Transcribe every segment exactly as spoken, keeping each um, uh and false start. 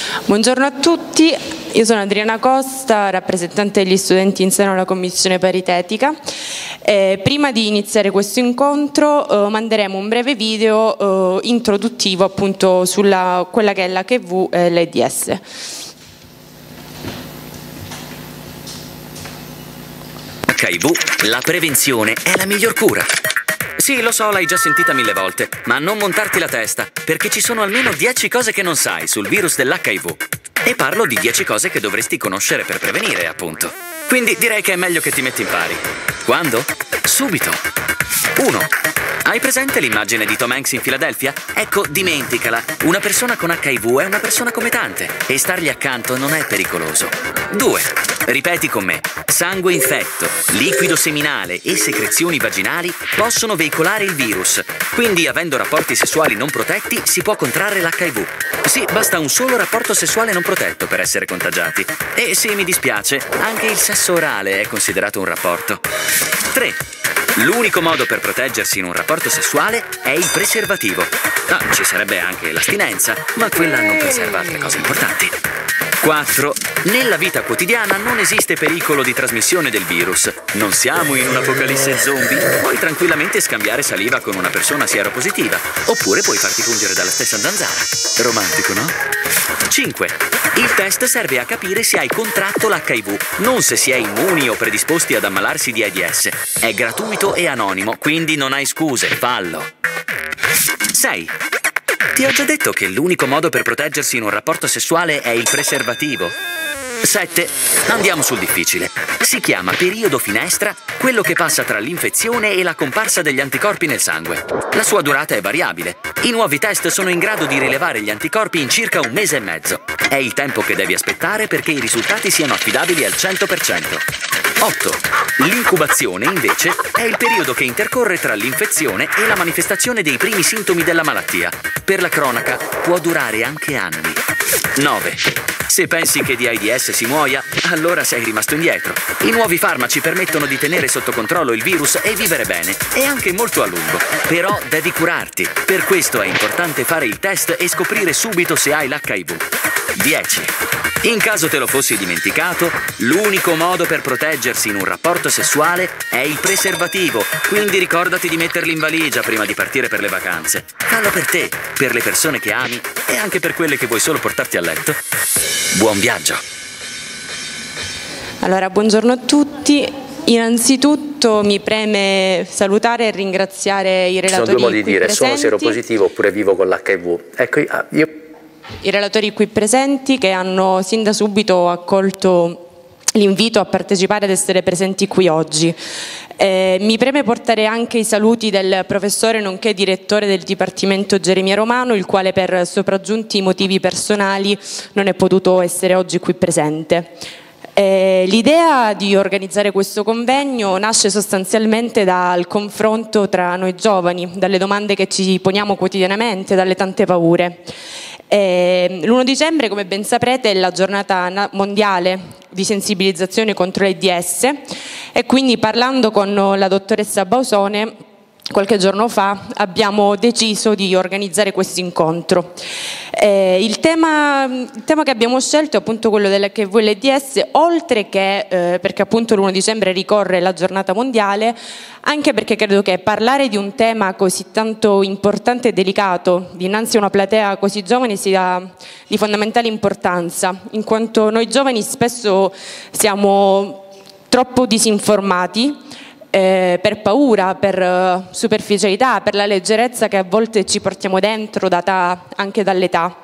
Buongiorno a tutti, io sono Adriana Costa, rappresentante degli studenti in seno alla commissione paritetica. Eh, prima di iniziare questo incontro eh, manderemo un breve video eh, introduttivo appunto sulla quella che è l'H I V e l'AIDS. H I V, la prevenzione è la miglior cura. Sì, lo so, l'hai già sentita mille volte, ma non montarti la testa, perché ci sono almeno dieci cose che non sai sul virus dell'H I V. E parlo di dieci cose che dovresti conoscere per prevenire, appunto. Quindi direi che è meglio che ti metti in pari. Quando? Subito. uno. Hai presente l'immagine di Tom Hanks in Filadelfia? Ecco, dimenticala. Una persona con H I V è una persona come tante e stargli accanto non è pericoloso. due. Ripeti con me. Sangue infetto, liquido seminale e secrezioni vaginali possono veicolare il virus. Quindi, avendo rapporti sessuali non protetti, si può contrarre l'H I V. Sì, basta un solo rapporto sessuale non protetto per essere contagiati. E sì, mi dispiace, anche il sesso orale è considerato un rapporto. tre. L'unico modo per proteggersi in un rapporto sessuale è il preservativo. Ah, ci sarebbe anche l'astinenza, ma quella non preserva altre cose importanti. quattro. Nella vita quotidiana non esiste pericolo di trasmissione del virus. Non siamo in un'apocalisse zombie. Puoi tranquillamente scambiare saliva con una persona sieropositiva. Oppure puoi farti pungere dalla stessa zanzara. Romantico, no? cinque. Il test serve a capire se hai contratto l'H I V, non se si è immuni o predisposti ad ammalarsi di AIDS. È gratuito e anonimo, quindi non hai scuse, fallo. sei. Ti ho già detto che l'unico modo per proteggersi in un rapporto sessuale è il preservativo. sette. Andiamo sul difficile. Si chiama periodo finestra quello che passa tra l'infezione e la comparsa degli anticorpi nel sangue. La sua durata è variabile. I nuovi test sono in grado di rilevare gli anticorpi in circa un mese e mezzo. È il tempo che devi aspettare perché i risultati siano affidabili al cento per cento. otto. L'incubazione, invece, è il periodo che intercorre tra l'infezione e la manifestazione dei primi sintomi della malattia. Per la cronaca può durare anche anni. nove. Se pensi che di AIDS si muoia, allora sei rimasto indietro. I nuovi farmaci permettono di tenere sotto controllo il virus e vivere bene, e anche molto a lungo. Però devi curarti. Per questo è importante fare il test e scoprire subito se hai l'H I V. dieci. In caso te lo fossi dimenticato, l'unico modo per proteggersi in un rapporto sessuale è il preservativo, quindi ricordati di metterli in valigia prima di partire per le vacanze. Fallo per te, per le persone che ami e anche per quelle che vuoi solo portarti a letto. Buon viaggio! Allora, buongiorno a tutti. Innanzitutto mi preme salutare e ringraziare i relatori. Ci sono due modi di dire, presenti. sono seropositivo oppure vivo con l'H I V. Ecco, io... I relatori qui presenti che hanno sin da subito accolto l'invito a partecipare ed essere presenti qui oggi. Eh, mi preme portare anche i saluti del professore nonché direttore del Dipartimento Geremia Romano, il quale per sopraggiunti motivi personali non è potuto essere oggi qui presente. Eh, l'idea di organizzare questo convegno nasce sostanzialmente dal confronto tra noi giovani, dalle domande che ci poniamo quotidianamente, dalle tante paure. Eh, l'primo dicembre, come ben saprete, è la giornata mondiale di sensibilizzazione contro l'AIDS e quindi, parlando con la dottoressa Bausone qualche giorno fa, abbiamo deciso di organizzare questo incontro. Eh, il, tema, il tema che abbiamo scelto è appunto quello dell'H I V e l'AIDS, oltre che eh, perché appunto l'primo dicembre ricorre la giornata mondiale, anche perché credo che parlare di un tema così tanto importante e delicato dinanzi a una platea così giovane sia di fondamentale importanza, in quanto noi giovani spesso siamo troppo disinformati, Eh, per paura, per uh, superficialità, per la leggerezza che a volte ci portiamo dentro, data anche dall'età.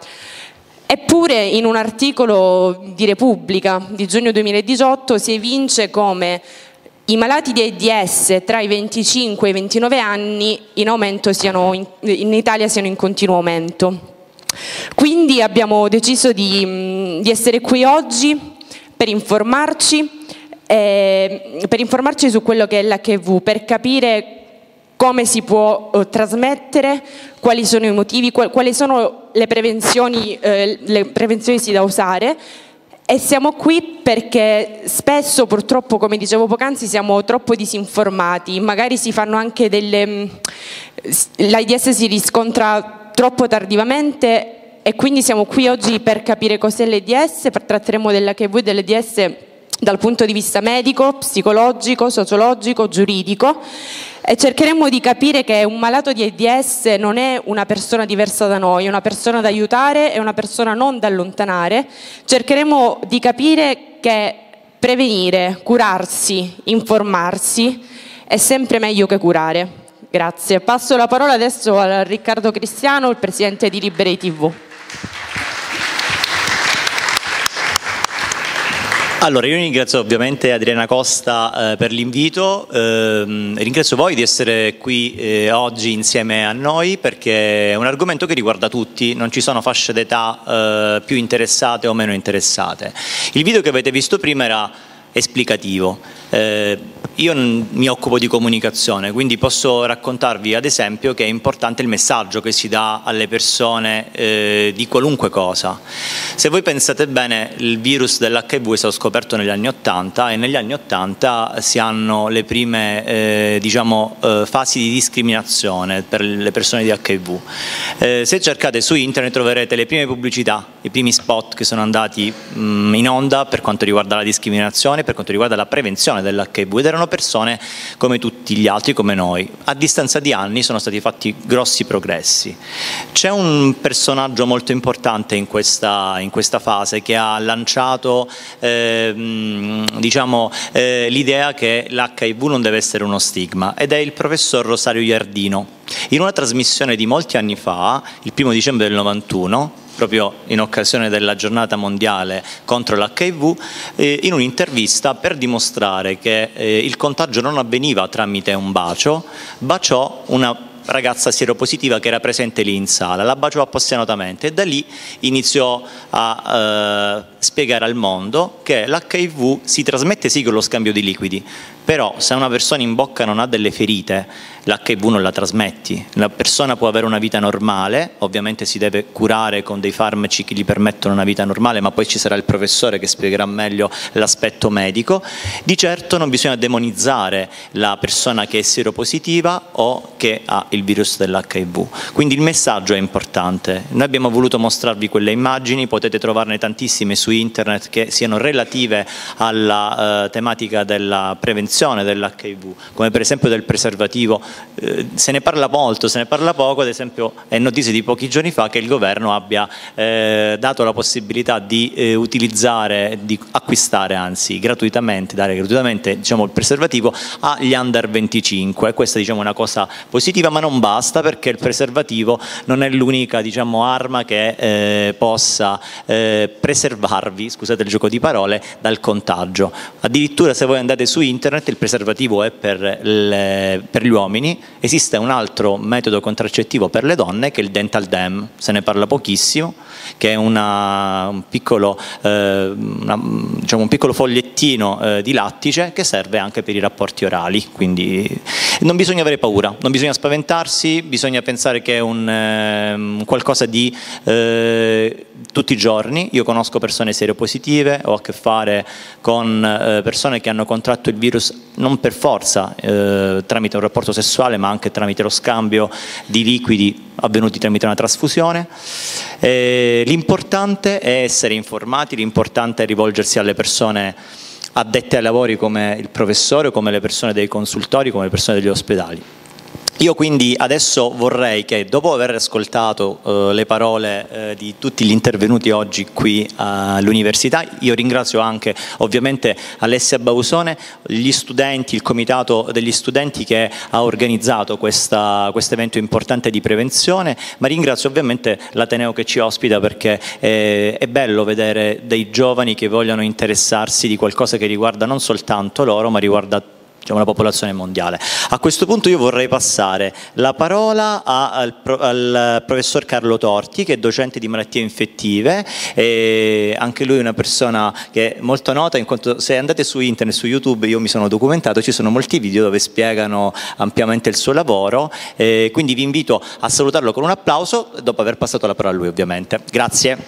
Eppure in un articolo di Repubblica di giugno duemiladiciotto si evince come i malati di AIDS tra i venticinque e i ventinove anni in, aumento siano in, in Italia siano in continuo aumento. Quindi abbiamo deciso di, mh, di essere qui oggi per informarci Eh, per informarci su quello che è l'H I V, per capire come si può eh, trasmettere, quali sono i motivi, qual, quali sono le prevenzioni, eh, le prevenzioni sì da usare. E siamo qui perché spesso, purtroppo, come dicevo poc'anzi, siamo troppo disinformati, magari si fanno anche delle... l'AIDS si riscontra troppo tardivamente e quindi siamo qui oggi per capire cos'è l'A I D S, tratteremo dell'H I V e dell'A I D S dal punto di vista medico, psicologico, sociologico, giuridico, e cercheremo di capire che un malato di A I D S non è una persona diversa da noi, è una persona da aiutare, è una persona non da allontanare. Cercheremo di capire che prevenire, curarsi, informarsi è sempre meglio che curare. Grazie. Passo la parola adesso a Riccardo Cristiano, il presidente di Liberi tivù. Allora, io ringrazio ovviamente Adriana Costa eh, per l'invito, eh, ringrazio voi di essere qui eh, oggi insieme a noi, perché è un argomento che riguarda tutti, non ci sono fasce d'età eh, più interessate o meno interessate. Il video che avete visto prima era esplicativo. Eh, io mi occupo di comunicazione, quindi posso raccontarvi ad esempio che è importante il messaggio che si dà alle persone eh, di qualunque cosa. Se voi pensate bene, il virus dell'H I V è stato scoperto negli anni ottanta e negli anni ottanta si hanno le prime eh, diciamo, eh, fasi di discriminazione per le persone di H I V. Eh, se cercate su internet troverete le prime pubblicità, i primi spot che sono andati mh, in onda per quanto riguarda la discriminazione, per quanto riguarda la prevenzione dell'H I V, ed erano persone come tutti gli altri, come noi. A distanza di anni sono stati fatti grossi progressi. C'è un personaggio molto importante in questa, in questa fase che ha lanciato eh, diciamo, eh, l'idea che l'H I V non deve essere uno stigma, ed è il professor Rosario Iardino. In una trasmissione di molti anni fa, il primo dicembre del novantuno, proprio in occasione della giornata mondiale contro l'H I V, eh, in un'intervista, per dimostrare che eh, il contagio non avveniva tramite un bacio, baciò una ragazza sieropositiva che era presente lì in sala, la baciò appassionatamente e da lì iniziò a eh, spiegare al mondo che l'H I V si trasmette sì con lo scambio di liquidi, però se una persona in bocca non ha delle ferite, l'H I V non la trasmetti. La persona può avere una vita normale, ovviamente si deve curare con dei farmaci che gli permettono una vita normale, ma poi ci sarà il professore che spiegherà meglio l'aspetto medico. Di certo non bisogna demonizzare la persona che è sieropositiva o che ha il virus dell'H I V. Quindi il messaggio è importante. Noi abbiamo voluto mostrarvi quelle immagini, potete trovarne tantissime su internet che siano relative alla eh, tematica della prevenzione dell'H I V, come per esempio del preservativo. Eh, se ne parla molto, se ne parla poco, ad esempio è notizia di pochi giorni fa che il governo abbia eh, dato la possibilità di eh, utilizzare, di acquistare anzi gratuitamente, dare gratuitamente diciamo, il preservativo agli under venticinque. Questa diciamo, è una cosa positiva, ma non basta, perché il preservativo non è l'unica diciamo, arma che eh, possa eh, preservarvi, scusate il gioco di parole, dal contagio. Addirittura se voi andate su internet il preservativo è per, le, per gli uomini. Esiste un altro metodo contraccettivo per le donne che è il dental dam, se ne parla pochissimo, che è una, un, piccolo, eh, una, diciamo un piccolo fogliettino eh, di lattice che serve anche per i rapporti orali, quindi non bisogna avere paura, non bisogna spaventarsi, bisogna pensare che è un eh, qualcosa di eh, tutti i giorni. Io conosco persone sieropositive, ho a che fare con eh, persone che hanno contratto il virus non per forza eh, tramite un rapporto sessuale, ma anche tramite lo scambio di liquidi avvenuti tramite una trasfusione. Eh, l'importante è essere informati, l'importante è rivolgersi alle persone addette ai lavori come il professore, come le persone dei consultori, come le persone degli ospedali. Io quindi adesso vorrei che, dopo aver ascoltato eh, le parole eh, di tutti gli intervenuti oggi qui all'università, io ringrazio anche ovviamente Alessia Bausone, gli studenti, il comitato degli studenti che ha organizzato questo evento importante di prevenzione, ma ringrazio ovviamente l'Ateneo che ci ospita, perché eh, è bello vedere dei giovani che vogliono interessarsi di qualcosa che riguarda non soltanto loro, ma riguarda diciamo, la popolazione mondiale. A questo punto io vorrei passare la parola a, al, al professor Carlo Torti, che è docente di malattie infettive, e anche lui è una persona che è molto nota, in quanto se andate su internet, su YouTube, io mi sono documentato, ci sono molti video dove spiegano ampiamente il suo lavoro, e quindi vi invito a salutarlo con un applauso, dopo aver passato la parola a lui ovviamente. Grazie.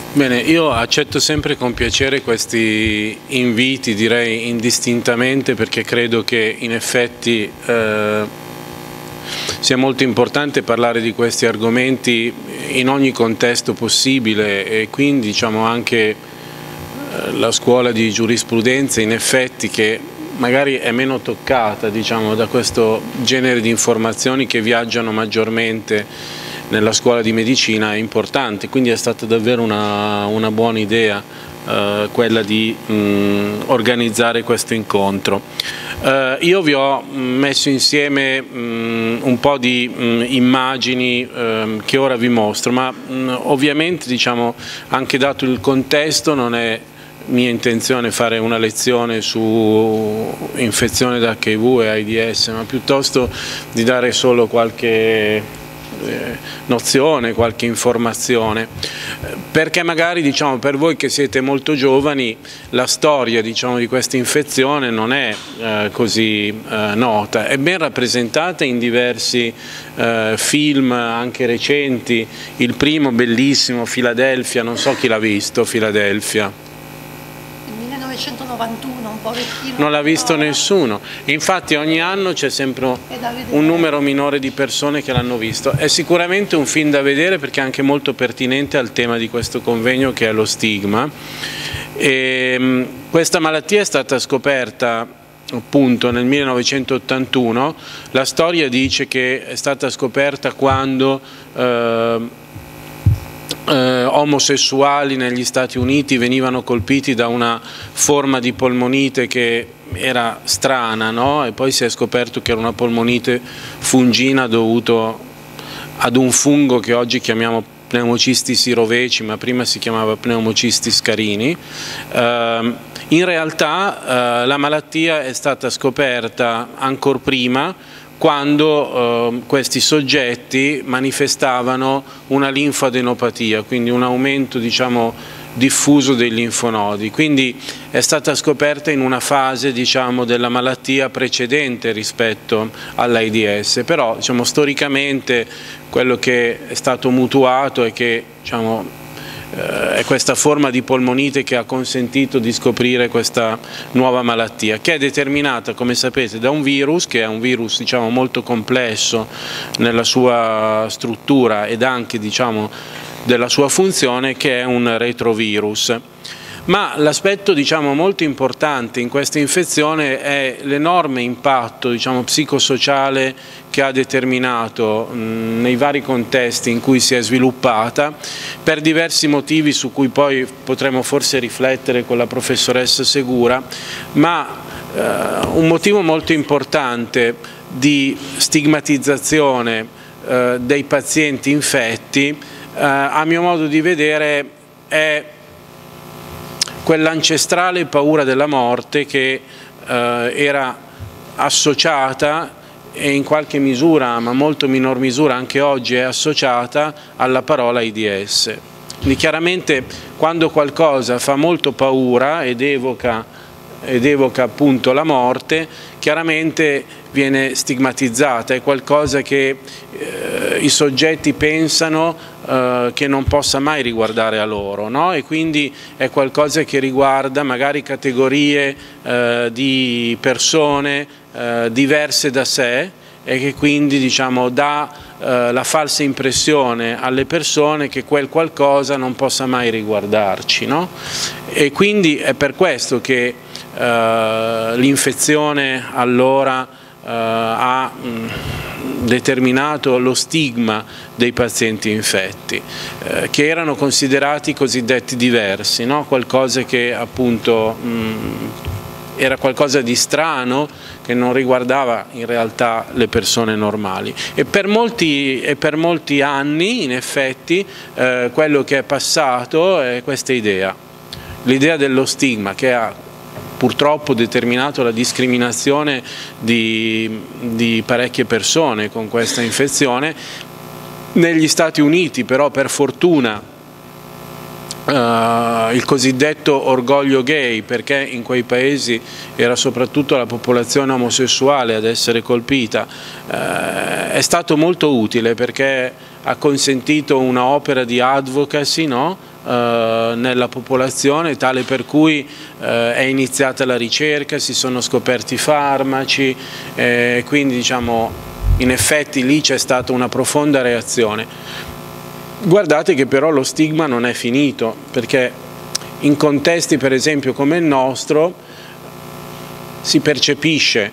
Bene, io accetto sempre con piacere questi inviti, direi indistintamente, perché credo che in effetti eh, sia molto importante parlare di questi argomenti in ogni contesto possibile, e quindi diciamo anche eh, la scuola di giurisprudenza in effetti, che magari è meno toccata, diciamo, da questo genere di informazioni che viaggiano maggiormente nella scuola di medicina, è importante, quindi è stata davvero una, una buona idea eh, quella di mh, organizzare questo incontro. Eh, io vi ho messo insieme mh, un po' di mh, immagini mh, che ora vi mostro, ma mh, ovviamente, diciamo, anche dato il contesto, non è mia intenzione fare una lezione su infezione da acca i vu e AIDS, ma piuttosto di dare solo qualche nozione, qualche informazione, perché magari, diciamo, per voi che siete molto giovani la storia, diciamo, di questa infezione non è eh, così eh, nota, è ben rappresentata in diversi eh, film anche recenti. Il primo bellissimo, Philadelphia, non so chi l'ha visto, Philadelphia. millenovecentonovantuno, un po' vecchino. Non l'ha visto nessuno, infatti ogni anno c'è sempre un numero minore di persone che l'hanno visto. È sicuramente un film da vedere perché è anche molto pertinente al tema di questo convegno, che è lo stigma. E, questa malattia è stata scoperta appunto nel millenovecentottantuno, la storia dice che è stata scoperta quando eh, Eh, omosessuali negli Stati Uniti venivano colpiti da una forma di polmonite che era strana, no? E poi si è scoperto che era una polmonite fungina dovuto ad un fungo che oggi chiamiamo Pneumocystis roveci, ma prima si chiamava Pneumocystis carini. Eh, in realtà eh, la malattia è stata scoperta ancora prima, quando eh, questi soggetti manifestavano una linfadenopatia, quindi un aumento, diciamo, diffuso dei linfonodi. Quindi è stata scoperta in una fase, diciamo, della malattia precedente rispetto all'AIDS, però, diciamo, storicamente quello che è stato mutuato è che, diciamo, è questa forma di polmonite che ha consentito di scoprire questa nuova malattia, che è determinata, come sapete, da un virus, che è un virus, diciamo, molto complesso nella sua struttura ed anche, diciamo, della sua funzione, che è un retrovirus. Ma l'aspetto, diciamo, molto importante in questa infezione è l'enorme impatto, diciamo, psicosociale che ha determinato mh, nei vari contesti in cui si è sviluppata, per diversi motivi su cui poi potremo forse riflettere con la professoressa Segura, ma eh, un motivo molto importante di stigmatizzazione eh, dei pazienti infetti, eh, a mio modo di vedere, è quell'ancestrale paura della morte che eh, era associata, e in qualche misura, ma molto minor misura anche oggi, è associata alla parola AIDS. Quindi chiaramente quando qualcosa fa molto paura ed evoca, ed evoca appunto la morte, chiaramente viene stigmatizzata, è qualcosa che eh, i soggetti pensano eh, che non possa mai riguardare a loro, no? E quindi è qualcosa che riguarda magari categorie eh, di persone eh, diverse da sé, e che quindi, diciamo, dà eh, la falsa impressione alle persone che quel qualcosa non possa mai riguardarci, no? E quindi è per questo che eh, l'infezione allora Uh, ha mh, determinato lo stigma dei pazienti infetti, eh, che erano considerati cosiddetti diversi, no? Qualcosa che appunto mh, era qualcosa di strano, che non riguardava in realtà le persone normali. E per molti, e per molti anni, in effetti, eh, quello che è passato è questa idea, l'idea dello stigma, che ha purtroppo determinato la discriminazione di, di parecchie persone con questa infezione. Negli Stati Uniti però, per fortuna, eh, il cosiddetto orgoglio gay, perché in quei paesi era soprattutto la popolazione omosessuale ad essere colpita, eh, è stato molto utile, perché ha consentito una opera di advocacy, no? eh, nella popolazione, tale per cui eh, è iniziata la ricerca, si sono scoperti farmaci, eh, quindi diciamo in effetti lì c'è stata una profonda reazione. Guardate che però lo stigma non è finito, perché in contesti per esempio come il nostro si percepisce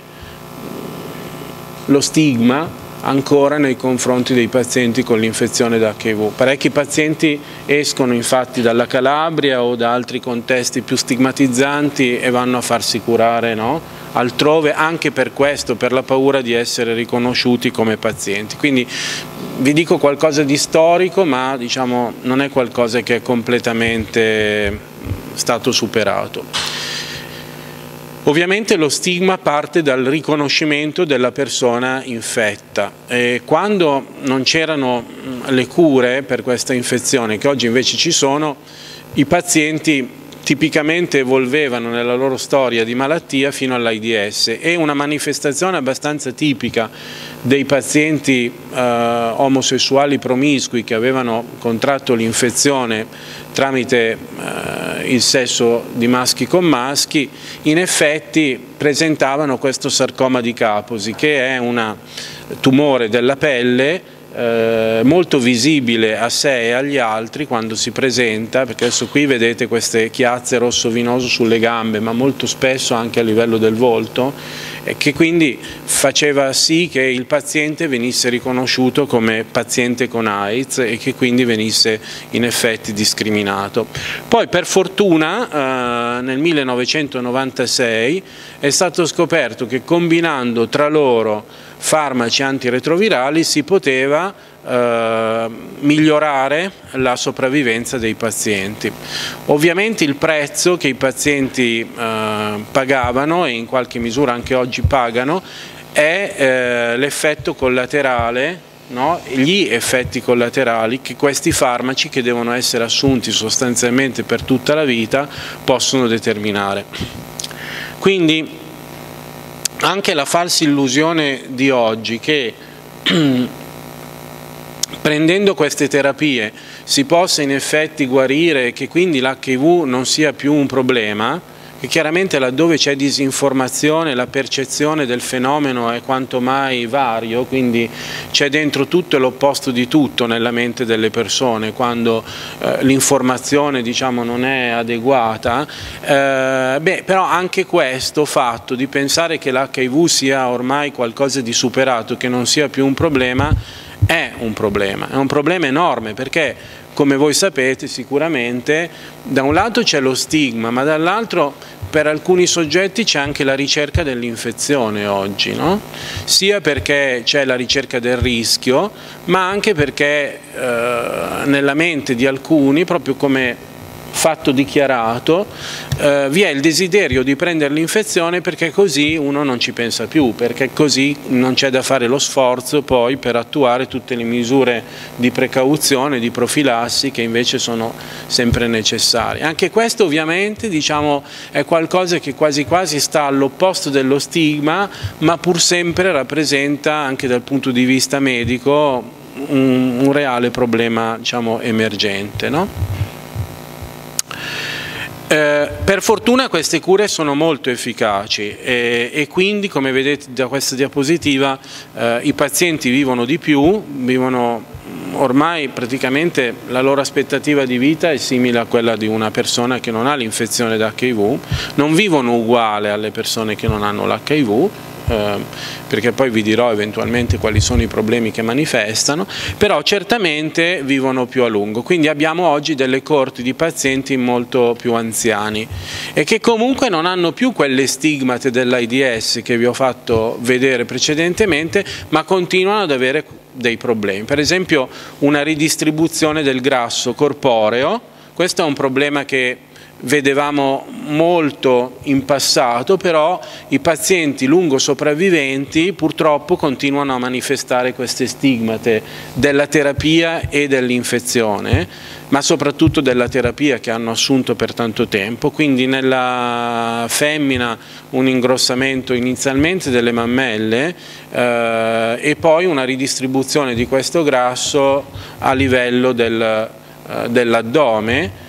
lo stigma ancora nei confronti dei pazienti con l'infezione da acca i vu. Parecchi pazienti escono infatti dalla Calabria o da altri contesti più stigmatizzanti e vanno a farsi curare, no? Altrove, anche per questo, per la paura di essere riconosciuti come pazienti. Quindi vi dico qualcosa di storico, ma diciamo non è qualcosa che è completamente stato superato. Ovviamente lo stigma parte dal riconoscimento della persona infetta. E quando non c'erano le cure per questa infezione, che oggi invece ci sono, i pazienti tipicamente evolvevano nella loro storia di malattia fino all'AIDS, e una manifestazione abbastanza tipica dei pazienti eh, omosessuali promiscui che avevano contratto l'infezione tramite eh, il sesso di maschi con maschi, in effetti presentavano questo sarcoma di Kaposi, che è un tumore della pelle Eh, molto visibile a sé e agli altri quando si presenta, perché adesso qui vedete queste chiazze rosso vinoso sulle gambe, ma molto spesso anche a livello del volto, e che quindi faceva sì che il paziente venisse riconosciuto come paziente con AIDS e che quindi venisse in effetti discriminato. Poi per fortuna eh, nel millenovecentonovantasei è stato scoperto che combinando tra loro farmaci antiretrovirali si poteva eh, migliorare la sopravvivenza dei pazienti. Ovviamente il prezzo che i pazienti eh, pagavano, e in qualche misura anche oggi pagano, è eh, l'effetto collaterale, no? Gli effetti collaterali che questi farmaci, che devono essere assunti sostanzialmente per tutta la vita, possono determinare. Quindi anche la falsa illusione di oggi che prendendo queste terapie si possa in effetti guarire e che quindi l'acca i vu non sia più un problema, che chiaramente laddove c'è disinformazione la percezione del fenomeno è quanto mai vario, quindi c'è dentro tutto e l'opposto di tutto nella mente delle persone quando eh, l'informazione diciamo non è adeguata, eh, beh, però anche questo fatto di pensare che l'acca i vu sia ormai qualcosa di superato, che non sia più un problema, è un problema, è un problema enorme, perché come voi sapete sicuramente da un lato c'è lo stigma, ma dall'altro per alcuni soggetti c'è anche la ricerca dell'infezione oggi, no? Sia perché c'è la ricerca del rischio, ma anche perché eh, nella mente di alcuni, proprio come fatto dichiarato, eh, vi è il desiderio di prendere l'infezione perché così uno non ci pensa più, perché così non c'è da fare lo sforzo poi per attuare tutte le misure di precauzione, di profilassi che invece sono sempre necessarie. Anche questo ovviamente diciamo, è qualcosa che quasi quasi sta all'opposto dello stigma, ma pur sempre rappresenta anche dal punto di vista medico un, un reale problema diciamo, emergente, no? Eh, per fortuna queste cure sono molto efficaci e, e quindi, come vedete da questa diapositiva, eh, i pazienti vivono di più, vivono ormai praticamente la loro aspettativa di vita è simile a quella di una persona che non ha l'infezione da acca i vu, non vivono uguale alle persone che non hanno l'acca i vu, Eh, perché poi vi dirò eventualmente quali sono i problemi che manifestano, però certamente vivono più a lungo, quindi abbiamo oggi delle coorti di pazienti molto più anziani e che comunque non hanno più quelle stigmate dell'AIDS che vi ho fatto vedere precedentemente, ma continuano ad avere dei problemi, per esempio una ridistribuzione del grasso corporeo. Questo è un problema che vedevamo molto in passato, però i pazienti lungo sopravviventi purtroppo continuano a manifestare queste stigmate della terapia e dell'infezione, ma soprattutto della terapia che hanno assunto per tanto tempo. Quindi nella femmina un ingrossamento inizialmente delle mammelle eh, e poi una ridistribuzione di questo grasso a livello del eh, dell'addome,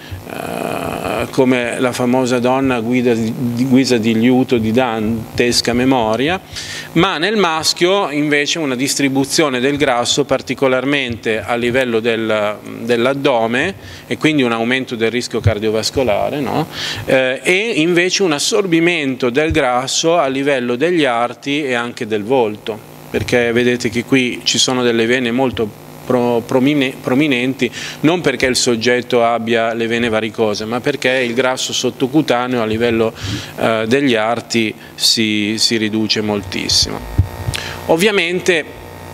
come la famosa donna guida di, guisa di liuto di dantesca memoria, ma nel maschio invece una distribuzione del grasso particolarmente a livello del, dell'addome e quindi un aumento del rischio cardiovascolare, no? eh, e invece un assorbimento del grasso a livello degli arti e anche del volto, perché vedete che qui ci sono delle vene molto prominenti, non perché il soggetto abbia le vene varicose, ma perché il grasso sottocutaneo a livello eh, degli arti si, si riduce moltissimo. Ovviamente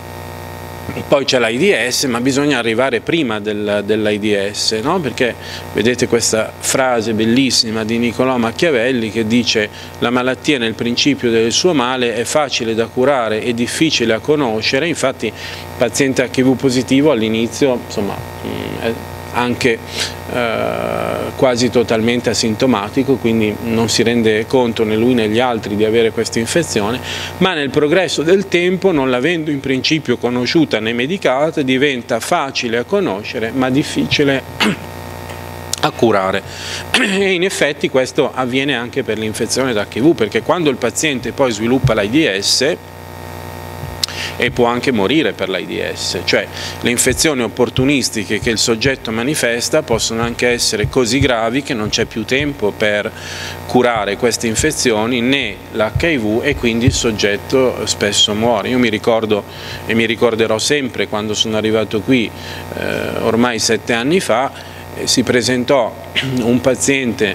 poi c'è l'AIDS, ma bisogna arrivare prima del, dell'AIDS, no? Perché vedete questa frase bellissima di Niccolò Machiavelli che dice: la malattia nel principio del suo male è facile da curare e difficile a conoscere. Infatti il paziente acca i vu positivo all'inizio insomma è anche eh, quasi totalmente asintomatico, quindi non si rende conto né lui né gli altri di avere questa infezione, ma nel progresso del tempo, non l'avendo in principio conosciuta né medicata, diventa facile a conoscere ma difficile a curare. E in effetti questo avviene anche per l'infezione da acca i vu, perché quando il paziente poi sviluppa l'AIDS, e può anche morire per l'AIDS, cioè le infezioni opportunistiche che il soggetto manifesta possono anche essere così gravi che non c'è più tempo per curare queste infezioni né l'acca i vu e quindi il soggetto spesso muore. Io mi ricordo e mi ricorderò sempre quando sono arrivato qui eh, ormai sette anni fa, eh, si presentò un paziente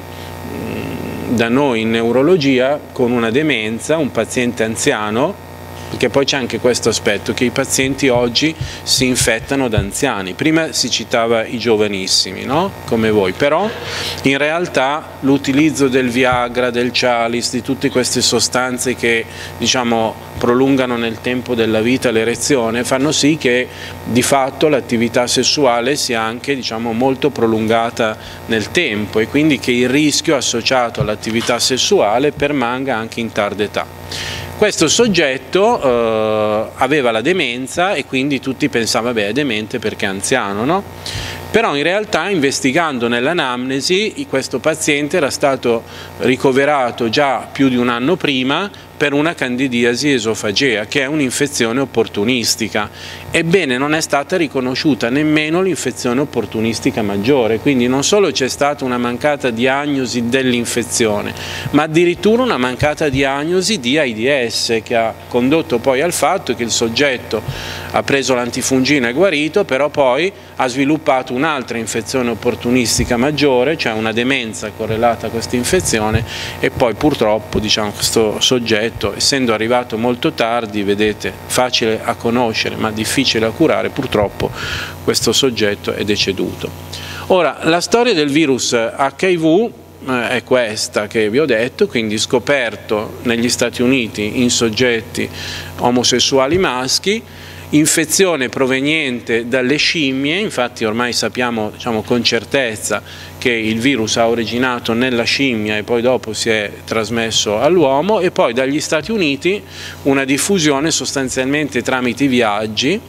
mh, da noi in neurologia con una demenza, un paziente anziano, perché poi c'è anche questo aspetto che i pazienti oggi si infettano da anziani. Prima si citava i giovanissimi, no? Come voi, però in realtà l'utilizzo del Viagra, del Cialis, di tutte queste sostanze che diciamo prolungano nel tempo della vita l'erezione fanno sì che di fatto l'attività sessuale sia anche diciamo molto prolungata nel tempo e quindi che il rischio associato all'attività sessuale permanga anche in tarda età. Questo soggetto eh, aveva la demenza e quindi tutti pensavano, beh, è demente perché è anziano, no? Però in realtà, investigando nell'anamnesi, questo paziente era stato ricoverato già più di un anno prima per una candidiasi esofagea, che è un'infezione opportunistica. Ebbene, non è stata riconosciuta nemmeno l'infezione opportunistica maggiore, quindi non solo c'è stata una mancata diagnosi dell'infezione, ma addirittura una mancata diagnosi di AIDS, che ha condotto poi al fatto che il soggetto ha preso l'antifungina e è guarito, però poi ha sviluppato un'altra infezione opportunistica maggiore, cioè una demenza correlata a questa infezione, e poi purtroppo diciamo, questo soggetto, essendo arrivato molto tardi, vedete, facile a conoscere ma difficile a curare, purtroppo questo soggetto è deceduto. Ora, la storia del virus acca i vu eh, è questa che vi ho detto, quindi scoperto negli Stati Uniti in soggetti omosessuali maschi, infezione proveniente dalle scimmie, infatti ormai sappiamo diciamo, con certezza che il virus ha originato nella scimmia e poi dopo si è trasmesso all'uomo, e poi dagli Stati Uniti una diffusione sostanzialmente tramite i viaggi,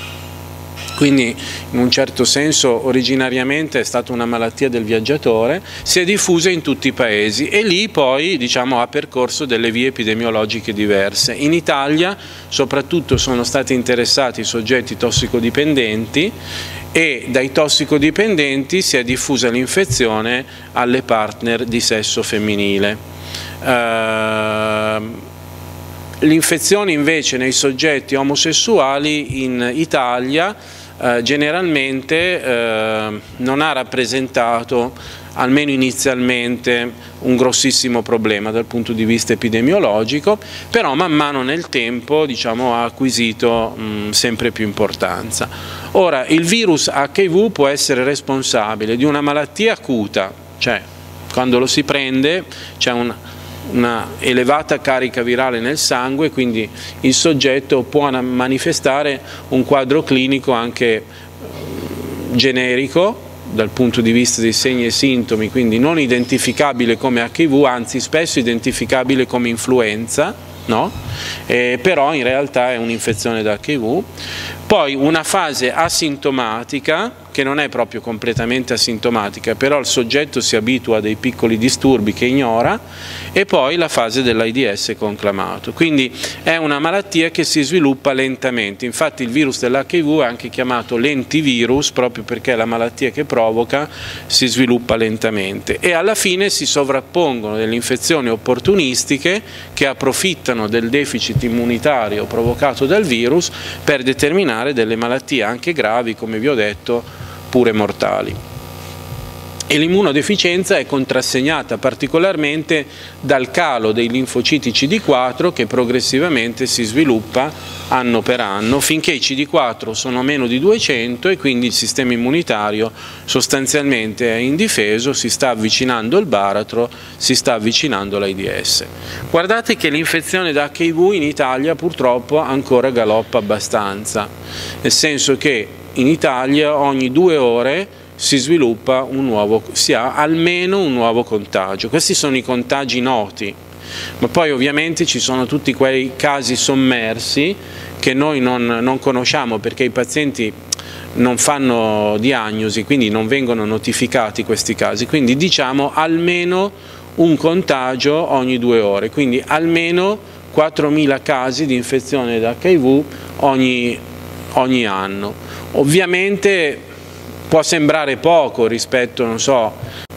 quindi in un certo senso originariamente è stata una malattia del viaggiatore, si è diffusa in tutti i paesi e lì poi diciamo, ha percorso delle vie epidemiologiche diverse. In Italia soprattutto sono stati interessati i soggetti tossicodipendenti e dai tossicodipendenti si è diffusa l'infezione alle partner di sesso femminile. Uh, L'infezione invece nei soggetti omosessuali in Italia eh, generalmente eh, non ha rappresentato, almeno inizialmente, un grossissimo problema dal punto di vista epidemiologico, però man mano nel tempo diciamo, ha acquisito mh, sempre più importanza. Ora, il virus acca i vu può essere responsabile di una malattia acuta, cioè quando lo si prende c'è un una elevata carica virale nel sangue, quindi il soggetto può manifestare un quadro clinico anche generico dal punto di vista dei segni e sintomi, quindi non identificabile come acca i vu, anzi spesso identificabile come influenza, no? Eh, però in realtà è un'infezione da acca i vu. Poi una fase asintomatica che non è proprio completamente asintomatica, però il soggetto si abitua a dei piccoli disturbi che ignora, e poi la fase dell'AIDS conclamato. Quindi è una malattia che si sviluppa lentamente, infatti il virus dell'H I V è anche chiamato lentivirus proprio perché la malattia che provoca si sviluppa lentamente, e alla fine si sovrappongono delle infezioni opportunistiche che approfittano del deficit immunitario provocato dal virus per determinare delle malattie anche gravi, come vi ho detto, pure mortali. E l'immunodeficienza è contrassegnata particolarmente dal calo dei linfociti C D quattro che progressivamente si sviluppa anno per anno finché i C D quattro sono meno di duecento e quindi il sistema immunitario sostanzialmente è indifeso, si sta avvicinando il baratro, si sta avvicinando l'AIDS. Guardate che l'infezione da H I V in Italia purtroppo ancora galoppa abbastanza, nel senso che in Italia ogni due ore si sviluppa un nuovo, si ha almeno un nuovo contagio. Questi sono i contagi noti, ma poi ovviamente ci sono tutti quei casi sommersi che noi non, non conosciamo perché i pazienti non fanno diagnosi, quindi non vengono notificati questi casi, quindi diciamo almeno un contagio ogni due ore, quindi almeno quattromila casi di infezione da H I V ogni, ogni anno. Ovviamente può sembrare poco rispetto, non so,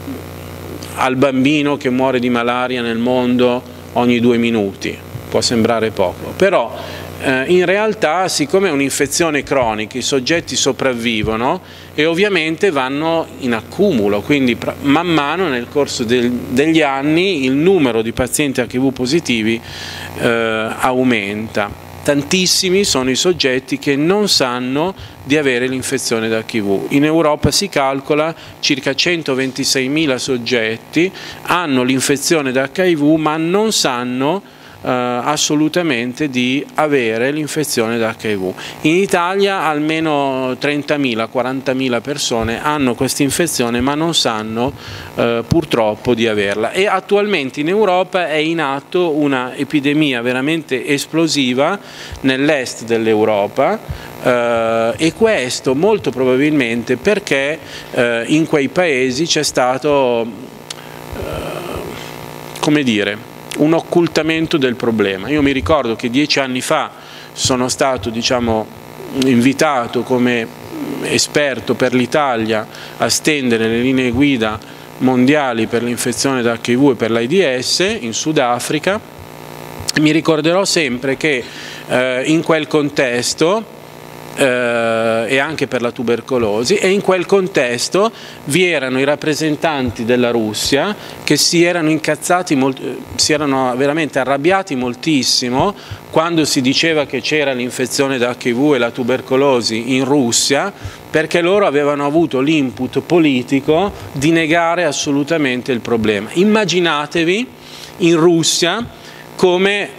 al bambino che muore di malaria nel mondo ogni due minuti, può sembrare poco, però eh, in realtà siccome è un'infezione cronica i soggetti sopravvivono e ovviamente vanno in accumulo, quindi man mano nel corso del, degli anni il numero di pazienti H I V positivi eh, aumenta. Tantissimi sono i soggetti che non sanno di avere l'infezione da H I V. In Europa si calcola circa centoventiseimila soggetti hanno l'infezione da H I V ma non sanno eh, assolutamente di avere l'infezione da H I V. In Italia almeno trentamila quarantamila persone hanno questa infezione ma non sanno eh, purtroppo di averla, e attualmente in Europa è in atto una epidemia veramente esplosiva nell'est dell'Europa. Uh, e questo molto probabilmente perché uh, in quei paesi c'è stato, uh, come dire, un occultamento del problema. Io mi ricordo che dieci anni fa sono stato, diciamo, invitato come esperto per l'Italia a stendere le linee guida mondiali per l'infezione da H I V e per l'AIDS in Sudafrica. Mi ricorderò sempre che uh, in quel contesto Eh, e anche per la tubercolosi, e in quel contesto vi erano i rappresentanti della Russia che si erano incazzati, si erano veramente arrabbiati moltissimo quando si diceva che c'era l'infezione da H I V e la tubercolosi in Russia, perché loro avevano avuto l'input politico di negare assolutamente il problema. Immaginatevi in Russia come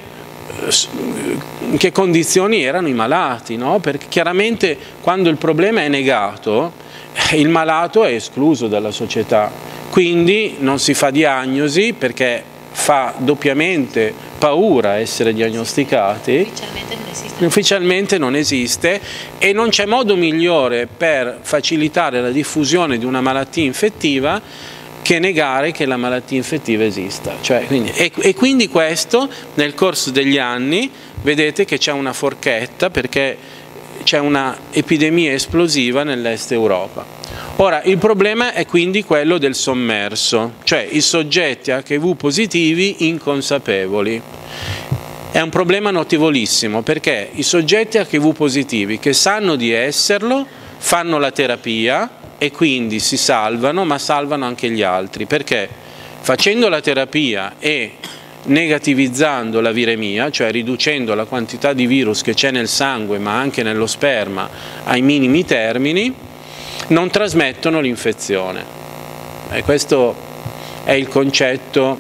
in che condizioni erano i malati, no? Perché chiaramente quando il problema è negato il malato è escluso dalla società, quindi non si fa diagnosi perché fa doppiamente paura essere diagnosticati, ufficialmente non esiste, ufficialmente non esiste e non c'è modo migliore per facilitare la diffusione di una malattia infettiva che negare che la malattia infettiva esista. Cioè, quindi, e, e quindi questo nel corso degli anni vedete che c'è una forchetta perché c'è una epidemia esplosiva nell'est Europa. Ora il problema è quindi quello del sommerso, cioè i soggetti H I V positivi inconsapevoli. È un problema notevolissimo perché i soggetti H I V positivi che sanno di esserlo fanno la terapia e quindi si salvano, ma salvano anche gli altri, perché facendo la terapia e negativizzando la viremia, cioè riducendo la quantità di virus che c'è nel sangue ma anche nello sperma ai minimi termini, non trasmettono l'infezione. E questo è il concetto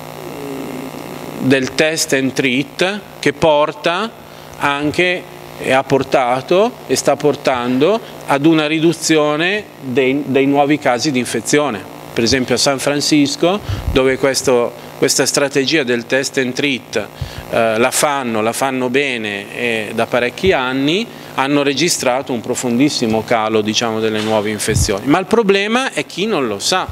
del test and treat che porta anche e ha portato e sta portando ad una riduzione dei, dei nuovi casi di infezione. Per esempio a San Francisco, dove questo, questa strategia del test and treat eh, la fanno, la fanno bene e da parecchi anni, hanno registrato un profondissimo calo, diciamo, delle nuove infezioni. Ma il problema è chi non lo sa.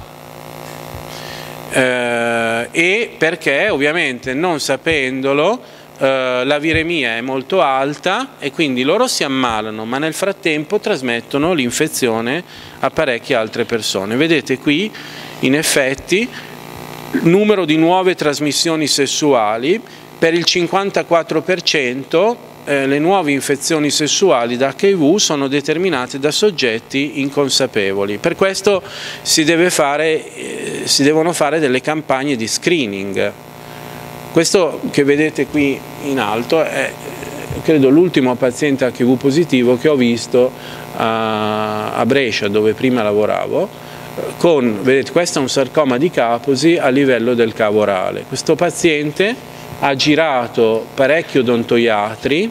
Eh, e perché ovviamente non sapendolo Uh, la viremia è molto alta e quindi loro si ammalano, ma nel frattempo trasmettono l'infezione a parecchie altre persone. Vedete qui, in effetti, il numero di nuove trasmissioni sessuali: per il cinquantaquattro per cento eh, le nuove infezioni sessuali da acca i vu sono determinate da soggetti inconsapevoli. Per questo si deve fare, eh, si devono fare delle campagne di screening. Questo che vedete qui in alto è, credo, l'ultimo paziente acca i vu positivo che ho visto a, a Brescia, dove prima lavoravo, con, vedete, questo è un sarcoma di Kaposi a livello del cavo orale. Questo paziente ha girato parecchi odontoiatri,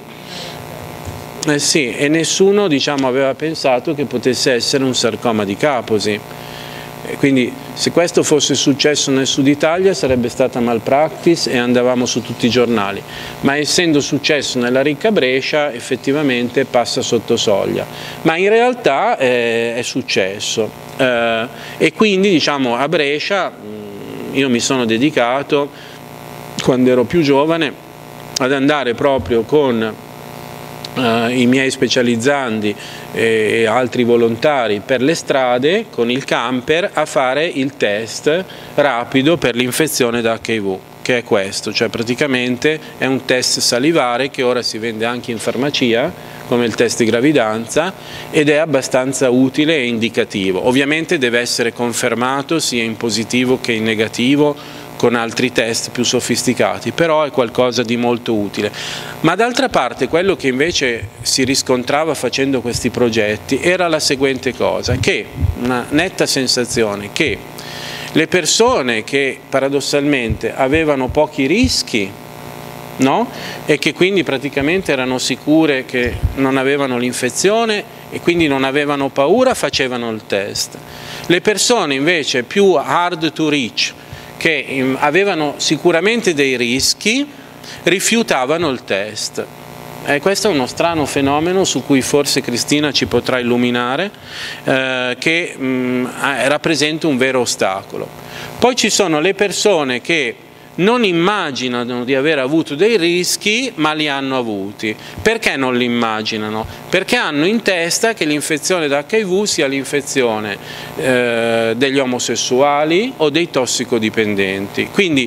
eh sì, e nessuno, diciamo, aveva pensato che potesse essere un sarcoma di Kaposi. Quindi se questo fosse successo nel sud Italia sarebbe stata malpractice e andavamo su tutti i giornali, ma essendo successo nella ricca Brescia effettivamente passa sotto soglia, ma in realtà eh, è successo eh, e quindi, diciamo, a Brescia io mi sono dedicato, quando ero più giovane, ad andare proprio con Uh, i miei specializzandi e altri volontari per le strade con il camper a fare il test rapido per l'infezione da acca i vu, che è questo, cioè praticamente è un test salivare che ora si vende anche in farmacia come il test di gravidanza ed è abbastanza utile e indicativo. Ovviamente deve essere confermato sia in positivo che in negativo con altri test più sofisticati, però è qualcosa di molto utile. Ma d'altra parte quello che invece si riscontrava facendo questi progetti era la seguente cosa, che una netta sensazione che le persone che paradossalmente avevano pochi rischi, no? E che quindi praticamente erano sicure che non avevano l'infezione e quindi non avevano paura, facevano il test. Le persone invece più hard to reach, che avevano sicuramente dei rischi, rifiutavano il test. E questo è uno strano fenomeno su cui forse Cristina ci potrà illuminare, eh, che mh, rappresenta un vero ostacolo. Poi ci sono le persone che non immaginano di aver avuto dei rischi, ma li hanno avuti. Perché non li immaginano? Perché hanno in testa che l'infezione da acca i vu sia l'infezione eh, degli omosessuali o dei tossicodipendenti. Quindi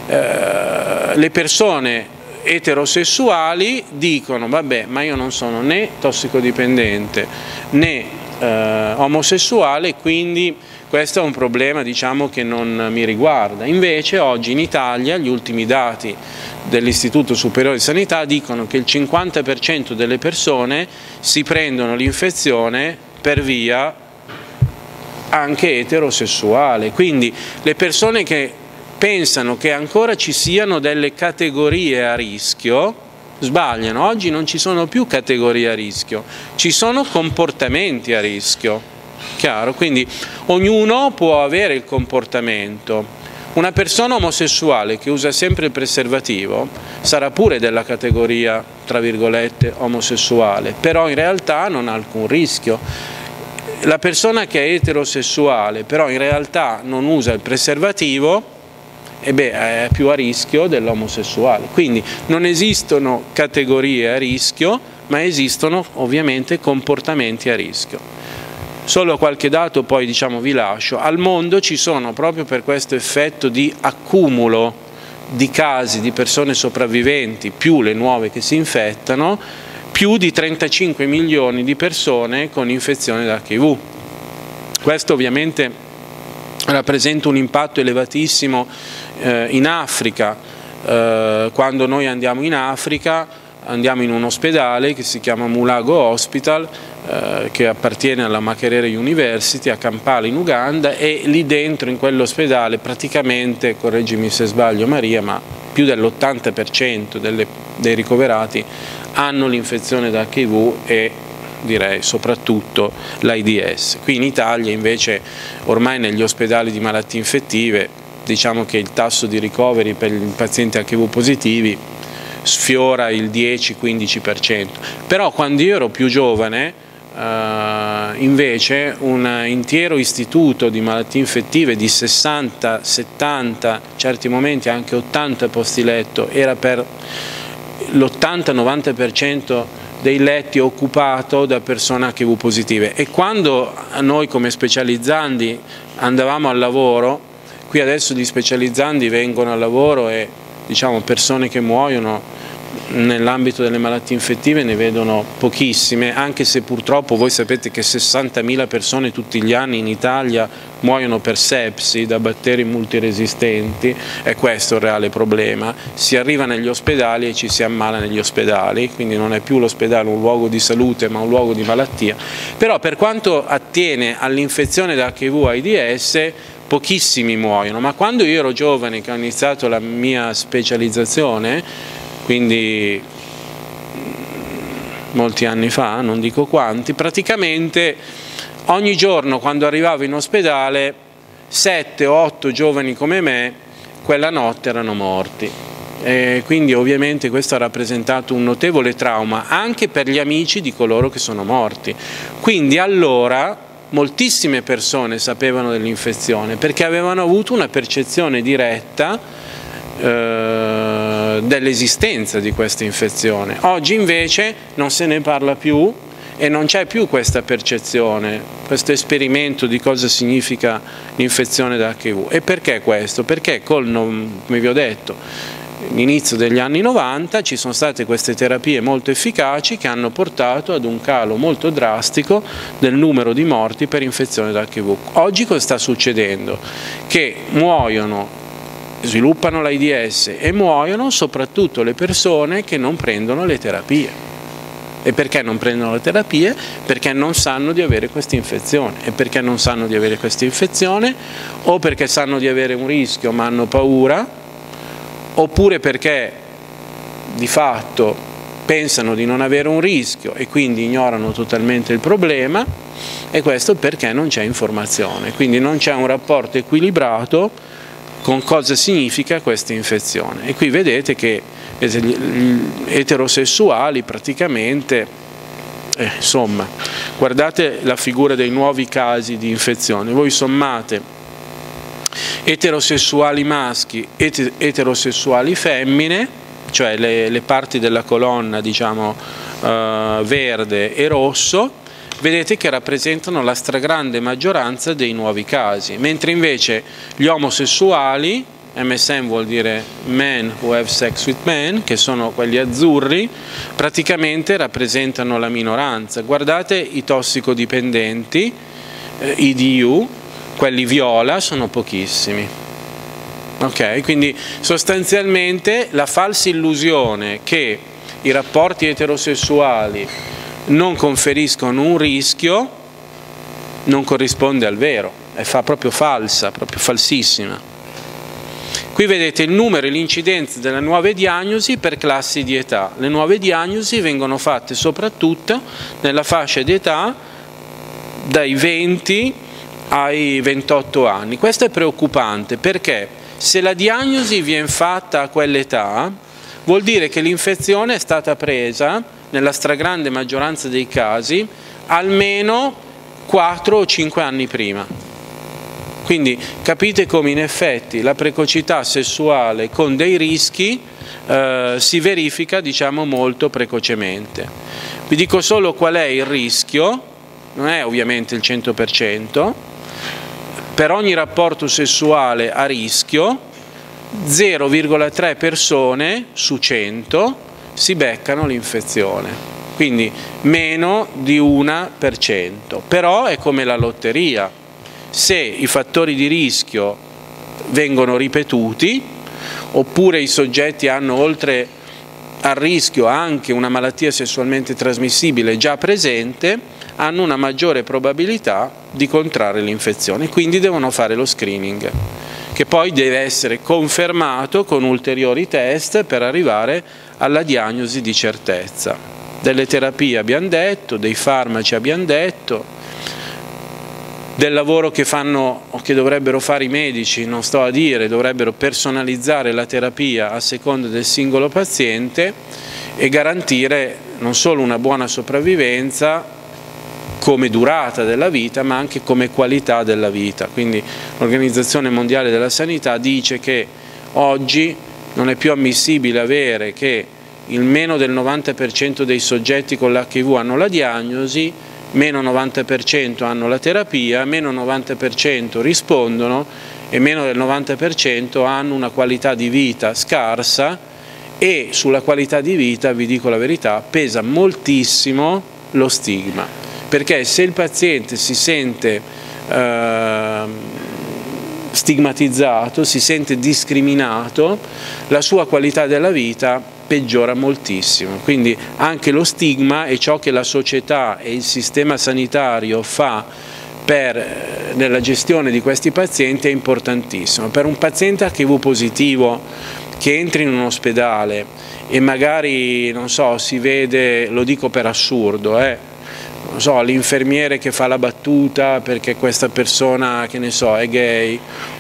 eh, le persone eterosessuali dicono: vabbè, ma io non sono né tossicodipendente né eh, omosessuale, quindi questo è un problema, diciamo, che non mi riguarda. Invece oggi in Italia gli ultimi dati dell'Istituto Superiore di Sanità dicono che il cinquanta per cento delle persone si prendono l'infezione per via anche eterosessuale. Quindi le persone che pensano che ancora ci siano delle categorie a rischio sbagliano. Oggi non ci sono più categorie a rischio, ci sono comportamenti a rischio. Chiaro? Quindi ognuno può avere il comportamento. Una persona omosessuale che usa sempre il preservativo sarà pure della categoria, tra virgolette, omosessuale, però in realtà non ha alcun rischio. La persona che è eterosessuale però in realtà non usa il preservativo, e beh, è più a rischio dell'omosessuale. Quindi non esistono categorie a rischio, ma esistono ovviamente comportamenti a rischio. Solo qualche dato poi, diciamo, vi lascio. Al mondo ci sono, proprio per questo effetto di accumulo di casi di persone sopravviventi più le nuove che si infettano, più di trentacinque milioni di persone con infezione da acca i vu. Questo ovviamente rappresenta un impatto elevatissimo eh, in Africa. Eh, quando noi andiamo in Africa andiamo in un ospedale che si chiama Mulago Hospital, eh, che appartiene alla Makerere University a Kampala in Uganda, e lì dentro in quell'ospedale praticamente, correggimi se sbaglio Maria, ma più dell'ottanta per cento delle, dei ricoverati hanno l'infezione da acca i vu e direi soprattutto l'AIDS. Qui in Italia invece ormai negli ospedali di malattie infettive diciamo che il tasso di ricoveri per i pazienti acca i vu positivi sfiora il dieci quindici per cento. Però quando io ero più giovane, Uh, invece un intero istituto di malattie infettive di sessanta, settanta, certi momenti anche ottanta posti letto era per l'ottanta novanta per cento dei letti occupato da persone acca i vu positive, e quando noi come specializzandi andavamo al lavoro, qui adesso di specializzandi vengono al lavoro e diciamo persone che muoiono nell'ambito delle malattie infettive ne vedono pochissime, anche se purtroppo voi sapete che sessantamila persone tutti gli anni in Italia muoiono per sepsi da batteri multiresistenti. È questo il reale problema: si arriva negli ospedali e ci si ammala negli ospedali, quindi non è più l'ospedale un luogo di salute ma un luogo di malattia. Però per quanto attiene all'infezione da acca i vu AIDS pochissimi muoiono, ma quando io ero giovane, che ho iniziato la mia specializzazione, quindi molti anni fa, non dico quanti, praticamente ogni giorno quando arrivavo in ospedale sette o otto giovani come me quella notte erano morti, e quindi ovviamente questo ha rappresentato un notevole trauma anche per gli amici di coloro che sono morti. Quindi allora moltissime persone sapevano dell'infezione perché avevano avuto una percezione diretta dell'esistenza di questa infezione. Oggi invece non se ne parla più e non c'è più questa percezione, questo esperimento di cosa significa l'infezione da acca i vu. E perché questo? Perché col, come vi ho detto, all'inizio degli anni novanta ci sono state queste terapie molto efficaci che hanno portato ad un calo molto drastico del numero di morti per infezione da acca i vu. Oggi cosa sta succedendo? Che muoiono, sviluppano l'AIDS e muoiono soprattutto le persone che non prendono le terapie. E perché non prendono le terapie? Perché non sanno di avere questa infezione. E perché non sanno di avere questa infezione? O perché sanno di avere un rischio ma hanno paura, oppure perché di fatto pensano di non avere un rischio e quindi ignorano totalmente il problema, e questo perché non c'è informazione, quindi non c'è un rapporto equilibrato con cosa significa questa infezione. E qui vedete che gli eterosessuali praticamente, eh, insomma, guardate la figura dei nuovi casi di infezione, voi sommate eterosessuali maschi e eterosessuali femmine, cioè le, le parti della colonna diciamo eh, verde e rosso, vedete che rappresentano la stragrande maggioranza dei nuovi casi, mentre invece gli omosessuali, M S M vuol dire men who have sex with men, che sono quelli azzurri, praticamente rappresentano la minoranza. Guardate i tossicodipendenti, eh, I D U, quelli viola, sono pochissimi. Ok, quindi sostanzialmente la falsa illusione che i rapporti eterosessuali non conferiscono un rischio non corrisponde al vero, è fa proprio falsa, proprio falsissima. Qui vedete il numero e l'incidenza delle nuove diagnosi per classi di età. Le nuove diagnosi vengono fatte soprattutto nella fascia di età dai venti ai ventotto anni. Questo è preoccupante perché se la diagnosi viene fatta a quell'età vuol dire che l'infezione è stata presa nella stragrande maggioranza dei casi almeno quattro o cinque anni prima. Quindi capite come in effetti la precocità sessuale con dei rischi eh, si verifica diciamo molto precocemente. Vi dico solo qual è il rischio, non è ovviamente il cento per cento, per ogni rapporto sessuale a rischio zero virgola tre persone su cento si beccano l'infezione, quindi meno di uno per cento. Però è come la lotteria, se i fattori di rischio vengono ripetuti oppure i soggetti hanno oltre al rischio anche una malattia sessualmente trasmissibile già presente, hanno una maggiore probabilità di contrarre l'infezione, quindi devono fare lo screening, che poi deve essere confermato con ulteriori test per arrivare alla diagnosi di certezza. Delle terapie abbiamo detto, dei farmaci abbiamo detto, del lavoro che fanno o che dovrebbero fare i medici, non sto a dire, dovrebbero personalizzare la terapia a seconda del singolo paziente e garantire non solo una buona sopravvivenza come durata della vita, ma anche come qualità della vita. Quindi l'Organizzazione Mondiale della Sanità dice che oggi non è più ammissibile avere che il meno del novanta per cento dei soggetti con l'H I V hanno la diagnosi, meno novanta per cento hanno la terapia, meno novanta per cento rispondono e meno del novanta per cento hanno una qualità di vita scarsa, e sulla qualità di vita, vi dico la verità, pesa moltissimo lo stigma, perché se il paziente si sente eh, stigmatizzato, si sente discriminato, la sua qualità della vita peggiora moltissimo. Quindi anche lo stigma è ciò che la società e il sistema sanitario fa per, nella gestione di questi pazienti è importantissimo. Per un paziente H I V positivo che entri in un ospedale e magari, non so, si vede, lo dico per assurdo, eh, non so, l'infermiere che fa la battuta perché questa persona, che ne so, è gay,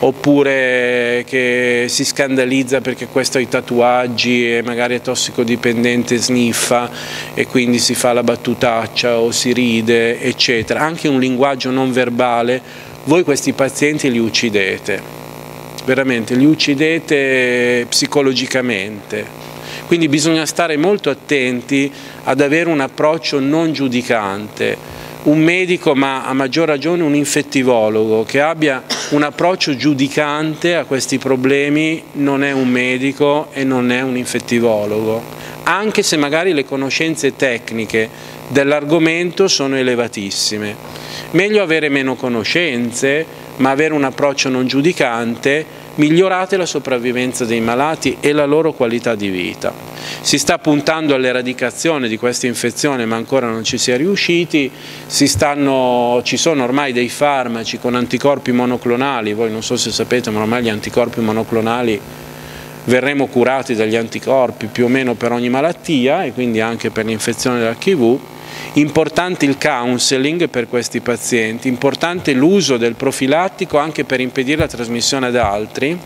oppure che si scandalizza perché questo ha i tatuaggi e magari è tossicodipendente, sniffa e quindi si fa la battutaccia o si ride, eccetera. Anche un linguaggio non verbale, voi questi pazienti li uccidete, veramente, li uccidete psicologicamente. Quindi bisogna stare molto attenti ad avere un approccio non giudicante. Un medico, ma a maggior ragione un infettivologo, che abbia un approccio giudicante a questi problemi non è un medico e non è un infettivologo, anche se magari le conoscenze tecniche dell'argomento sono elevatissime. Meglio avere meno conoscenze, ma avere un approccio non giudicante. Migliorate la sopravvivenza dei malati e la loro qualità di vita. Si sta puntando all'eradicazione di questa infezione, ma ancora non ci si è riusciti. Si stanno, ci sono ormai dei farmaci con anticorpi monoclonali, voi non so se sapete, ma ormai gli anticorpi monoclonali verremo curati dagli anticorpi più o meno per ogni malattia e quindi anche per l'infezione dell'H I V. Importante il counseling per questi pazienti, importante l'uso del profilattico anche per impedire la trasmissione ad altri.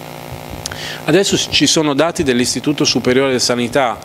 Adesso ci sono dati dell'Istituto Superiore di Sanità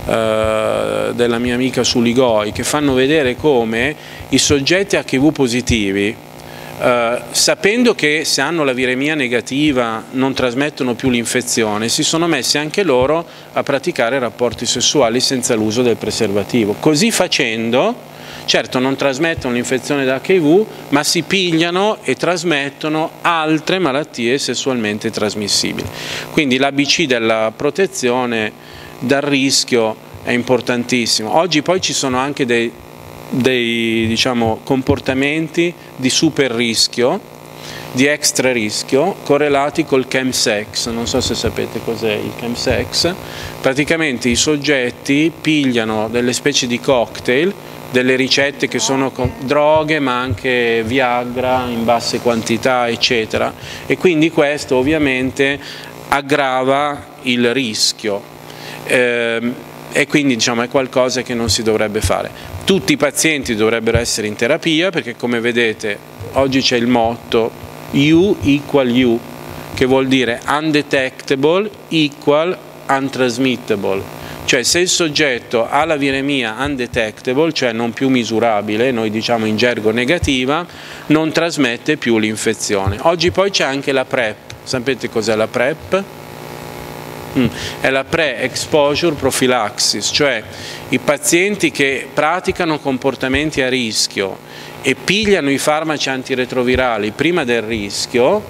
eh, della mia amica Suligoi che fanno vedere come i soggetti H I V positivi, Uh, sapendo che se hanno la viremia negativa non trasmettono più l'infezione, si sono messi anche loro a praticare rapporti sessuali senza l'uso del preservativo. Così facendo, certo non trasmettono l'infezione da H I V, ma si pigliano e trasmettono altre malattie sessualmente trasmissibili. Quindi l'A B C della protezione dal rischio è importantissimo. Oggi poi ci sono anche dei dei diciamo, comportamenti di super rischio, di extra rischio, correlati col chemsex. Non so se sapete cos'è il chemsex. Praticamente i soggetti pigliano delle specie di cocktail, delle ricette che sono con droghe ma anche Viagra in basse quantità eccetera, e quindi questo ovviamente aggrava il rischio. Ehm, e quindi diciamo, è qualcosa che non si dovrebbe fare. Tutti i pazienti dovrebbero essere in terapia perché, come vedete, oggi c'è il motto U equal U, che vuol dire undetectable equal untransmittable, cioè se il soggetto ha la viremia undetectable, cioè non più misurabile, noi diciamo in gergo negativa, non trasmette più l'infezione. Oggi poi c'è anche la PrEP. Sapete cos'è la PrEP? Mm. È la pre-exposure prophylaxis, cioè i pazienti che praticano comportamenti a rischio e pigliano i farmaci antiretrovirali prima del rischio,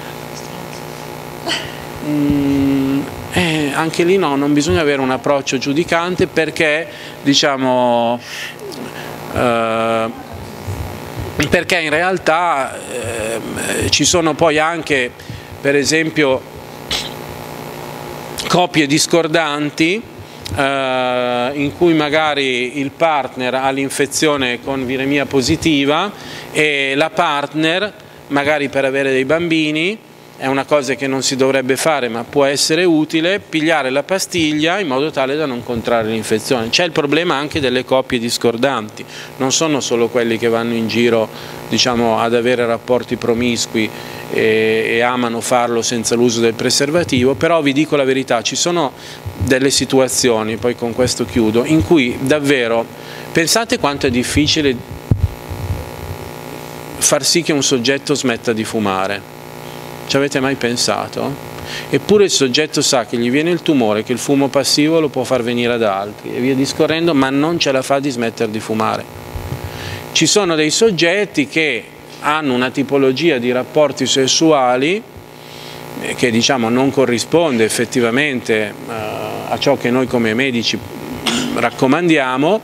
mm, eh, anche lì no, non bisogna avere un approccio giudicante perché, diciamo, eh, perché in realtà eh, ci sono poi anche, per esempio, coppie discordanti eh, in cui magari il partner ha l'infezione con viremia positiva e la partner, magari per avere dei bambini, è una cosa che non si dovrebbe fare ma può essere utile, pigliare la pastiglia in modo tale da non contrarre l'infezione. C'è il problema anche delle coppie discordanti, non sono solo quelli che vanno in giro, diciamo, ad avere rapporti promiscui e, e amano farlo senza l'uso del preservativo, però vi dico la verità, ci sono delle situazioni, poi con questo chiudo, in cui davvero pensate quanto è difficile far sì che un soggetto smetta di fumare. Ci avete mai pensato? Eppure il soggetto sa che gli viene il tumore, che il fumo passivo lo può far venire ad altri e via discorrendo, ma non ce la fa di smettere di fumare. Ci sono dei soggetti che hanno una tipologia di rapporti sessuali che, diciamo, non corrisponde effettivamente uh, a ciò che noi come medici raccomandiamo,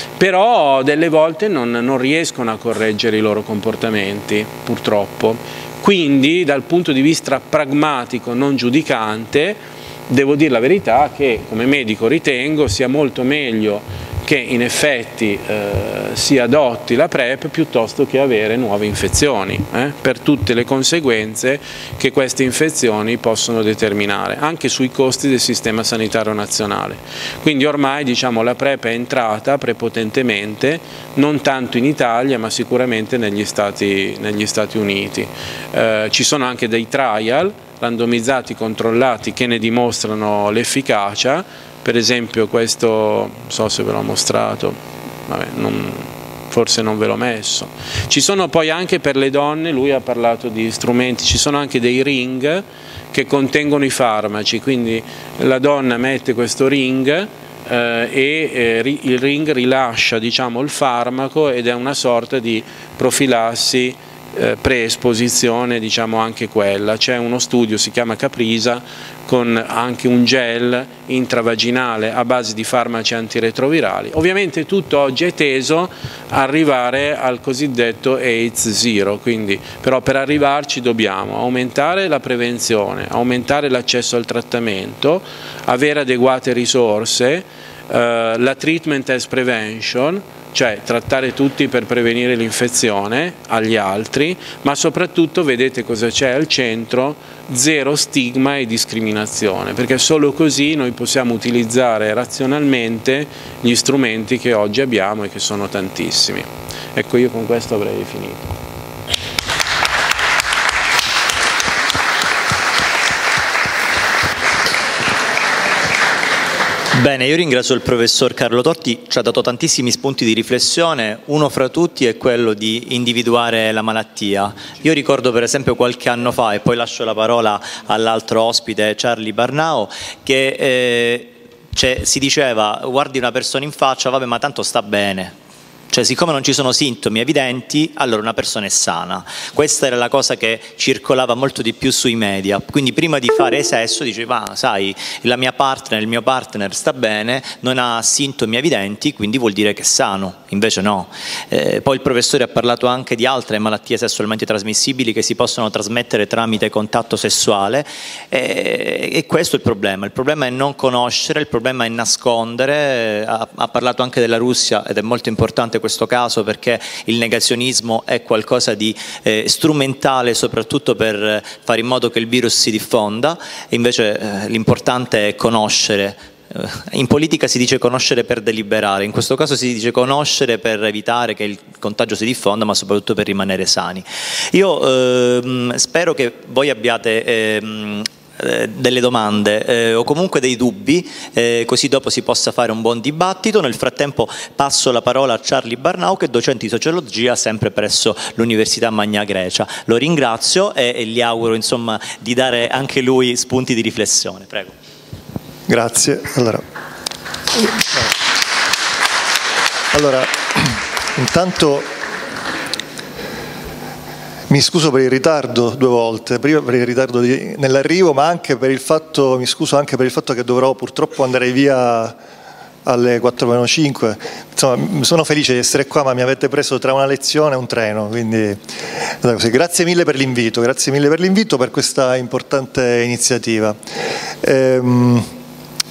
però delle volte non, non riescono a correggere i loro comportamenti, purtroppo. Quindi dal punto di vista pragmatico, non giudicante, devo dire la verità che come medico ritengo sia molto meglio che in effetti eh, si adotti la PrEP piuttosto che avere nuove infezioni, eh, per tutte le conseguenze che queste infezioni possono determinare, anche sui costi del sistema sanitario nazionale. Quindi ormai, diciamo, la PrEP è entrata prepotentemente, non tanto in Italia ma sicuramente negli Stati, negli Stati Uniti. Eh, ci sono anche dei trial randomizzati, controllati, che ne dimostrano l'efficacia. Per esempio questo, non so se ve l'ho mostrato, vabbè, non, forse non ve l'ho messo. Ci sono poi anche per le donne, lui ha parlato di strumenti, ci sono anche dei ring che contengono i farmaci, quindi la donna mette questo ring eh, e eh, il ring rilascia, diciamo, il farmaco ed è una sorta di profilassi eh, preesposizione, diciamo, anche quella. C'è uno studio, si chiama Caprisa, con anche un gel intravaginale a base di farmaci antiretrovirali. Ovviamente tutto oggi è teso a arrivare al cosiddetto AIDS zero, quindi, però per arrivarci dobbiamo aumentare la prevenzione, aumentare l'accesso al trattamento, avere adeguate risorse, eh, la treatment as prevention, cioè trattare tutti per prevenire l'infezione agli altri, ma soprattutto vedete cosa c'è al centro: zero stigma e discriminazione, perché solo così noi possiamo utilizzare razionalmente gli strumenti che oggi abbiamo e che sono tantissimi. Ecco, io con questo avrei finito. Bene, io ringrazio il professor Carlo Torti, ci ha dato tantissimi spunti di riflessione, uno fra tutti è quello di individuare la malattia. Io ricordo per esempio qualche anno fa, e poi lascio la parola all'altro ospite, Charlie Barnao, che eh, cioè, si diceva: guardi una persona in faccia, vabbè, ma tanto sta bene. Cioè, siccome non ci sono sintomi evidenti, allora una persona è sana. Questa era la cosa che circolava molto di più sui media. Quindi prima di fare sesso diceva: ah, sai, la mia partner, il mio partner sta bene, non ha sintomi evidenti, quindi vuol dire che è sano. Invece no. Eh, poi il professore ha parlato anche di altre malattie sessualmente trasmissibili che si possono trasmettere tramite contatto sessuale, eh, e questo è il problema. Il problema è non conoscere, il problema è nascondere. Ha, ha parlato anche della Russia, ed è molto importante questo caso perché il negazionismo è qualcosa di eh, strumentale soprattutto per fare in modo che il virus si diffonda, e invece eh, l'importante è conoscere. In politica si dice conoscere per deliberare, in questo caso si dice conoscere per evitare che il contagio si diffonda, ma soprattutto per rimanere sani. Io ehm, spero che voi abbiate ehm, delle domande eh, o comunque dei dubbi, eh, così dopo si possa fare un buon dibattito. Nel frattempo passo la parola a Charlie Barnao, che è docente di sociologia sempre presso l'Università Magna Grecia. Lo ringrazio e, e gli auguro, insomma, di dare anche lui spunti di riflessione. Prego. Grazie. Allora, allora intanto mi scuso per il ritardo due volte, prima per il ritardo nell'arrivo, ma anche per il fatto, mi scuso anche per il fatto che dovrò purtroppo andare via alle quattro meno cinque. Insomma, sono felice di essere qua, ma mi avete preso tra una lezione e un treno, quindi così. Grazie mille per l'invito, grazie mille per l'invito, per questa importante iniziativa. Ehm,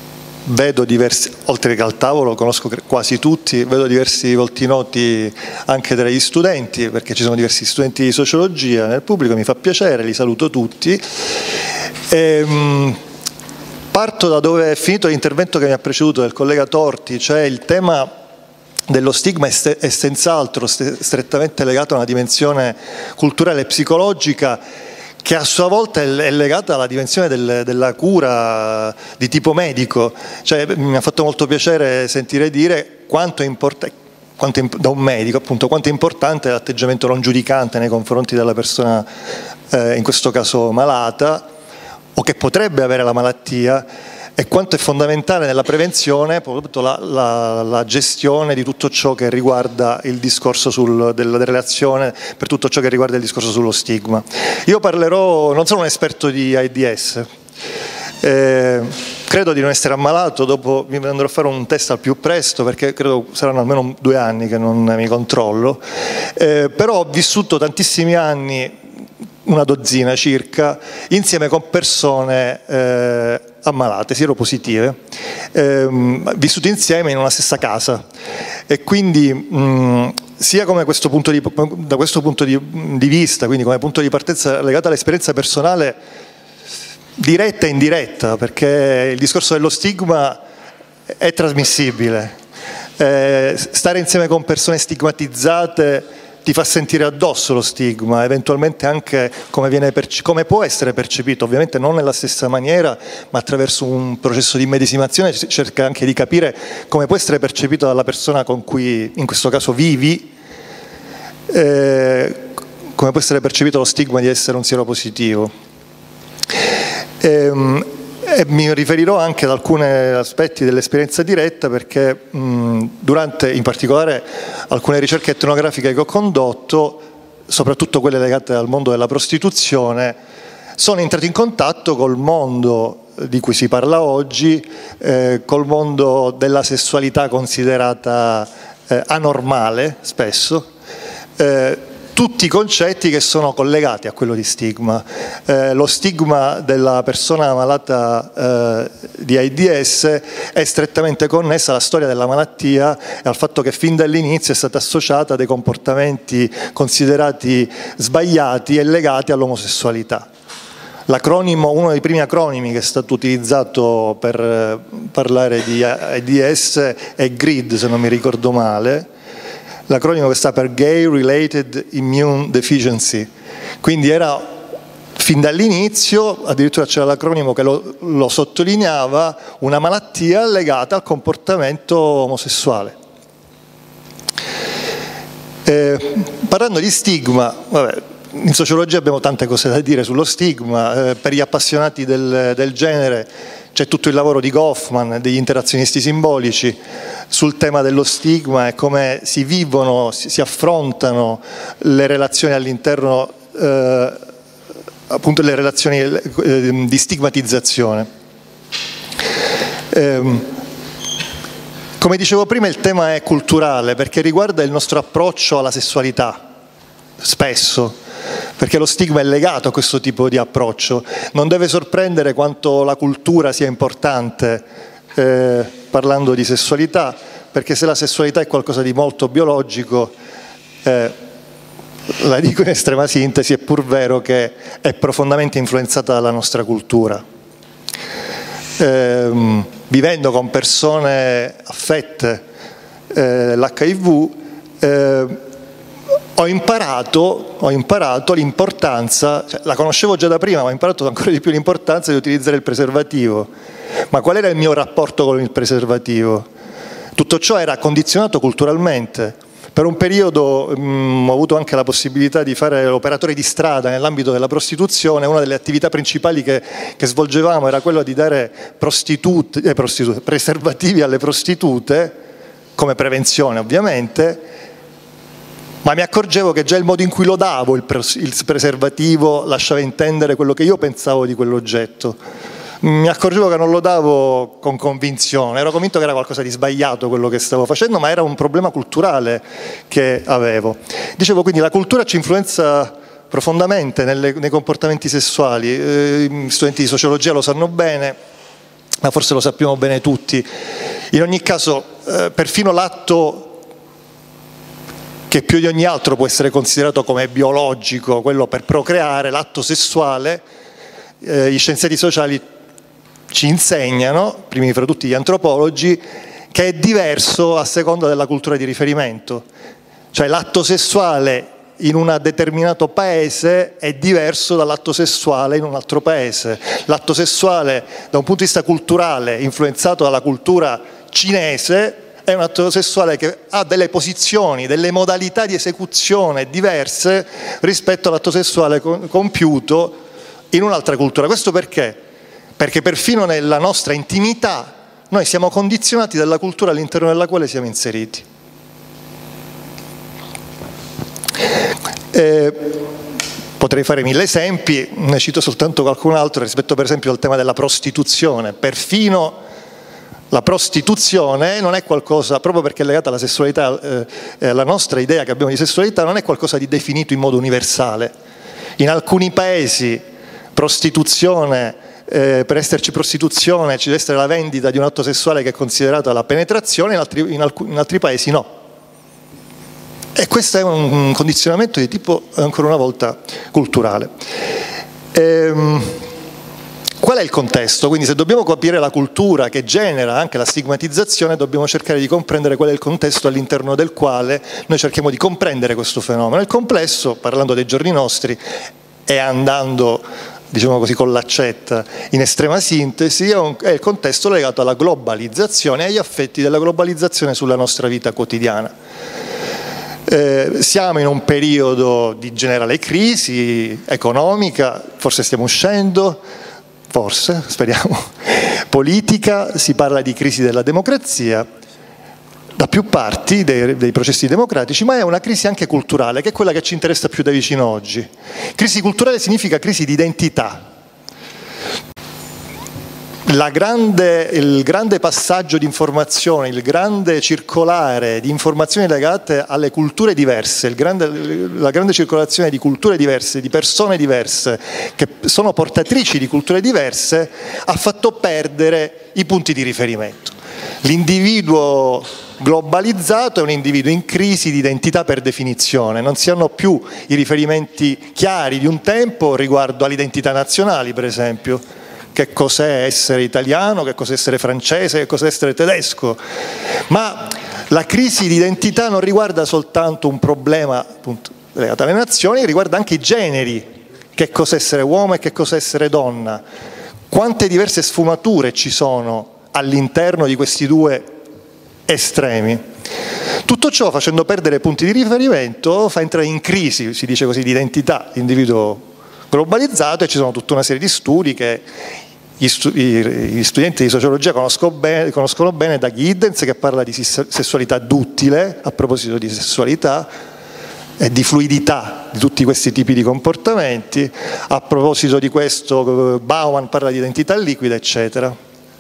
vedo diversi, oltre che al tavolo conosco quasi tutti, vedo diversi volti noti anche tra gli studenti, perché ci sono diversi studenti di sociologia nel pubblico, mi fa piacere, li saluto tutti. E, mh, parto da dove è finito l'intervento che mi ha preceduto del collega Torti, cioè il tema dello stigma è, è senz'altro strettamente legato a una dimensione culturale e psicologica che a sua volta è legata alla dimensione del, della cura di tipo medico. Cioè, mi ha fatto molto piacere sentire dire quanto è importante, da un medico appunto, quanto è importante l'atteggiamento non giudicante nei confronti della persona, eh, in questo caso malata, o che potrebbe avere la malattia, e quanto è fondamentale nella prevenzione la, la, la gestione di tutto ciò che riguarda il discorso sul, della relazione, per tutto ciò che riguarda il discorso sullo stigma. Io parlerò, non sono un esperto di AIDS, eh, credo di non essere ammalato, dopo mi andrò a fare un test al più presto perché credo saranno almeno due anni che non mi controllo, eh, però ho vissuto tantissimi anni, una dozzina circa, insieme con persone eh, ammalate, sieropositive, ehm, vissute insieme in una stessa casa, e quindi mh, sia come questo punto di, da questo punto di, di vista, quindi come punto di partenza legato all'esperienza personale diretta e indiretta, perché il discorso dello stigma è trasmissibile, eh, stare insieme con persone stigmatizzate ti fa sentire addosso lo stigma, eventualmente anche come, viene come può essere percepito, ovviamente non nella stessa maniera, ma attraverso un processo di immedesimazione si cerca anche di capire come può essere percepito dalla persona con cui in questo caso vivi, eh, come può essere percepito lo stigma di essere un sieropositivo. Ehm, E mi riferirò anche ad alcuni aspetti dell'esperienza diretta perché mh, durante in particolare alcune ricerche etnografiche che ho condotto, soprattutto quelle legate al mondo della prostituzione, sono entrato in contatto col mondo di cui si parla oggi, eh, col mondo della sessualità considerata eh, anormale spesso, eh, tutti i concetti che sono collegati a quello di stigma. Eh, lo stigma della persona malata eh, di AIDS è strettamente connesso alla storia della malattia e al fatto che fin dall'inizio è stata associata a dei comportamenti considerati sbagliati e legati all'omosessualità. L'acronimo, uno dei primi acronimi che è stato utilizzato per eh, parlare di AIDS è GRID, se non mi ricordo male, l'acronimo che sta per Gay Related Immune Deficiency, quindi era fin dall'inizio, addirittura c'era l'acronimo che lo, lo sottolineava, una malattia legata al comportamento omosessuale. Eh, parlando di stigma, vabbè, in sociologia abbiamo tante cose da dire sullo stigma, eh, per gli appassionati del, del genere c'è tutto il lavoro di Goffman, degli interazionisti simbolici, sul tema dello stigma e come si vivono, si, si affrontano le relazioni all'interno, eh, appunto le relazioni eh, di stigmatizzazione. Eh, come dicevo prima, il tema è culturale perché riguarda il nostro approccio alla sessualità, spesso. Perché lo stigma è legato a questo tipo di approccio. Non deve sorprendere quanto la cultura sia importante eh, parlando di sessualità, perché se la sessualità è qualcosa di molto biologico, eh, la dico in estrema sintesi, è pur vero che è profondamente influenzata dalla nostra cultura. Eh, vivendo con persone affette eh, l'H I V, eh, Ho imparato, ho imparato l'importanza, cioè, la conoscevo già da prima, ma ho imparato ancora di più l'importanza di utilizzare il preservativo. Ma qual era il mio rapporto con il preservativo? Tutto ciò era condizionato culturalmente. Per un periodo mh, ho avuto anche la possibilità di fare l'operatore di strada nell'ambito della prostituzione. Una delle attività principali che, che svolgevamo era quella di dare prostitute, eh, prostitute, preservativi alle prostitute, come prevenzione ovviamente, ma mi accorgevo che già il modo in cui lo davo, il, il preservativo, lasciava intendere quello che io pensavo di quell'oggetto. Mi accorgevo che non lo davo con convinzione, ero convinto che era qualcosa di sbagliato quello che stavo facendo, ma era un problema culturale che avevo. Dicevo, quindi la cultura ci influenza profondamente nelle, nei comportamenti sessuali, eh, gli studenti di sociologia lo sanno bene, ma forse lo sappiamo bene tutti. In ogni caso, eh, perfino l'atto che più di ogni altro può essere considerato come biologico, quello per procreare, l'atto sessuale, eh, gli scienziati sociali ci insegnano, primi fra tutti gli antropologi, che è diverso a seconda della cultura di riferimento. Cioè l'atto sessuale in un determinato paese è diverso dall'atto sessuale in un altro paese. L'atto sessuale da un punto di vista culturale, influenzato dalla cultura cinese, è un atto sessuale che ha delle posizioni, delle modalità di esecuzione diverse rispetto all'atto sessuale compiuto in un'altra cultura. Questo perché? Perché perfino nella nostra intimità noi siamo condizionati dalla cultura all'interno della quale siamo inseriti. Eh, potrei fare mille esempi, ne cito soltanto qualcun altro rispetto per esempio al tema della prostituzione. Perfino la prostituzione non è qualcosa, proprio perché è legata alla sessualità, eh, alla nostra idea che abbiamo di sessualità, non è qualcosa di definito in modo universale. In alcuni paesi prostituzione, eh, per esserci prostituzione ci deve essere la vendita di un atto sessuale che è considerata la penetrazione, in altri, in alcuni, in altri paesi no. E questo è un condizionamento di tipo, ancora una volta, culturale. Ehm, Qual è il contesto? Quindi se dobbiamo capire la cultura che genera anche la stigmatizzazione, dobbiamo cercare di comprendere qual è il contesto all'interno del quale noi cerchiamo di comprendere questo fenomeno. Il complesso, parlando dei giorni nostri e andando, diciamo così, con l'accetta in estrema sintesi, è, un, è il contesto legato alla globalizzazione e agli effetti della globalizzazione sulla nostra vita quotidiana. Eh, siamo in un periodo di generale crisi economica, forse stiamo uscendo, forse, speriamo, politica, si parla di crisi della democrazia da più parti dei, dei processi democratici, ma è una crisi anche culturale, che è quella che ci interessa più da vicino oggi. Crisi culturale significa crisi di identità. La grande, il grande passaggio di informazioni, il grande circolare di informazioni legate alle culture diverse, il grande, la grande circolazione di culture diverse, di persone diverse, che sono portatrici di culture diverse, ha fatto perdere i punti di riferimento. L'individuo globalizzato è un individuo in crisi di identità per definizione, non si hanno più i riferimenti chiari di un tempo riguardo alle identità nazionali, per esempio. Che cos'è essere italiano, che cos'è essere francese, che cos'è essere tedesco. Ma la crisi di identità non riguarda soltanto un problema appunto legato alle nazioni, riguarda anche i generi, che cos'è essere uomo e che cos'è essere donna. Quante diverse sfumature ci sono all'interno di questi due estremi. Tutto ciò, facendo perdere punti di riferimento, fa entrare in crisi, si dice così, di identità l'individuo globalizzato, e ci sono tutta una serie di studi che gli, stu- gli studenti di sociologia conoscono bene, conoscono bene, da Giddens, che parla di sessualità duttile, a proposito di sessualità e di fluidità di tutti questi tipi di comportamenti, a proposito di questo Bauman parla di identità liquida, eccetera.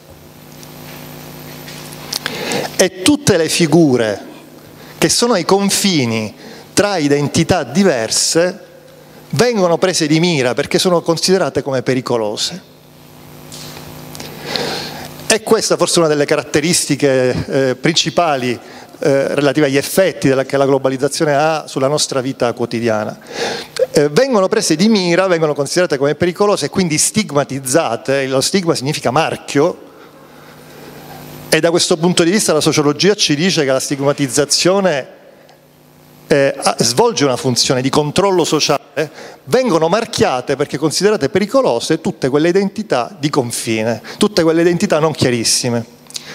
E tutte le figure che sono ai confini tra identità diverse vengono prese di mira perché sono considerate come pericolose. E questa forse è una delle caratteristiche eh, principali eh, relative agli effetti della, che la globalizzazione ha sulla nostra vita quotidiana. Eh, vengono prese di mira, vengono considerate come pericolose e quindi stigmatizzate. Lo stigma significa marchio, e da questo punto di vista la sociologia ci dice che la stigmatizzazione Eh, svolge una funzione di controllo sociale. Vengono marchiate perché considerate pericolose tutte quelle identità di confine, tutte quelle identità non chiarissime.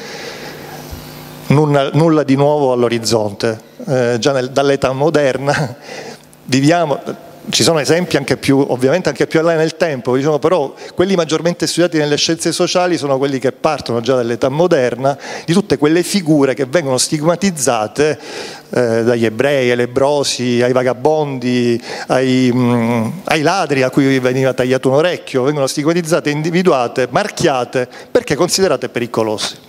Nulla, nulla di nuovo all'orizzonte, eh, già nel, dall'età moderna viviamo. Ci sono esempi anche più, ovviamente anche più là nel tempo, diciamo, però quelli maggiormente studiati nelle scienze sociali sono quelli che partono già dall'età moderna, di tutte quelle figure che vengono stigmatizzate eh, dagli ebrei, ai lebbrosi, ai vagabondi, ai, mh, ai ladri a cui veniva tagliato un orecchio, vengono stigmatizzate, individuate, marchiate perché considerate pericolose.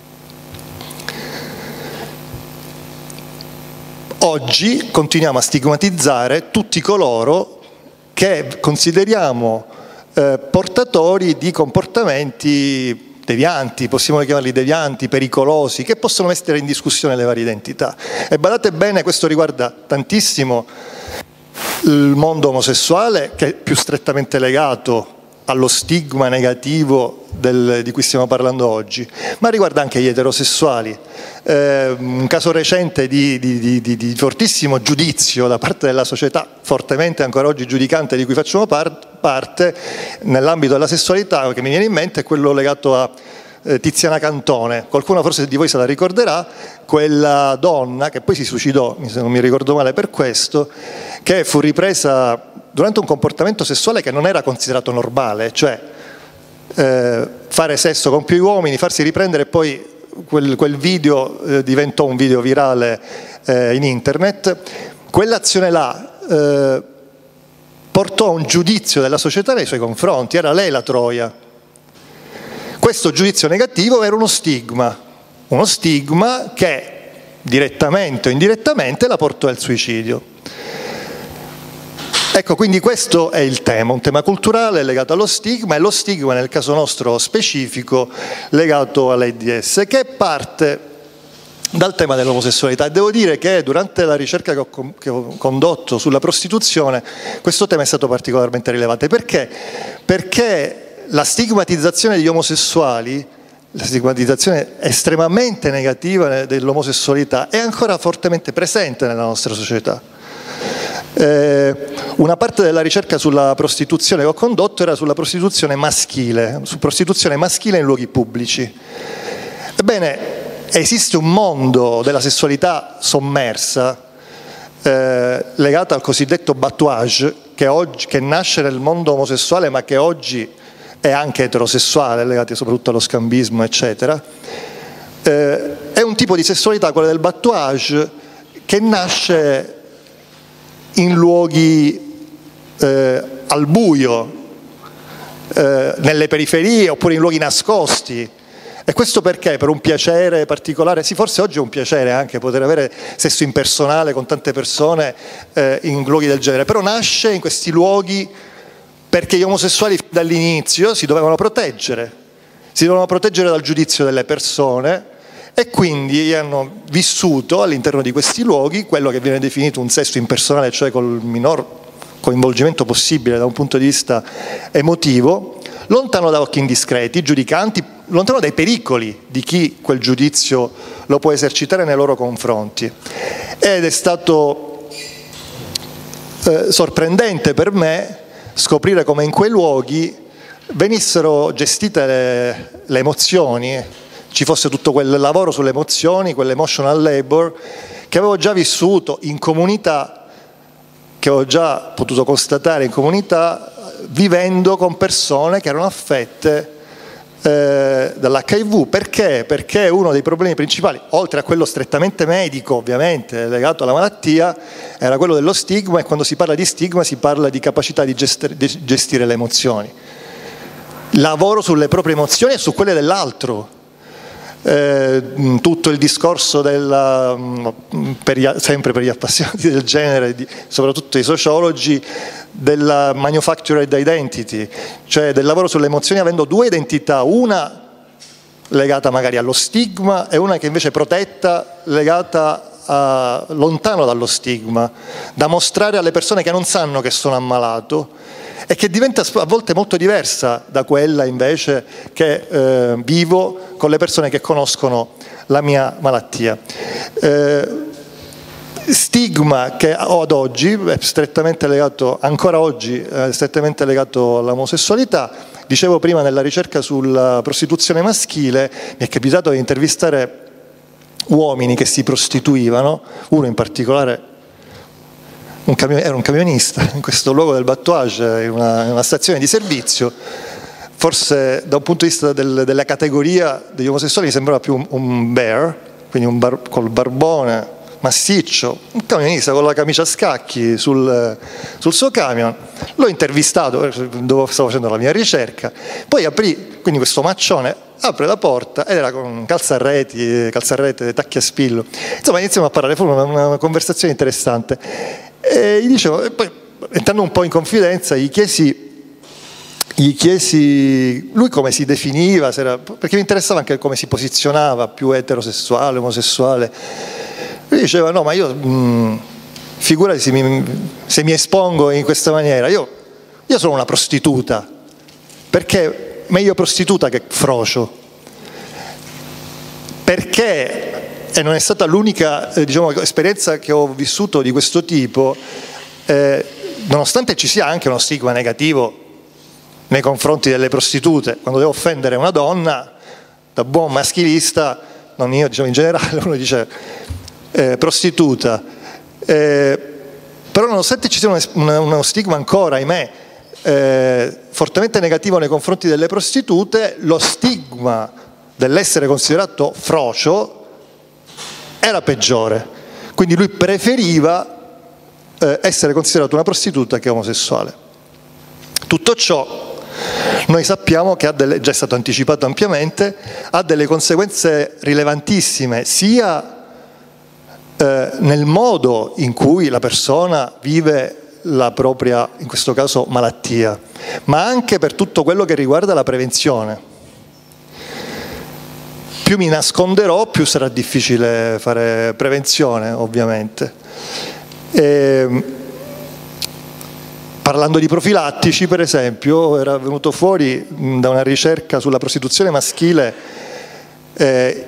Oggi continuiamo a stigmatizzare tutti coloro che consideriamo eh, portatori di comportamenti devianti, possiamo chiamarli devianti, pericolosi, che possono mettere in discussione le varie identità. E badate bene, questo riguarda tantissimo il mondo omosessuale, che è più strettamente legato allo stigma negativo del, di cui stiamo parlando oggi, ma riguarda anche gli eterosessuali. Eh, un caso recente di, di, di, di fortissimo giudizio da parte della società, fortemente ancora oggi giudicante, di cui facciamo par parte, nell'ambito della sessualità, che mi viene in mente, è quello legato a eh, Tiziana Cantone. Qualcuno forse di voi se la ricorderà, quella donna che poi si suicidò, se non mi ricordo male per questo, che fu ripresa durante un comportamento sessuale che non era considerato normale, cioè eh, fare sesso con più uomini, farsi riprendere, e poi quel, quel video eh, diventò un video virale eh, in internet. Quell'azione là eh, portò a un giudizio della società nei suoi confronti, era lei la troia. Questo giudizio negativo era uno stigma, uno stigma che direttamente o indirettamente la portò al suicidio. Ecco, quindi questo è il tema, un tema culturale legato allo stigma, e lo stigma nel caso nostro specifico legato all'AIDS, che parte dal tema dell'omosessualità. Devo dire che durante la ricerca che ho, che ho condotto sulla prostituzione questo tema è stato particolarmente rilevante. Perché? Perché la stigmatizzazione degli omosessuali, la stigmatizzazione estremamente negativa dell'omosessualità, è ancora fortemente presente nella nostra società. Eh, una parte della ricerca sulla prostituzione che ho condotto era sulla prostituzione maschile, su prostituzione maschile in luoghi pubblici. Ebbene, esiste un mondo della sessualità sommersa eh, legata al cosiddetto batouage, che, oggi, che nasce nel mondo omosessuale ma che oggi è anche eterosessuale, legati soprattutto allo scambismo, eccetera. Eh, è un tipo di sessualità, quella del batouage, che nasce in luoghi eh, al buio, eh, nelle periferie oppure in luoghi nascosti. E questo perché? Per un piacere particolare? Sì, forse oggi è un piacere anche poter avere sesso impersonale con tante persone eh, in luoghi del genere, però nasce in questi luoghi perché gli omosessuali dall'inizio si dovevano proteggere, si dovevano proteggere dal giudizio delle persone, e quindi hanno vissuto all'interno di questi luoghi quello che viene definito un sesso impersonale, cioè col minor coinvolgimento possibile da un punto di vista emotivo, lontano da occhi indiscreti, giudicanti, lontano dai pericoli di chi quel giudizio lo può esercitare nei loro confronti. Ed è stato eh, sorprendente per me scoprire come in quei luoghi venissero gestite le, le emozioni, ci fosse tutto quel lavoro sulle emozioni, quell'emotional labor che avevo già vissuto in comunità, che ho già potuto constatare in comunità, vivendo con persone che erano affette eh, dall'H I V. Perché? Perché uno dei problemi principali, oltre a quello strettamente medico ovviamente legato alla malattia, era quello dello stigma, e quando si parla di stigma si parla di capacità di gestire, di gestire le emozioni. Lavoro sulle proprie emozioni e su quelle dell'altro. Eh, tutto il discorso della, per gli, sempre per gli appassionati del genere, di, soprattutto i sociologi, della manufactured identity, cioè del lavoro sulle emozioni avendo due identità, una legata magari allo stigma e una che invece è protetta, legata a, lontano dallo stigma, da mostrare alle persone che non sanno che sono ammalato, e che diventa a volte molto diversa da quella invece che eh, vivo con le persone che conoscono la mia malattia. Eh, stigma che ho ad oggi è strettamente legato, ancora oggi, è strettamente legato all'omosessualità. Dicevo prima, nella ricerca sulla prostituzione maschile mi è capitato di intervistare uomini che si prostituivano, uno in particolare Un camion, era un camionista in questo luogo del batouage, in una, in una stazione di servizio. Forse da un punto di vista del, della categoria degli omosessuali mi sembrava più un, un bear, quindi un bar, col barbone massiccio, un camionista con la camicia a scacchi sul, sul suo camion. L'ho intervistato dove stavo facendo la mia ricerca, poi aprì, quindi questo maccione apre la porta ed era con calzarreti, calzarrete, tacchi a spillo. Insomma, iniziamo a parlare, fu una, una conversazione interessante. E gli dicevo, e poi entrando un po' in confidenza gli chiesi gli chiesi lui come si definiva, se era, perché mi interessava anche come si posizionava, più eterosessuale, omosessuale. Lui diceva no, ma io mh, figurati se mi, se mi espongo in questa maniera, io, io sono una prostituta, perché meglio prostituta che frocio, perché, e non è stata l'unica eh, diciamo, esperienza che ho vissuto di questo tipo, eh, nonostante ci sia anche uno stigma negativo nei confronti delle prostitute, quando devo offendere una donna, da buon maschilista, non io, diciamo in generale, uno dice eh, prostituta, eh, però nonostante ci sia un, un, uno stigma ancora, ahimè, eh, fortemente negativo nei confronti delle prostitute, lo stigma dell'essere considerato frocio era peggiore, quindi lui preferiva eh, essere considerato una prostituta che omosessuale. Tutto ciò noi sappiamo che ha delle, già è stato anticipato ampiamente, ha delle conseguenze rilevantissime sia eh, nel modo in cui la persona vive la propria, in questo caso, malattia, ma anche per tutto quello che riguarda la prevenzione. Più mi nasconderò, più sarà difficile fare prevenzione, ovviamente. E, parlando di profilattici, per esempio, era venuto fuori da una ricerca sulla prostituzione maschile, eh,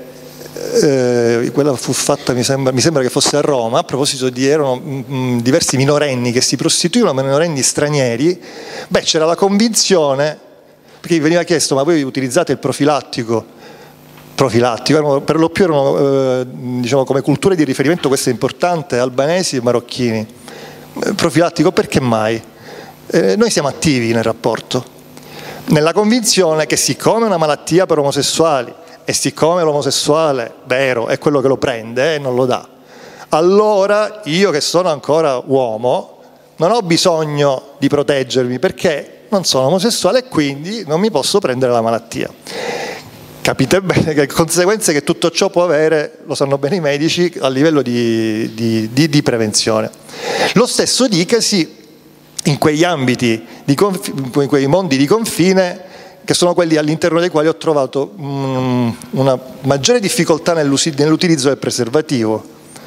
eh, quella fu fatta, mi sembra, mi sembra che fosse a Roma, a proposito di, erano mh, diversi minorenni che si prostituivano, minorenni stranieri. Beh, c'era la convinzione, perché gli veniva chiesto, ma voi utilizzate il profilattico? Profilattico, per lo più erano, eh, diciamo, come culture di riferimento, questo è importante, albanesi e marocchini. Profilattico perché mai? Eh, noi siamo attivi nel rapporto, nella convinzione che siccome è una malattia per omosessuali e siccome l'omosessuale vero è quello che lo prende e non lo dà, allora io che sono ancora uomo non ho bisogno di proteggermi perché non sono omosessuale e quindi non mi posso prendere la malattia. Capite bene che conseguenze che tutto ciò può avere, lo sanno bene i medici, a livello di, di, di, di prevenzione. Lo stesso dicasi in quegli ambiti, di in quei mondi di confine, che sono quelli all'interno dei quali ho trovato um, una maggiore difficoltà nell'utilizzo del preservativo,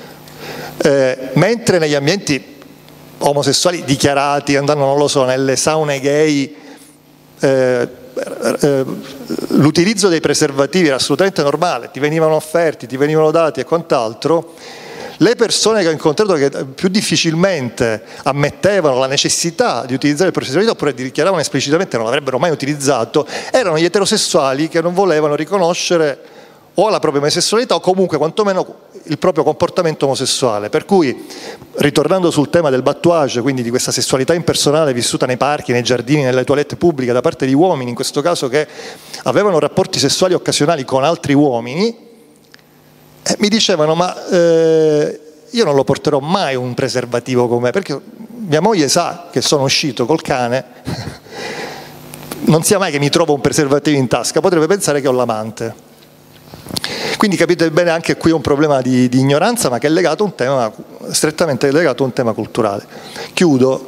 eh, mentre negli ambienti omosessuali dichiarati, andando, non lo so, nelle saune gay, eh, eh, l'utilizzo dei preservativi era assolutamente normale, ti venivano offerti, ti venivano dati e quant'altro. Le persone che ho incontrato che più difficilmente ammettevano la necessità di utilizzare il preservativo oppure dichiaravano esplicitamente che non l'avrebbero mai utilizzato erano gli eterosessuali che non volevano riconoscere o la propria omosessualità o comunque quantomeno il proprio comportamento omosessuale. Per cui, ritornando sul tema del battuage, quindi di questa sessualità impersonale vissuta nei parchi, nei giardini, nelle toilette pubbliche da parte di uomini, in questo caso che avevano rapporti sessuali occasionali con altri uomini, Eh, mi dicevano, ma eh, io non lo porterò mai un preservativo con me, perché mia moglie sa che sono uscito col cane, non sia mai che mi trovo un preservativo in tasca, potrebbe pensare che ho l'amante. Quindi capite bene, anche qui è un problema di, di ignoranza, ma che è legato a un tema, strettamente legato a un tema culturale. Chiudo.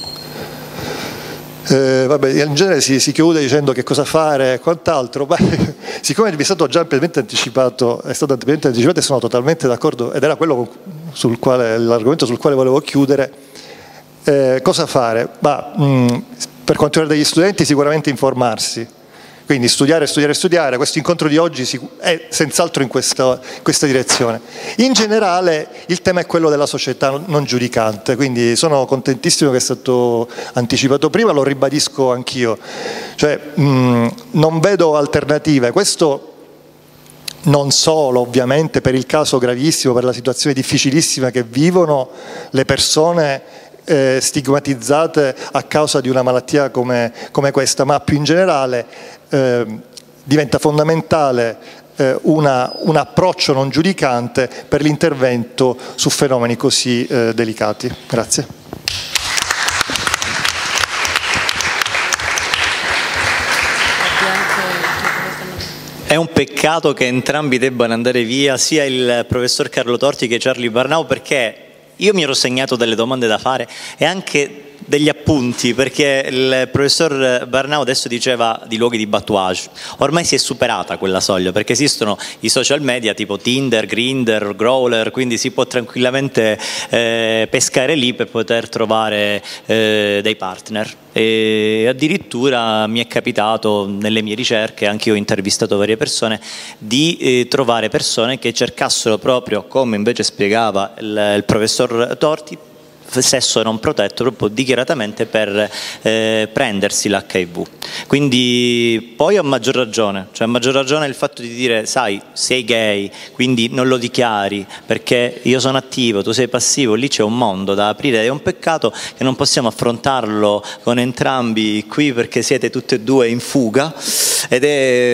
Eh, vabbè, in genere si, si chiude dicendo che cosa fare e quant'altro. Beh, siccome mi è stato già ampiamente anticipato, è stato ampiamente anticipato e sono totalmente d'accordo, ed era quello sul quale, l'argomento sul quale volevo chiudere, eh, cosa fare? Bah, mh, per quanto riguarda gli studenti, sicuramente informarsi, quindi studiare, studiare, studiare. Questo incontro di oggi è senz'altro in questa, in questa direzione. In generale il tema è quello della società non giudicante, quindi sono contentissimo che è stato anticipato prima, lo ribadisco anch'io, cioè, mh, non vedo alternative. Questo non solo ovviamente per il caso gravissimo, per la situazione difficilissima che vivono le persone Eh, stigmatizzate a causa di una malattia come, come questa, ma più in generale eh, diventa fondamentale eh, una, un approccio non giudicante per l'intervento su fenomeni così eh, delicati. Grazie. È un peccato che entrambi debbano andare via, sia il professor Carlo Torti che Charlie Barnau, perché io mi ero segnato delle domande da fare e anche degli appunti, perché il professor Barnau adesso diceva di luoghi di batouage. Ormai si è superata quella soglia, perché esistono i social media tipo Tinder, Grindr, Growler, quindi si può tranquillamente eh, pescare lì per poter trovare eh, dei partner. E addirittura mi è capitato nelle mie ricerche, anche io ho intervistato varie persone, di eh, trovare persone che cercassero proprio, come invece spiegava il, il professor Torti, sesso non protetto proprio dichiaratamente per eh, prendersi l'H I V. Quindi poi a maggior ragione, cioè a maggior ragione il fatto di dire, sai, sei gay, quindi non lo dichiari perché io sono attivo, tu sei passivo, lì c'è un mondo da aprire, è un peccato che non possiamo affrontarlo con entrambi qui perché siete tutti e due in fuga ed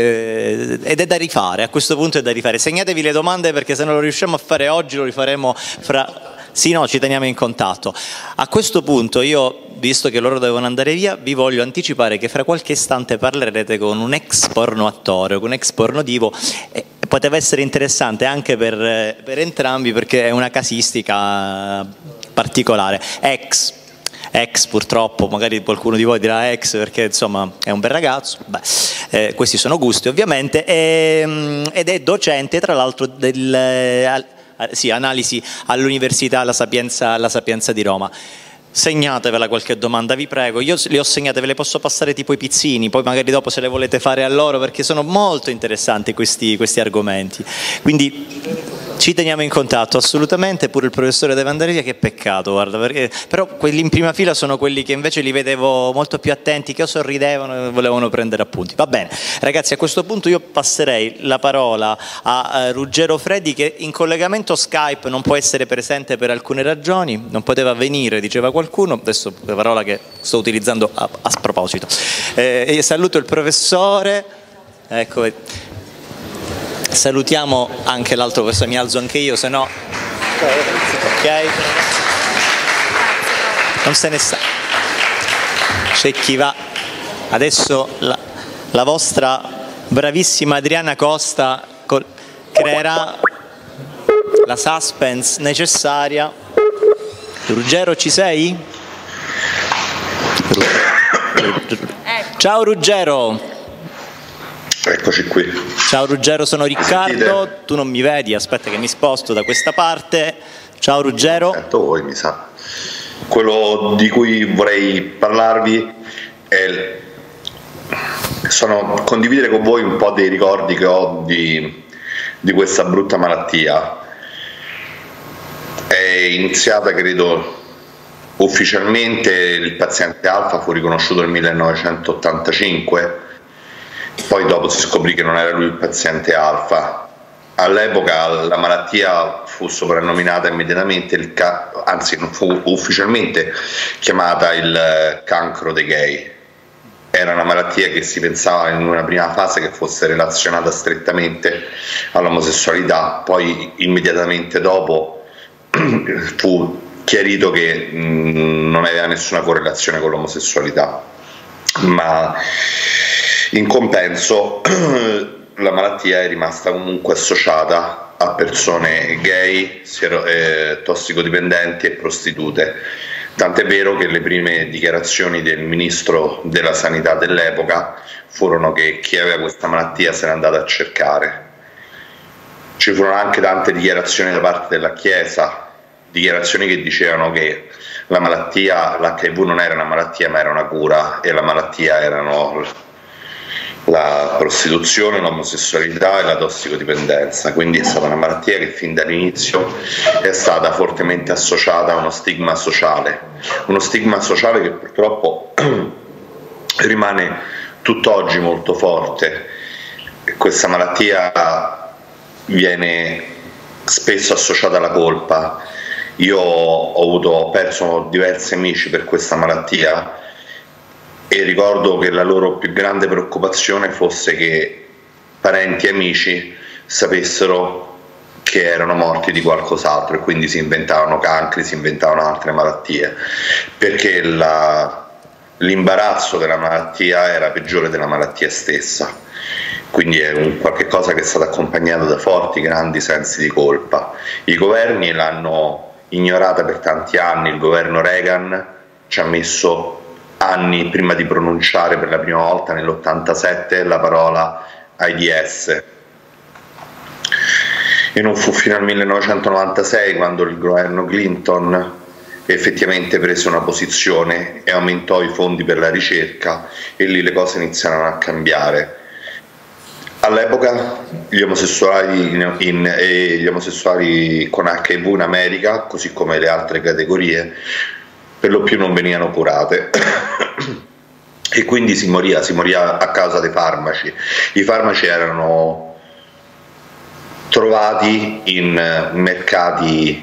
è, ed è da rifare, a questo punto è da rifare. Segnatevi le domande perché se non lo riusciamo a fare oggi lo rifaremo fra... Sì, no, ci teniamo in contatto. A questo punto io, visto che loro devono andare via, vi voglio anticipare che fra qualche istante parlerete con un ex porno attore, con un ex porno divo, e poteva essere interessante anche per, per entrambi perché è una casistica particolare. Ex. Ex purtroppo, magari qualcuno di voi dirà ex perché insomma è un bel ragazzo, beh, eh, questi sono gusti ovviamente, e, ed è docente tra l'altro del... Eh, Sì, analisi all'Università La Sapienza, La Sapienza di Roma. Segnatevela qualche domanda, vi prego. Io le ho segnate, ve le posso passare tipo i pizzini, poi magari dopo se le volete fare a loro perché sono molto interessanti questi, questi argomenti. Quindi ci teniamo in contatto assolutamente, pure il professore deve andare via, che peccato, guarda, perché, però quelli in prima fila sono quelli che invece li vedevo molto più attenti, che o sorridevano e volevano prendere appunti. Va bene, ragazzi, a questo punto io passerei la parola a, a Ruggero Freddi, che in collegamento Skype non può essere presente per alcune ragioni, non poteva venire, diceva qualcuno, adesso la parola che sto utilizzando a, a sproposito. Eh, e saluto il professore, ecco. Salutiamo anche l'altro, questo mi alzo anche io, se no... Ok? Non se ne sa. C'è chi va. Adesso la, la vostra bravissima Adriana Costa creerà la suspense necessaria. Ruggero, ci sei? Ciao Ruggero. Eccoci qui. Ciao Ruggero, sono Riccardo, tu non mi vedi, aspetta che mi sposto da questa parte. Ciao Ruggero. Certo, voi mi sa. Quello di cui vorrei parlarvi è sono condividere con voi un po' dei ricordi che ho di, di questa brutta malattia. È iniziata, credo, ufficialmente il paziente alfa fu riconosciuto nel millenovecentottantacinque. Poi dopo si scoprì che non era lui il paziente alfa. All'epoca la malattia fu soprannominata immediatamente, il ca anzi non fu ufficialmente chiamata il cancro dei gay. Era una malattia che si pensava in una prima fase che fosse relazionata strettamente all'omosessualità, poi immediatamente dopo fu chiarito che mh, non aveva nessuna correlazione con l'omosessualità, ma in compenso la malattia è rimasta comunque associata a persone gay, eh, tossicodipendenti e prostitute. Tant'è vero che le prime dichiarazioni del ministro della sanità dell'epoca furono che chi aveva questa malattia se n'è andato a cercare. Ci furono anche tante dichiarazioni da parte della Chiesa, dichiarazioni che dicevano che la malattia, l'H I V non era una malattia ma era una cura, e la malattia erano la prostituzione, l'omosessualità e la tossicodipendenza. Quindi è stata una malattia che fin dall'inizio è stata fortemente associata a uno stigma sociale, uno stigma sociale che purtroppo rimane tutt'oggi molto forte. Questa malattia viene spesso associata alla colpa. Io ho, avuto, ho perso diversi amici per questa malattia e ricordo che la loro più grande preoccupazione fosse che parenti e amici sapessero che erano morti di qualcos'altro, e quindi si inventavano cancri, si inventavano altre malattie, perché l'imbarazzo della malattia era peggiore della malattia stessa. Quindi è un qualche cosa che è stato accompagnato da forti, grandi sensi di colpa. I governi l'hanno ignorata per tanti anni. Il governo Reagan ci ha messo anni prima di pronunciare per la prima volta nell'ottantasette la parola AIDS. E non fu fino al millenovecentonovantasei quando il governo Clinton effettivamente prese una posizione e aumentò i fondi per la ricerca, e lì le cose iniziarono a cambiare. All'epoca gli omosessuali, in, in, e gli omosessuali con acca i vu in America, così come le altre categorie, per lo più non venivano curate e quindi si moriva, si moriva a causa dei farmaci. I farmaci erano trovati in mercati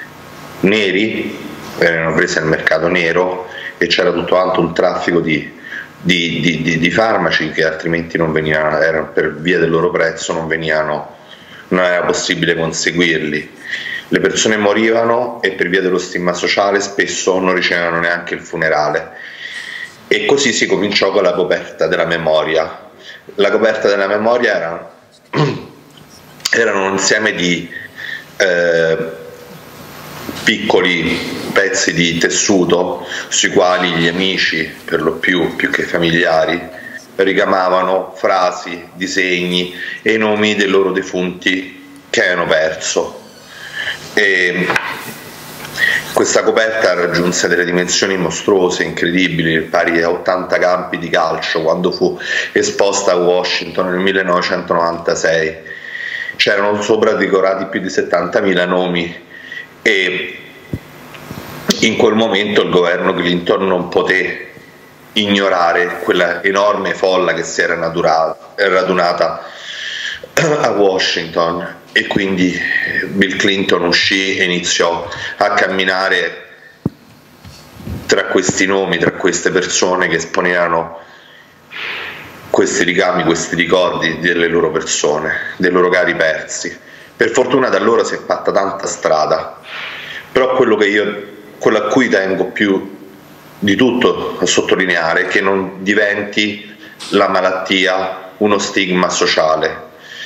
neri, erano presi al mercato nero, e c'era tutto quanto un traffico di, di, di, di, di farmaci che altrimenti non venivano, erano, per via del loro prezzo non venivano, non era possibile conseguirli. Le persone morivano e per via dello stigma sociale spesso non ricevevano neanche il funerale, e così si cominciò con la coperta della memoria. La coperta della memoria era, erano un insieme di eh, piccoli pezzi di tessuto sui quali gli amici, per lo più più che familiari, ricamavano frasi, disegni e i nomi dei loro defunti che avevano perso. E questa coperta raggiunse delle dimensioni mostruose, incredibili, pari a ottanta campi di calcio, quando fu esposta a Washington nel millenovecentonovantasei. C'erano sopra decorati più di settantamila nomi, e in quel momento il governo Clinton non poté ignorare quella enorme folla che si era radunata a Washington, e quindi Bill Clinton uscì e iniziò a camminare tra questi nomi, tra queste persone che esponevano questi ricami, questi ricordi delle loro persone, dei loro cari persi. Per fortuna da allora si è fatta tanta strada, però quello che io, quello a cui tengo più di tutto a sottolineare è che non diventi la malattia uno stigma sociale.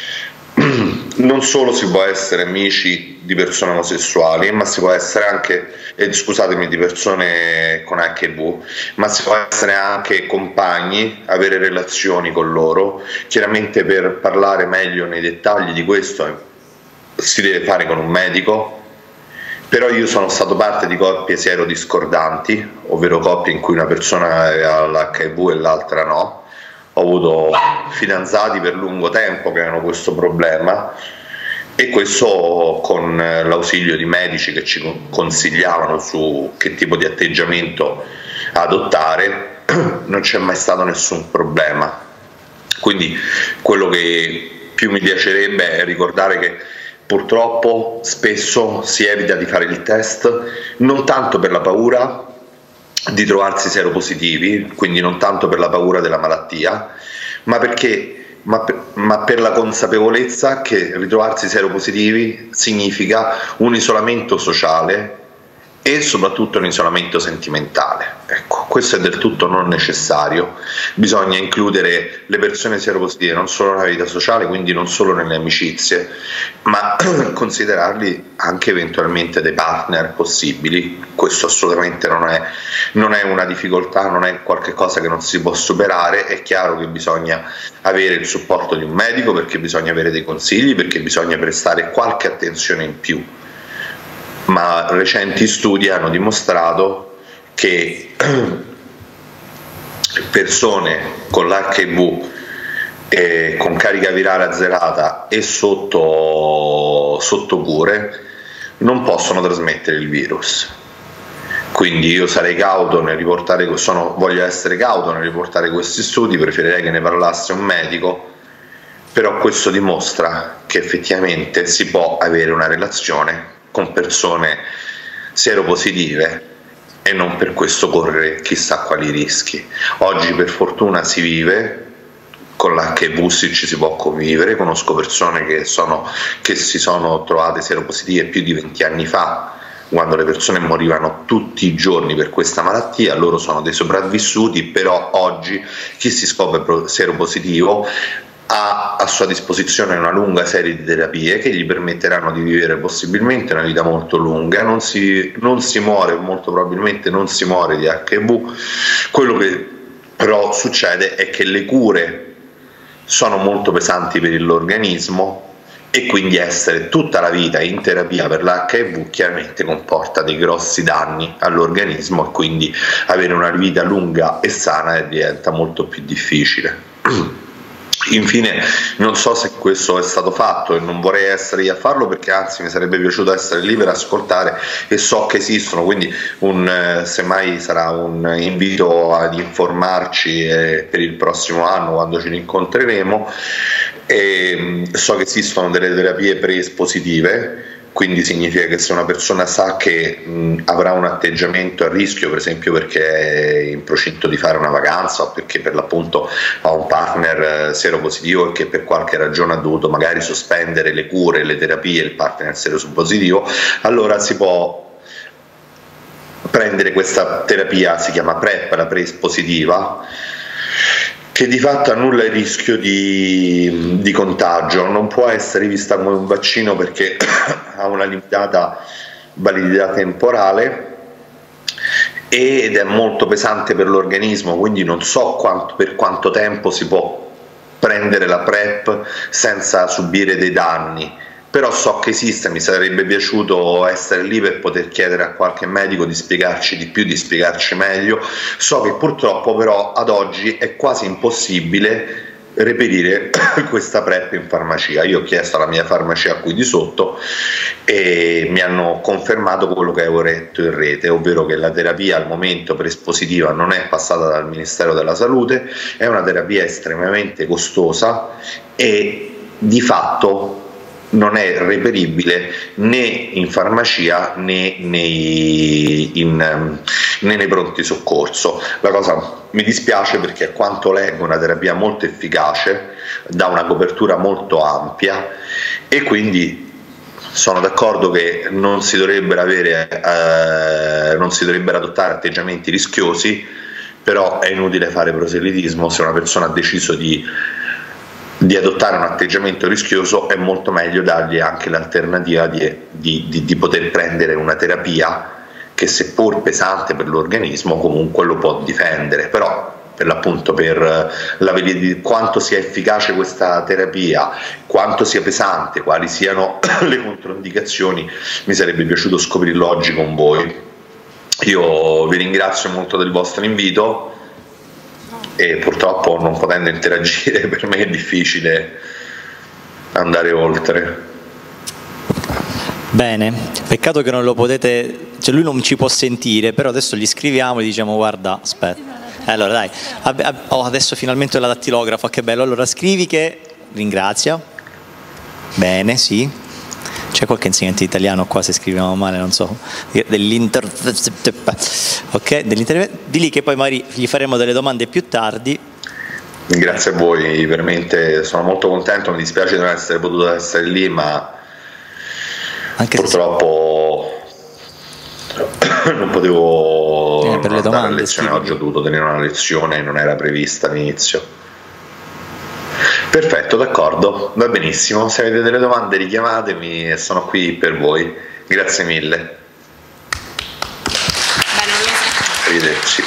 Non solo si può essere amici di persone omosessuali, ma si può essere anche, eh, scusatemi, di persone con acca i vu, ma si può essere anche compagni, avere relazioni con loro. Chiaramente per parlare meglio nei dettagli di questo si deve fare con un medico, però io sono stato parte di coppie sierodiscordanti, ovvero coppie in cui una persona aveva l'acca i vu e l'altra no. Ho avuto fidanzati per lungo tempo che avevano questo problema, e questo con l'ausilio di medici che ci consigliavano su che tipo di atteggiamento adottare. Non c'è mai stato nessun problema. Quindi quello che più mi piacerebbe è ricordare che purtroppo spesso si evita di fare il test, non tanto per la paura di trovarsi seropositivi, quindi non tanto per la paura della malattia, ma perché ma per, ma per la consapevolezza che ritrovarsi seropositivi significa un isolamento sociale e soprattutto un isolamento sentimentale. Ecco, questo è del tutto non necessario. Bisogna includere le persone seropositive non solo nella vita sociale, quindi non solo nelle amicizie, ma considerarli anche eventualmente dei partner possibili. Questo assolutamente non è, non è una difficoltà, non è qualcosa che non si può superare. È chiaro che bisogna avere il supporto di un medico, perché bisogna avere dei consigli, perché bisogna prestare qualche attenzione in più. Ma recenti studi hanno dimostrato che persone con l'acca i vu eh, con carica virale azzerata e sotto, sotto cure non possono trasmettere il virus. Quindi io sarei cauto nel riportare, sono, voglio essere cauto nel riportare questi studi, preferirei che ne parlasse un medico, però questo dimostra che effettivamente si può avere una relazione con persone seropositive e non per questo correre chissà quali rischi. Oggi per fortuna si vive con l'acca i vu, ci si può convivere. Conosco persone che, sono, che si sono trovate seropositive più di venti anni fa, quando le persone morivano tutti i giorni per questa malattia. Loro sono dei sopravvissuti, però oggi chi si scopre seropositivo ha a sua disposizione una lunga serie di terapie che gli permetteranno di vivere possibilmente una vita molto lunga, non si, non si muore, molto probabilmente non si muore di acca i vu. Quello che però succede è che le cure sono molto pesanti per l'organismo e quindi essere tutta la vita in terapia per l'acca i vu chiaramente comporta dei grossi danni all'organismo e quindi avere una vita lunga e sana diventa molto più difficile. Infine, non so se questo è stato fatto e non vorrei essere io a farlo, perché anzi mi sarebbe piaciuto essere lì per ascoltare, e so che esistono, quindi un, eh, semmai sarà un invito ad informarci eh, per il prossimo anno quando ci rincontreremo. E so che esistono delle terapie preespositive, quindi significa che se una persona sa che mh, avrà un atteggiamento a rischio, per esempio perché è in procinto di fare una vacanza o perché per l'appunto ha un partner eh, seropositivo e che per qualche ragione ha dovuto magari sospendere le cure, le terapie, il partner seropositivo, allora si può prendere questa terapia, si chiama PrEP, la preespositiva, che di fatto annulla il rischio di, di contagio. Non può essere vista come un vaccino perché ha una limitata validità temporale ed è molto pesante per l'organismo, quindi non so quanto, per quanto tempo si può prendere la PrEP senza subire dei danni. Però so che esiste, mi sarebbe piaciuto essere lì per poter chiedere a qualche medico di spiegarci di più, di spiegarci meglio. So che purtroppo però ad oggi è quasi impossibile reperire questa PrEP in farmacia. Io ho chiesto alla mia farmacia qui di sotto e mi hanno confermato quello che avevo letto in rete, ovvero che la terapia al momento preespositiva non è passata dal Ministero della Salute, è una terapia estremamente costosa e di fatto non è reperibile né in farmacia né nei, in, né nei pronti soccorso. La cosa mi dispiace perché, a quanto leggo, è una terapia molto efficace, dà una copertura molto ampia e quindi sono d'accordo che non si dovrebbero avere, eh, non si dovrebbero adottare atteggiamenti rischiosi, però è inutile fare proselitismo. Se una persona ha deciso di di adottare un atteggiamento rischioso, è molto meglio dargli anche l'alternativa di, di, di, di poter prendere una terapia che, seppur pesante per l'organismo, comunque lo può difendere. Però per l'appunto, per la, quanto sia efficace questa terapia, quanto sia pesante, quali siano le controindicazioni, mi sarebbe piaciuto scoprirlo oggi con voi. Io vi ringrazio molto del vostro invito e purtroppo, non potendo interagire, per me è difficile andare oltre. Bene, peccato che non lo potete, cioè lui non ci può sentire, però adesso gli scriviamo e diciamo: guarda, aspetta, allora dai, oh, adesso finalmente la dattilografo, che bello. Allora scrivi che ringrazia. Bene, sì. C'è qualche insegnante di italiano qua, se scriviamo male, non so, dell'inter... ok, dell'inter... di lì che poi magari gli faremo delle domande più tardi. Grazie a voi, veramente sono molto contento, mi dispiace di non essere potuto essere lì, ma anche purtroppo se... non potevo eh, per non le domande, a lezione, sì. Oggi ho dovuto tenere una lezione, non era prevista all'inizio. Perfetto, d'accordo, va benissimo. Se avete delle domande richiamatemi e sono qui per voi. Grazie mille. Beh, non lo so. Arrivederci.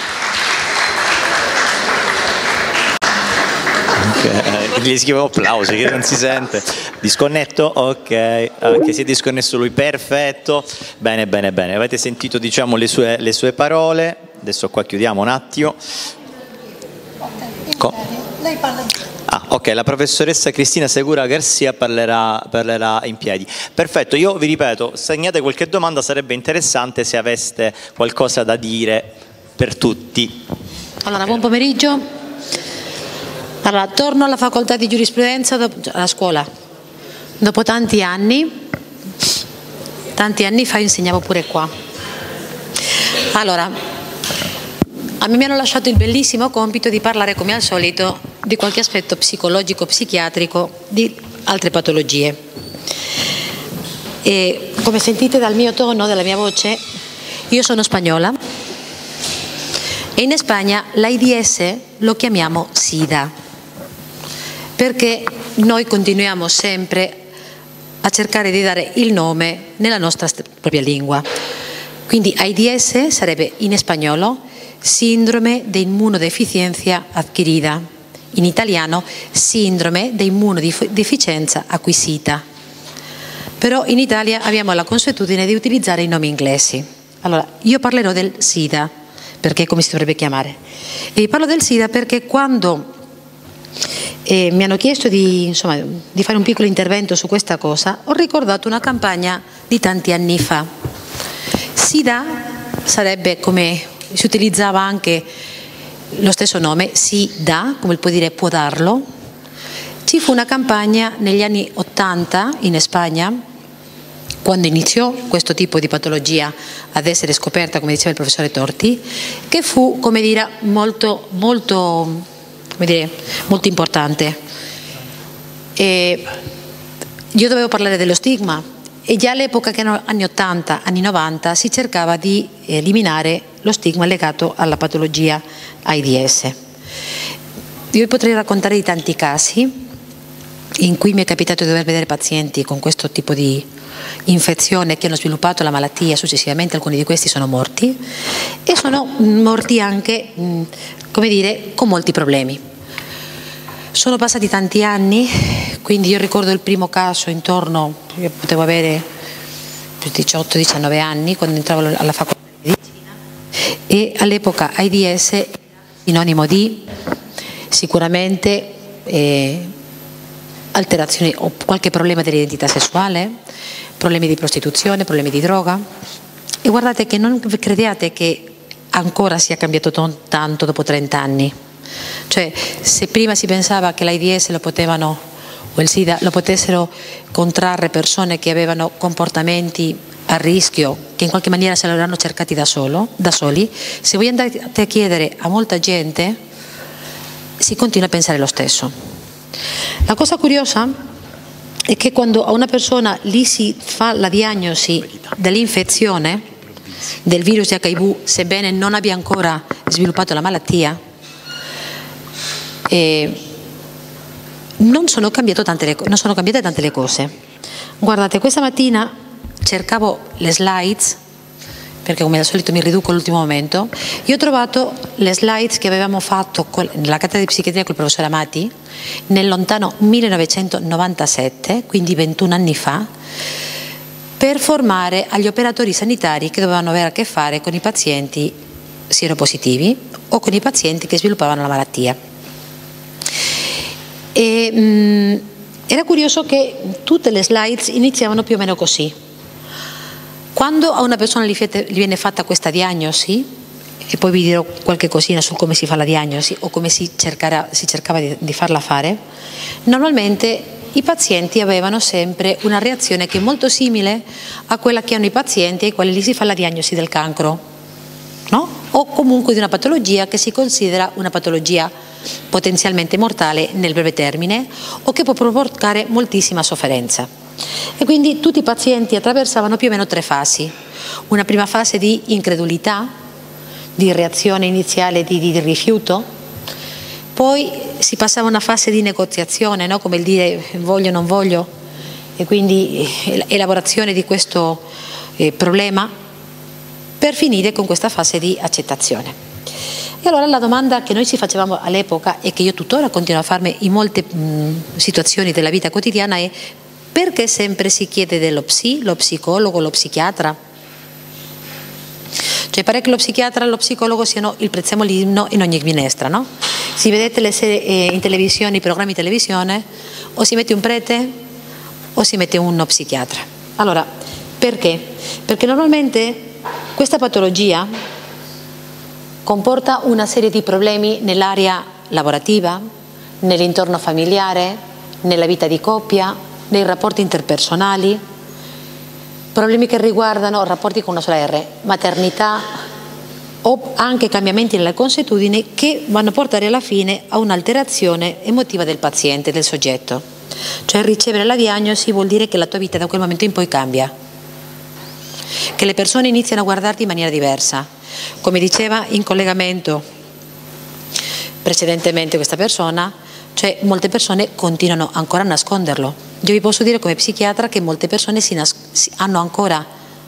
Okay. Gli scrivo applausi che non si sente. Disconnetto? Ok, ok, si è disconnesso lui, perfetto. Bene, bene, bene. Avete sentito, diciamo, le sue, le sue parole. Adesso qua chiudiamo un attimo. Co Lei parla in piedi. Ah, ok, la professoressa Cristina Segura Garcia parlerà, parlerà in piedi. Perfetto, io vi ripeto, segnate qualche domanda, sarebbe interessante se aveste qualcosa da dire per tutti. Allora, buon pomeriggio. Allora, torno alla facoltà di giurisprudenza, alla scuola. Dopo tanti anni, tanti anni fa insegnavo pure qua. Allora, a me mi hanno lasciato il bellissimo compito di parlare, come al solito, di qualche aspetto psicologico, psichiatrico, di altre patologie. E come sentite dal mio tono, dalla mia voce, io sono spagnola e in Spagna l'AIDS lo chiamiamo SIDA, perché noi continuiamo sempre a cercare di dare il nome nella nostra propria lingua. Quindi AIDS sarebbe in spagnolo sindrome di immunodeficiencia adquirida, in italiano sindrome di immunodeficienza acquisita. Però in Italia abbiamo la consuetudine di utilizzare i nomi inglesi. Allora, io parlerò del SIDA, perché come si dovrebbe chiamare. E parlo del SIDA perché quando eh, mi hanno chiesto di, insomma, di fare un piccolo intervento su questa cosa, ho ricordato una campagna di tanti anni fa. SIDA sarebbe, come si utilizzava anche lo stesso nome, si dà, come può dire può darlo. Ci fu una campagna negli anni ottanta in Spagna, quando iniziò questo tipo di patologia ad essere scoperta, come diceva il professore Torti, che fu, come dire, molto, molto, come dire, molto importante. E io dovevo parlare dello stigma e già all'epoca, che erano anni ottanta, anni novanta, si cercava di eliminare lo stigma legato alla patologia AIDS. Io potrei raccontare di tanti casi in cui mi è capitato di dover vedere pazienti con questo tipo di infezione che hanno sviluppato la malattia, successivamente alcuni di questi sono morti e sono morti anche, come dire, con molti problemi. Sono passati tanti anni, quindi io ricordo il primo caso intorno, io potevo avere diciotto diciannove anni quando entravo alla facoltà di medicina e all'epoca AIDS era sinonimo di sicuramente eh, alterazioni o qualche problema dell'identità sessuale, problemi di prostituzione, problemi di droga. E guardate che non crediate che ancora sia cambiato tanto dopo trenta anni. Cioè, se prima si pensava che l'AIDS lo potevano, o il SIDA, lo potessero contrarre persone che avevano comportamenti a rischio, che in qualche maniera se lo erano cercati da, solo, da soli, se voi andate a chiedere a molta gente, si continua a pensare lo stesso. La cosa curiosa è che quando a una persona lì si fa la diagnosi dell'infezione del virus di acca i vu, sebbene non abbia ancora sviluppato la malattia, eh, non, sono cambiato tante le, non sono cambiate tante le cose. Guardate, questa mattina cercavo le slides, perché come al solito mi riduco all'ultimo momento, io ho trovato le slides che avevamo fatto nella cattedra di psichiatria col professore Amati nel lontano millenovecentonovantasette, quindi ventuno anni fa, per formare agli operatori sanitari che dovevano avere a che fare con i pazienti sieropositivi o con i pazienti che sviluppavano la malattia. E, mh, era curioso che tutte le slides iniziavano più o meno così. Quando a una persona gli viene fatta questa diagnosi, e poi vi dirò qualche cosina su come si fa la diagnosi o come si, cercara, si cercava di, di farla fare, normalmente i pazienti avevano sempre una reazione che è molto simile a quella che hanno i pazienti ai quali gli si fa la diagnosi del cancro, no? O comunque di una patologia che si considera una patologia potenzialmente mortale nel breve termine o che può provocare moltissima sofferenza. E quindi tutti i pazienti attraversavano più o meno tre fasi: una prima fase di incredulità, di reazione iniziale di, di rifiuto, poi si passava a una fase di negoziazione, no? Come il dire voglio o non voglio, e quindi elaborazione di questo eh, problema, per finire con questa fase di accettazione. E allora la domanda che noi ci facevamo all'epoca e che io tuttora continuo a farmi in molte mh, situazioni della vita quotidiana è: perché sempre si chiede dello psi, lo psicologo, lo psichiatra? Cioè pare che lo psichiatra e lo psicologo siano il prezzemolino in ogni minestra, no? Si vedete le serie, eh, in televisione, i programmi di televisione, o si mette un prete o si mette uno psichiatra. Allora, perché? Perché normalmente questa patologia comporta una serie di problemi nell'area lavorativa, nell'intorno familiare, nella vita di coppia, nei rapporti interpersonali, problemi che riguardano rapporti con una sola R, maternità o anche cambiamenti nelle consuetudini che vanno a portare alla fine a un'alterazione emotiva del paziente, del soggetto. Cioè ricevere la diagnosi vuol dire che la tua vita da quel momento in poi cambia, che le persone iniziano a guardarti in maniera diversa. Come diceva in collegamento precedentemente questa persona, cioè cioè molte persone continuano ancora a nasconderlo. Io vi posso dire come psichiatra che molte persone si si hanno ancora,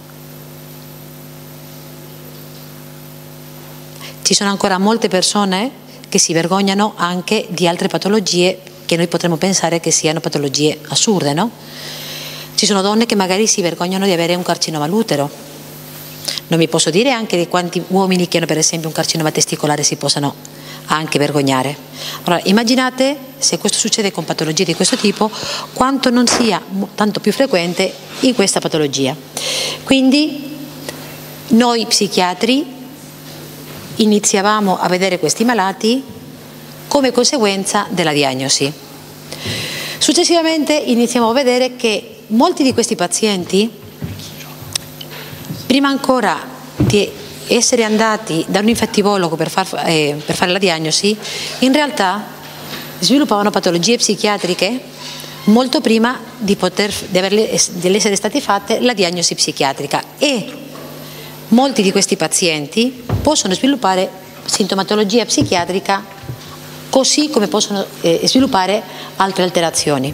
ci sono ancora molte persone che si vergognano anche di altre patologie che noi potremmo pensare che siano patologie assurde, no? Ci sono donne che magari si vergognano di avere un carcinoma all'utero. Non vi posso dire anche di quanti uomini che hanno per esempio un carcinoma testicolare si possano anche vergognare. Allora, immaginate se questo succede con patologie di questo tipo, quanto non sia tanto più frequente in questa patologia. Quindi noi psichiatri iniziavamo a vedere questi malati come conseguenza della diagnosi. Successivamente iniziamo a vedere che molti di questi pazienti, prima ancora di essere andati da un infettivologo per, far, eh, per fare la diagnosi, in realtà sviluppavano patologie psichiatriche molto prima di, poter, di, averle, di essere state fatte la diagnosi psichiatrica, e molti di questi pazienti possono sviluppare sintomatologia psichiatrica così come possono eh, sviluppare altre alterazioni.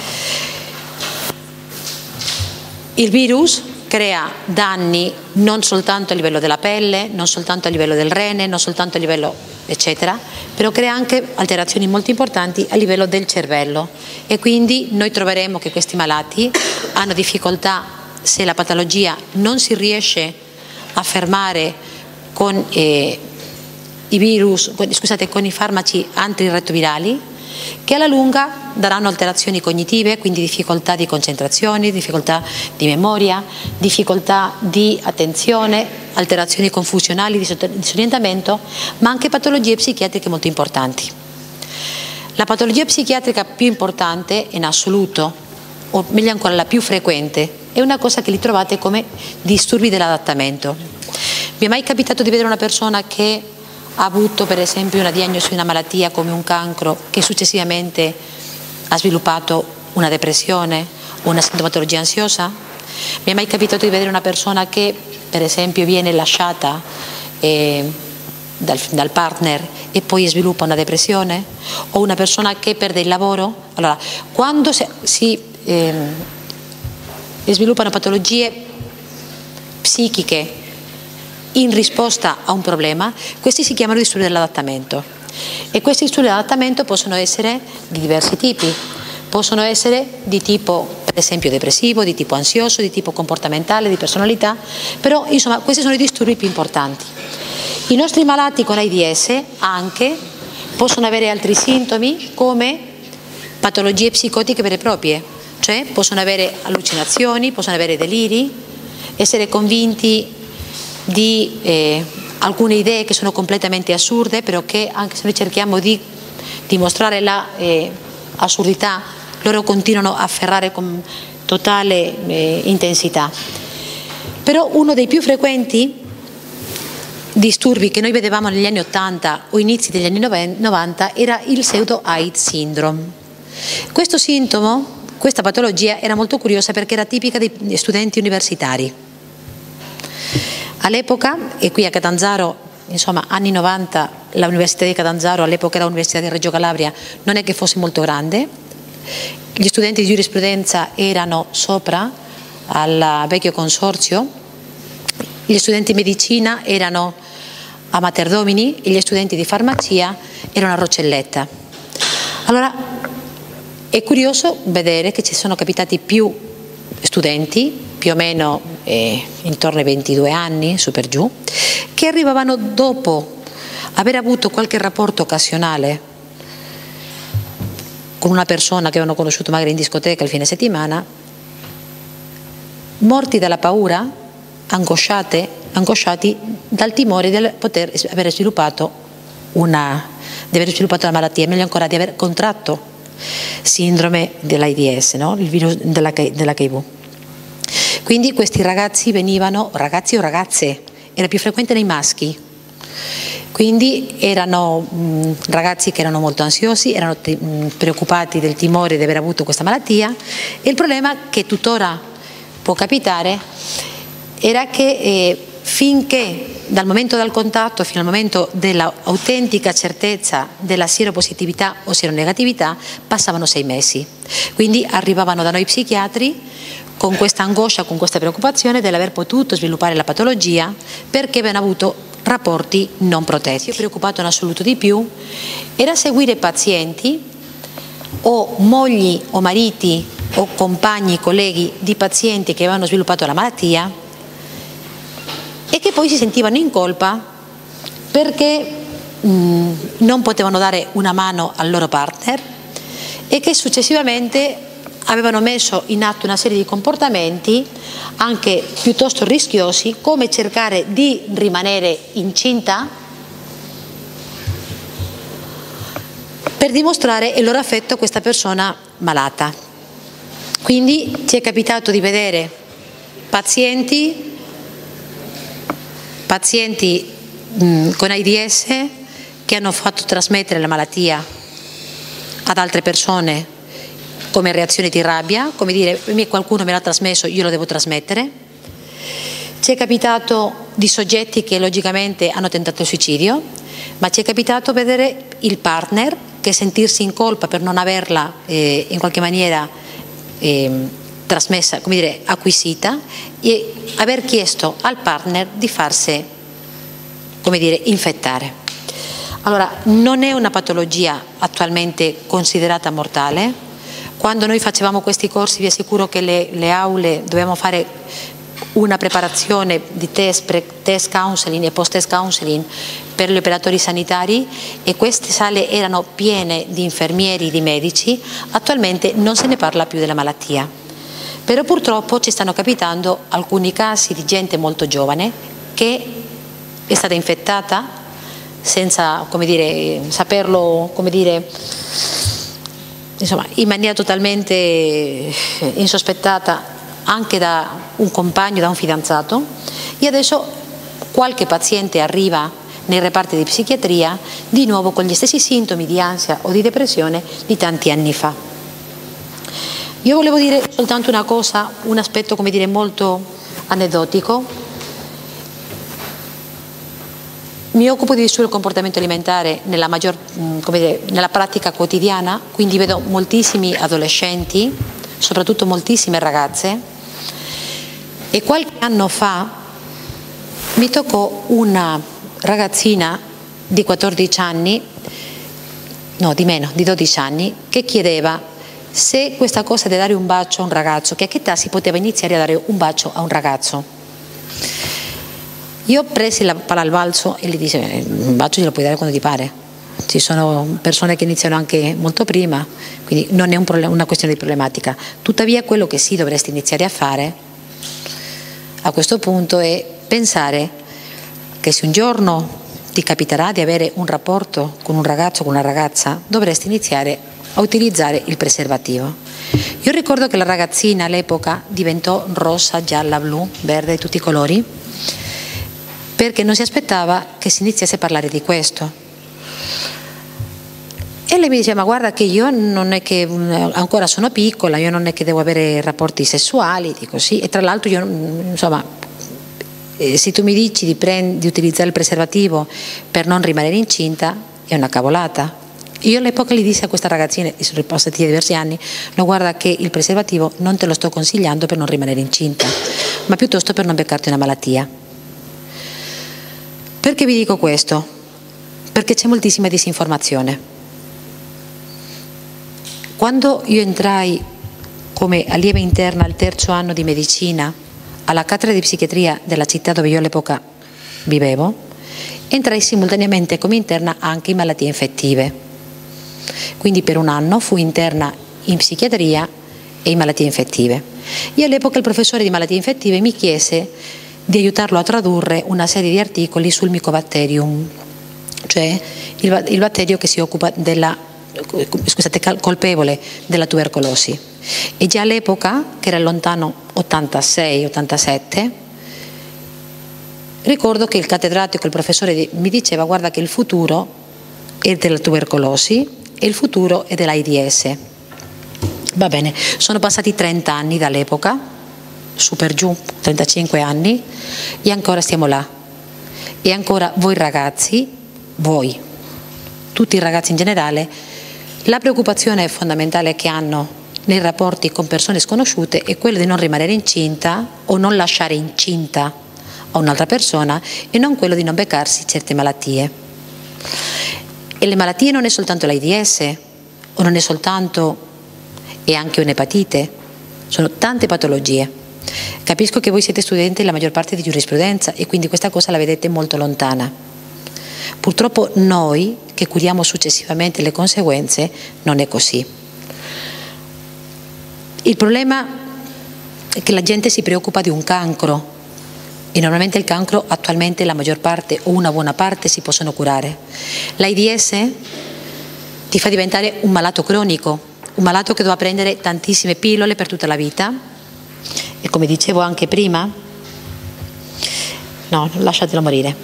Il virus crea danni non soltanto a livello della pelle, non soltanto a livello del rene, non soltanto a livello eccetera, però crea anche alterazioni molto importanti a livello del cervello, e quindi noi troveremo che questi malati hanno difficoltà, se la patologia non si riesce a fermare con eh, i virus, scusate, con i farmaci antiretrovirali, che alla lunga daranno alterazioni cognitive, quindi difficoltà di concentrazione, difficoltà di memoria, difficoltà di attenzione, alterazioni confusionali, di disorientamento, ma anche patologie psichiatriche molto importanti. La patologia psichiatrica più importante in assoluto, o meglio ancora la più frequente, è una cosa che li trovate come disturbi dell'adattamento. Vi è mai capitato di vedere una persona che ha avuto per esempio una diagnosi di una malattia come un cancro, che successivamente ha sviluppato una depressione o una sintomatologia ansiosa? Mi è mai capitato di vedere una persona che per esempio viene lasciata eh, dal, dal partner e poi sviluppa una depressione? O una persona che perde il lavoro? Allora, quando si, si eh, sviluppano patologie psichiche in risposta a un problema, questi si chiamano disturbi dell'adattamento, e questi disturbi dell'adattamento possono essere di diversi tipi, possono essere di tipo per esempio depressivo, di tipo ansioso, di tipo comportamentale, di personalità, però insomma questi sono i disturbi più importanti. I nostri malati con AIDS anche possono avere altri sintomi come patologie psicotiche vere e proprie, cioè possono avere allucinazioni, possono avere deliri, essere convinti di eh, alcune idee che sono completamente assurde, però che anche se noi cerchiamo di dimostrare la eh, assurdità, loro continuano a afferrare con totale eh, intensità. Però uno dei più frequenti disturbi che noi vedevamo negli anni ottanta o inizi degli anni novanta era il pseudo-AIDS syndrome. Questo sintomo, questa patologia era molto curiosa perché era tipica dei studenti universitari. All'epoca, e qui a Catanzaro, insomma anni novanta, l'Università di Catanzaro, all'epoca era l'Università di Reggio Calabria, non è che fosse molto grande, gli studenti di giurisprudenza erano sopra al vecchio consorzio, gli studenti di medicina erano a Mater Domini e gli studenti di farmacia erano a Roccelletta. Allora è curioso vedere che ci sono capitati più studenti, più o meno eh, intorno ai ventidue anni, su per giù, che arrivavano dopo aver avuto qualche rapporto occasionale con una persona che avevano conosciuto magari in discoteca il fine settimana, morti dalla paura, angosciate, angosciati dal timore di poter aver sviluppato una, di aver sviluppato la malattia, meglio ancora di aver contratto sindrome dell'AIDS, no? Il virus dell'H I V. Quindi questi ragazzi venivano, ragazzi o ragazze, era più frequente nei maschi, quindi erano mh, ragazzi che erano molto ansiosi, erano mh, preoccupati del timore di aver avuto questa malattia, e il problema che tuttora può capitare era che eh, finché dal momento del contatto fino al momento dell'autentica certezza della sieropositività o sieronegatività passavano sei mesi. Quindi arrivavano da noi psichiatri con questa angoscia, con questa preoccupazione dell'aver potuto sviluppare la patologia perché avevano avuto rapporti non protetti. Io preoccupato in assoluto di più era seguire pazienti o mogli o mariti o compagni, colleghi di pazienti che avevano sviluppato la malattia e che poi si sentivano in colpa perché mh, non potevano dare una mano al loro partner e che successivamente avevano messo in atto una serie di comportamenti anche piuttosto rischiosi, come cercare di rimanere incinta per dimostrare il loro affetto a questa persona malata. Quindi ci è capitato di vedere pazienti pazienti mh, con AIDS che hanno fatto trasmettere la malattia ad altre persone come reazione di rabbia, come dire qualcuno me l'ha trasmesso, io lo devo trasmettere. Ci è capitato di soggetti che logicamente hanno tentato il suicidio, ma ci è capitato vedere il partner che sentirsi in colpa per non averla eh, in qualche maniera eh, trasmessa, come dire, acquisita, e aver chiesto al partner di farsi, come dire, infettare. Allora, non è una patologia attualmente considerata mortale. Quando noi facevamo questi corsi vi assicuro che le, le aule dovevamo fare una preparazione di test, pre-test counseling e post-test counseling per gli operatori sanitari e queste sale erano piene di infermieri, di medici. Attualmente non se ne parla più della malattia. Però purtroppo ci stanno capitando alcuni casi di gente molto giovane che è stata infettata senza, come dire, saperlo, come dire, insomma, in maniera totalmente insospettata anche da un compagno, da un fidanzato, e adesso qualche paziente arriva nei reparti di psichiatria di nuovo con gli stessi sintomi di ansia o di depressione di tanti anni fa. Io volevo dire soltanto una cosa, un aspetto, come dire, molto aneddotico. Mi occupo di disturbo del comportamento alimentare nella, maggior, come dire, nella pratica quotidiana, quindi vedo moltissimi adolescenti, soprattutto moltissime ragazze, e qualche anno fa mi toccò una ragazzina di quattordici anni, no di meno, di dodici anni, che chiedeva se questa cosa di dare un bacio a un ragazzo, che a che età si poteva iniziare a dare un bacio a un ragazzo. Io presi la palla al balzo e gli dissi: un bacio glielo puoi dare quando ti pare, ci sono persone che iniziano anche molto prima, quindi non è un problema, una questione di problematica. Tuttavia quello che sì dovresti iniziare a fare a questo punto è pensare che se un giorno ti capiterà di avere un rapporto con un ragazzo o con una ragazza, dovresti iniziare a utilizzare il preservativo. Io ricordo che la ragazzina all'epoca diventò rossa, gialla, blu, verde, tutti i colori, perché non si aspettava che si iniziasse a parlare di questo. E lei mi diceva: ma guarda che io non è che ancora sono piccola, io non è che devo avere rapporti sessuali, dico sì, e tra l'altro io, insomma, se tu mi dici di, di utilizzare il preservativo per non rimanere incinta, è una cavolata. Io all'epoca gli dissi a questa ragazzina, e sono passati diversi anni: no, guarda che il preservativo non te lo sto consigliando per non rimanere incinta, ma piuttosto per non beccarti una malattia. Perché vi dico questo? Perché c'è moltissima disinformazione. Quando io entrai come allieva interna al terzo anno di medicina alla cattedra di psichiatria della città dove io all'epoca vivevo, entrai simultaneamente come interna anche in malattie infettive. Quindi per un anno fui interna in psichiatria e in malattie infettive. E all'epoca il professore di malattie infettive mi chiese di aiutarlo a tradurre una serie di articoli sul Mycobacterium, cioè il, il batterio che si occupa della, scusate, colpevole della tubercolosi. E già all'epoca, che era lontano ottantasei ottantasette, ricordo che il cattedratico, il professore mi diceva: guarda che il futuro è della tubercolosi e il futuro è dell'AIDS. Va bene, sono passati trenta anni dall'epoca su per giù, trentacinque anni, e ancora stiamo là. E ancora voi ragazzi, voi, tutti i ragazzi in generale, la preoccupazione fondamentale che hanno nei rapporti con persone sconosciute è quella di non rimanere incinta o non lasciare incinta a un'altra persona, e non quello di non beccarsi certe malattie. E le malattie non è soltanto l'AIDS, o non è soltanto, è anche un'epatite, sono tante patologie. Capisco che voi siete studenti la maggior parte di giurisprudenza e quindi questa cosa la vedete molto lontana. Purtroppo noi, che curiamo successivamente le conseguenze, non è così. Il problema è che la gente si preoccupa di un cancro, e normalmente il cancro attualmente la maggior parte o una buona parte si possono curare. L'AIDS ti fa diventare un malato cronico, un malato che dovrà prendere tantissime pillole per tutta la vita, e come dicevo anche prima, no, lasciatelo morire,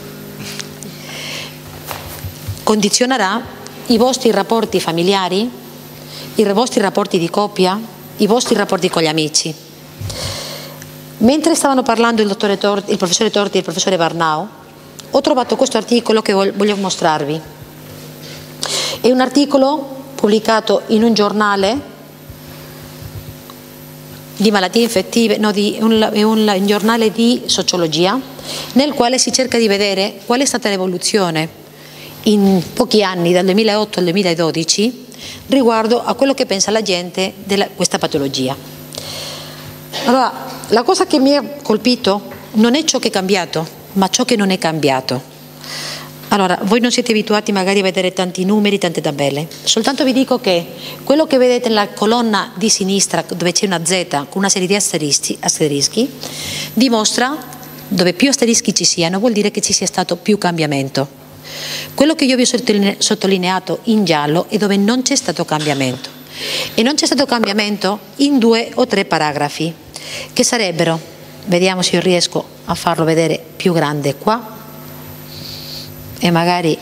condizionerà i vostri rapporti familiari, i vostri rapporti di coppia, i vostri rapporti con gli amici. Mentre stavano parlando il, dottore Torti, il professore Torti e il professore Varnao, ho trovato questo articolo che voglio mostrarvi. È un articolo pubblicato in un giornale di malattie infettive, no, di, un, è un, un giornale di sociologia, nel quale si cerca di vedere qual è stata l'evoluzione in pochi anni, dal duemilaotto al duemiladodici, riguardo a quello che pensa la gente di questa patologia. Allora, la cosa che mi ha colpito non è ciò che è cambiato, ma ciò che non è cambiato. Allora, voi non siete abituati magari a vedere tanti numeri, tante tabelle, soltanto vi dico che quello che vedete nella colonna di sinistra, dove c'è una Z con una serie di asterischi, asterischi, dimostra, dove più asterischi ci siano, vuol dire che ci sia stato più cambiamento. Quello che io vi ho sottolineato in giallo è dove non c'è stato cambiamento. E non c'è stato cambiamento in due o tre paragrafi, che sarebbero, vediamo se io riesco a farlo vedere più grande qua, e magari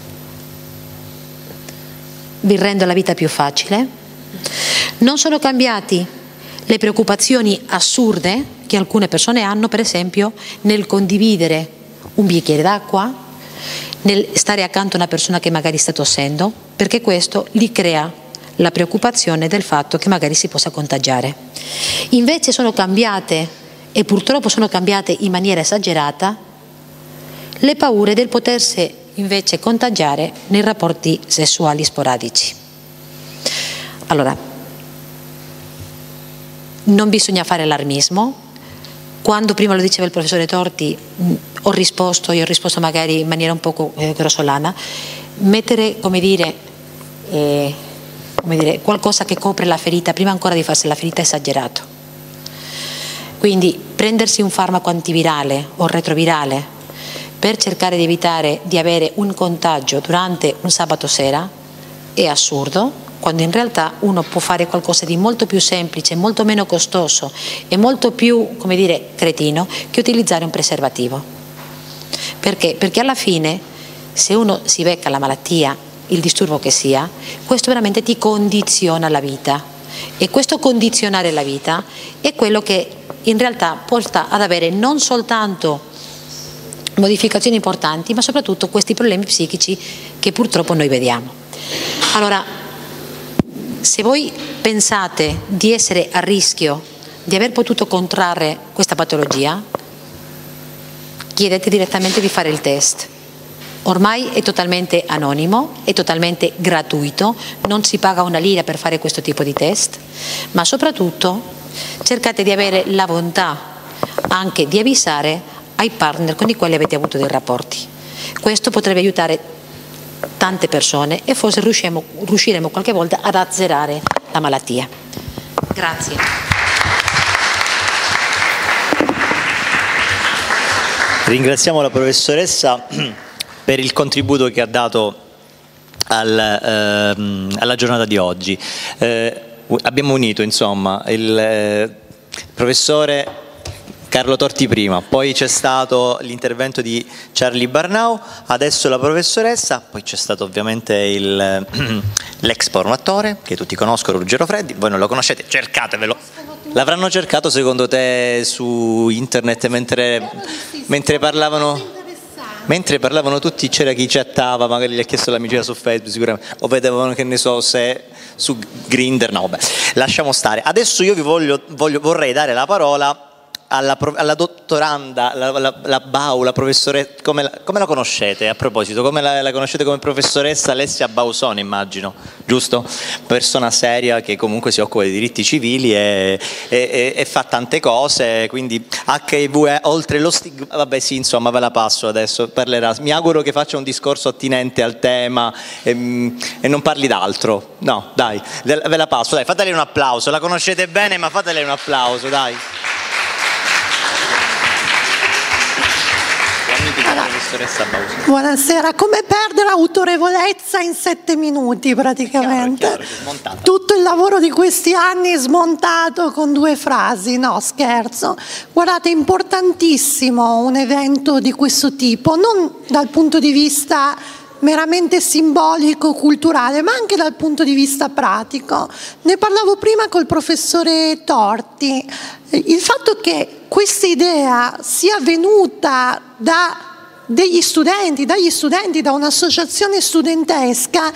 vi rendo la vita più facile. Non sono cambiati le preoccupazioni assurde che alcune persone hanno, per esempio nel condividere un bicchiere d'acqua, nel stare accanto a una persona che magari sta tossendo, perché questo gli crea la preoccupazione del fatto che magari si possa contagiare. Invece sono cambiate, e purtroppo sono cambiate in maniera esagerata, le paure del potersi invece contagiare nei rapporti sessuali sporadici. Allora, non bisogna fare allarmismo. Quando prima lo diceva il professore Torti, ho risposto, io ho risposto magari in maniera un po' eh, grossolana, mettere, come dire, eh, come dire, qualcosa che copre la ferita prima ancora di farsi la ferita è esagerato. Quindi prendersi un farmaco antivirale o retrovirale per cercare di evitare di avere un contagio durante un sabato sera è assurdo, quando in realtà uno può fare qualcosa di molto più semplice, molto meno costoso e molto più, come dire, cretino, che utilizzare un preservativo. Perché? Perché alla fine, se uno si becca la malattia, il disturbo che sia, questo veramente ti condiziona la vita, e questo condizionare la vita è quello che in realtà porta ad avere non soltanto modificazioni importanti, ma soprattutto questi problemi psichici che purtroppo noi vediamo. Allora, se voi pensate di essere a rischio di aver potuto contrarre questa patologia, chiedete direttamente di fare il test. Ormai è totalmente anonimo, è totalmente gratuito, non si paga una lira per fare questo tipo di test, ma soprattutto cercate di avere la bontà anche di avvisare ai partner con i quali avete avuto dei rapporti. Questo potrebbe aiutare tante persone e forse riusciremo, riusciremo qualche volta ad azzerare la malattia. Grazie. Ringraziamo la professoressa per il contributo che ha dato al, ehm, alla giornata di oggi. Eh, abbiamo unito insomma il eh, professore Carlo Torti prima, poi c'è stato l'intervento di Charlie Barnau, adesso la professoressa, poi c'è stato ovviamente l'ex porno attore che tutti conoscono, Ruggero Freddi, voi non lo conoscete, cercatevelo. L'avranno cercato secondo te su internet mentre, mentre parlavano? Mentre parlavano tutti c'era chi chattava, magari gli ha chiesto l'amicizia su Facebook sicuramente, o vedevano, che ne so, se su Grindr, no vabbè, lasciamo stare. Adesso io vi voglio, voglio, vorrei dare la parola alla, alla dottoranda, la, la, la Bau, la professoressa, come la, come la conoscete a proposito? Come la, la conoscete come professoressa Alessia Bausone, immagino, giusto? Persona seria che comunque si occupa di diritti civili e, e, e fa tante cose, quindi acca i vu è oltre lo stigma, vabbè sì, insomma ve la passo adesso, parlerà. Mi auguro che faccia un discorso attinente al tema e, e non parli d'altro, no dai, ve la passo, dai, fatele un applauso, la conoscete bene ma fatele un applauso, dai. Buonasera, come perdere autorevolezza in sette minuti praticamente? Chiaro, chiaro, tutto il lavoro di questi anni smontato con due frasi, no scherzo. Guardate, è importantissimo un evento di questo tipo, non dal punto di vista meramente simbolico, culturale, ma anche dal punto di vista pratico. Ne parlavo prima col professore Torti, il fatto che questa idea sia venuta da degli studenti, dagli studenti, da un'associazione studentesca,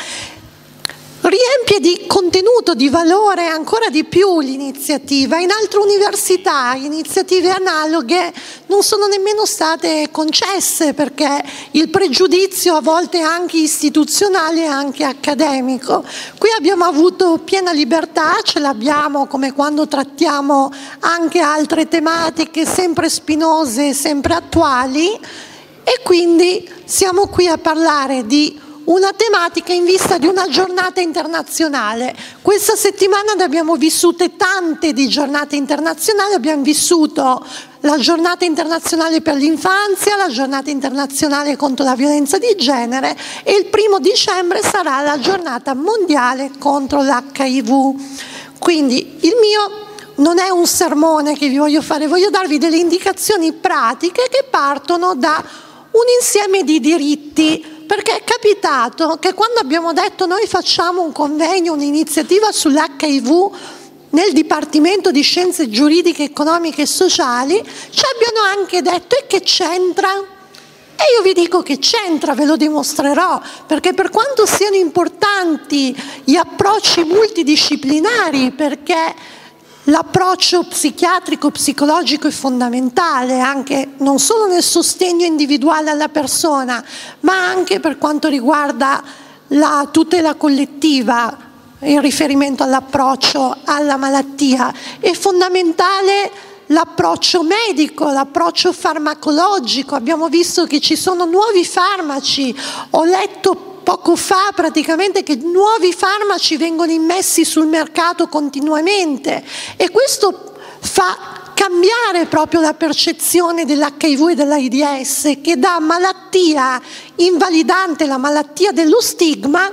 riempie di contenuto, di valore ancora di più l'iniziativa. In altre università iniziative analoghe non sono nemmeno state concesse perché il pregiudizio a volte è anche istituzionale e anche accademico. Qui abbiamo avuto piena libertà, ce l'abbiamo come quando trattiamo anche altre tematiche sempre spinose, sempre attuali, e quindi siamo qui a parlare di una tematica in vista di una giornata internazionale. Questa settimana ne abbiamo vissute tante di giornate internazionali, abbiamo vissuto la giornata internazionale per l'infanzia, la giornata internazionale contro la violenza di genere e il primo dicembre sarà la giornata mondiale contro l'H I V. Quindi il mio non è un sermone che vi voglio fare, voglio darvi delle indicazioni pratiche che partono da un insieme di diritti, perché è capitato che quando abbiamo detto noi facciamo un convegno, un'iniziativa sull'H I V nel Dipartimento di Scienze Giuridiche, Economiche e Sociali, ci abbiano anche detto e che c'entra? E io vi dico che c'entra, ve lo dimostrerò, perché per quanto siano importanti gli approcci multidisciplinari, perché l'approccio psichiatrico, psicologico è fondamentale, anche non solo nel sostegno individuale alla persona, ma anche per quanto riguarda la tutela collettiva, in riferimento all'approccio alla malattia. È fondamentale l'approccio medico, l'approccio farmacologico. Abbiamo visto che ci sono nuovi farmaci, ho letto poco fa praticamente che nuovi farmaci vengono immessi sul mercato continuamente e questo fa cambiare proprio la percezione dell'H I V e dell'AIDS, che da malattia invalidante, la malattia dello stigma,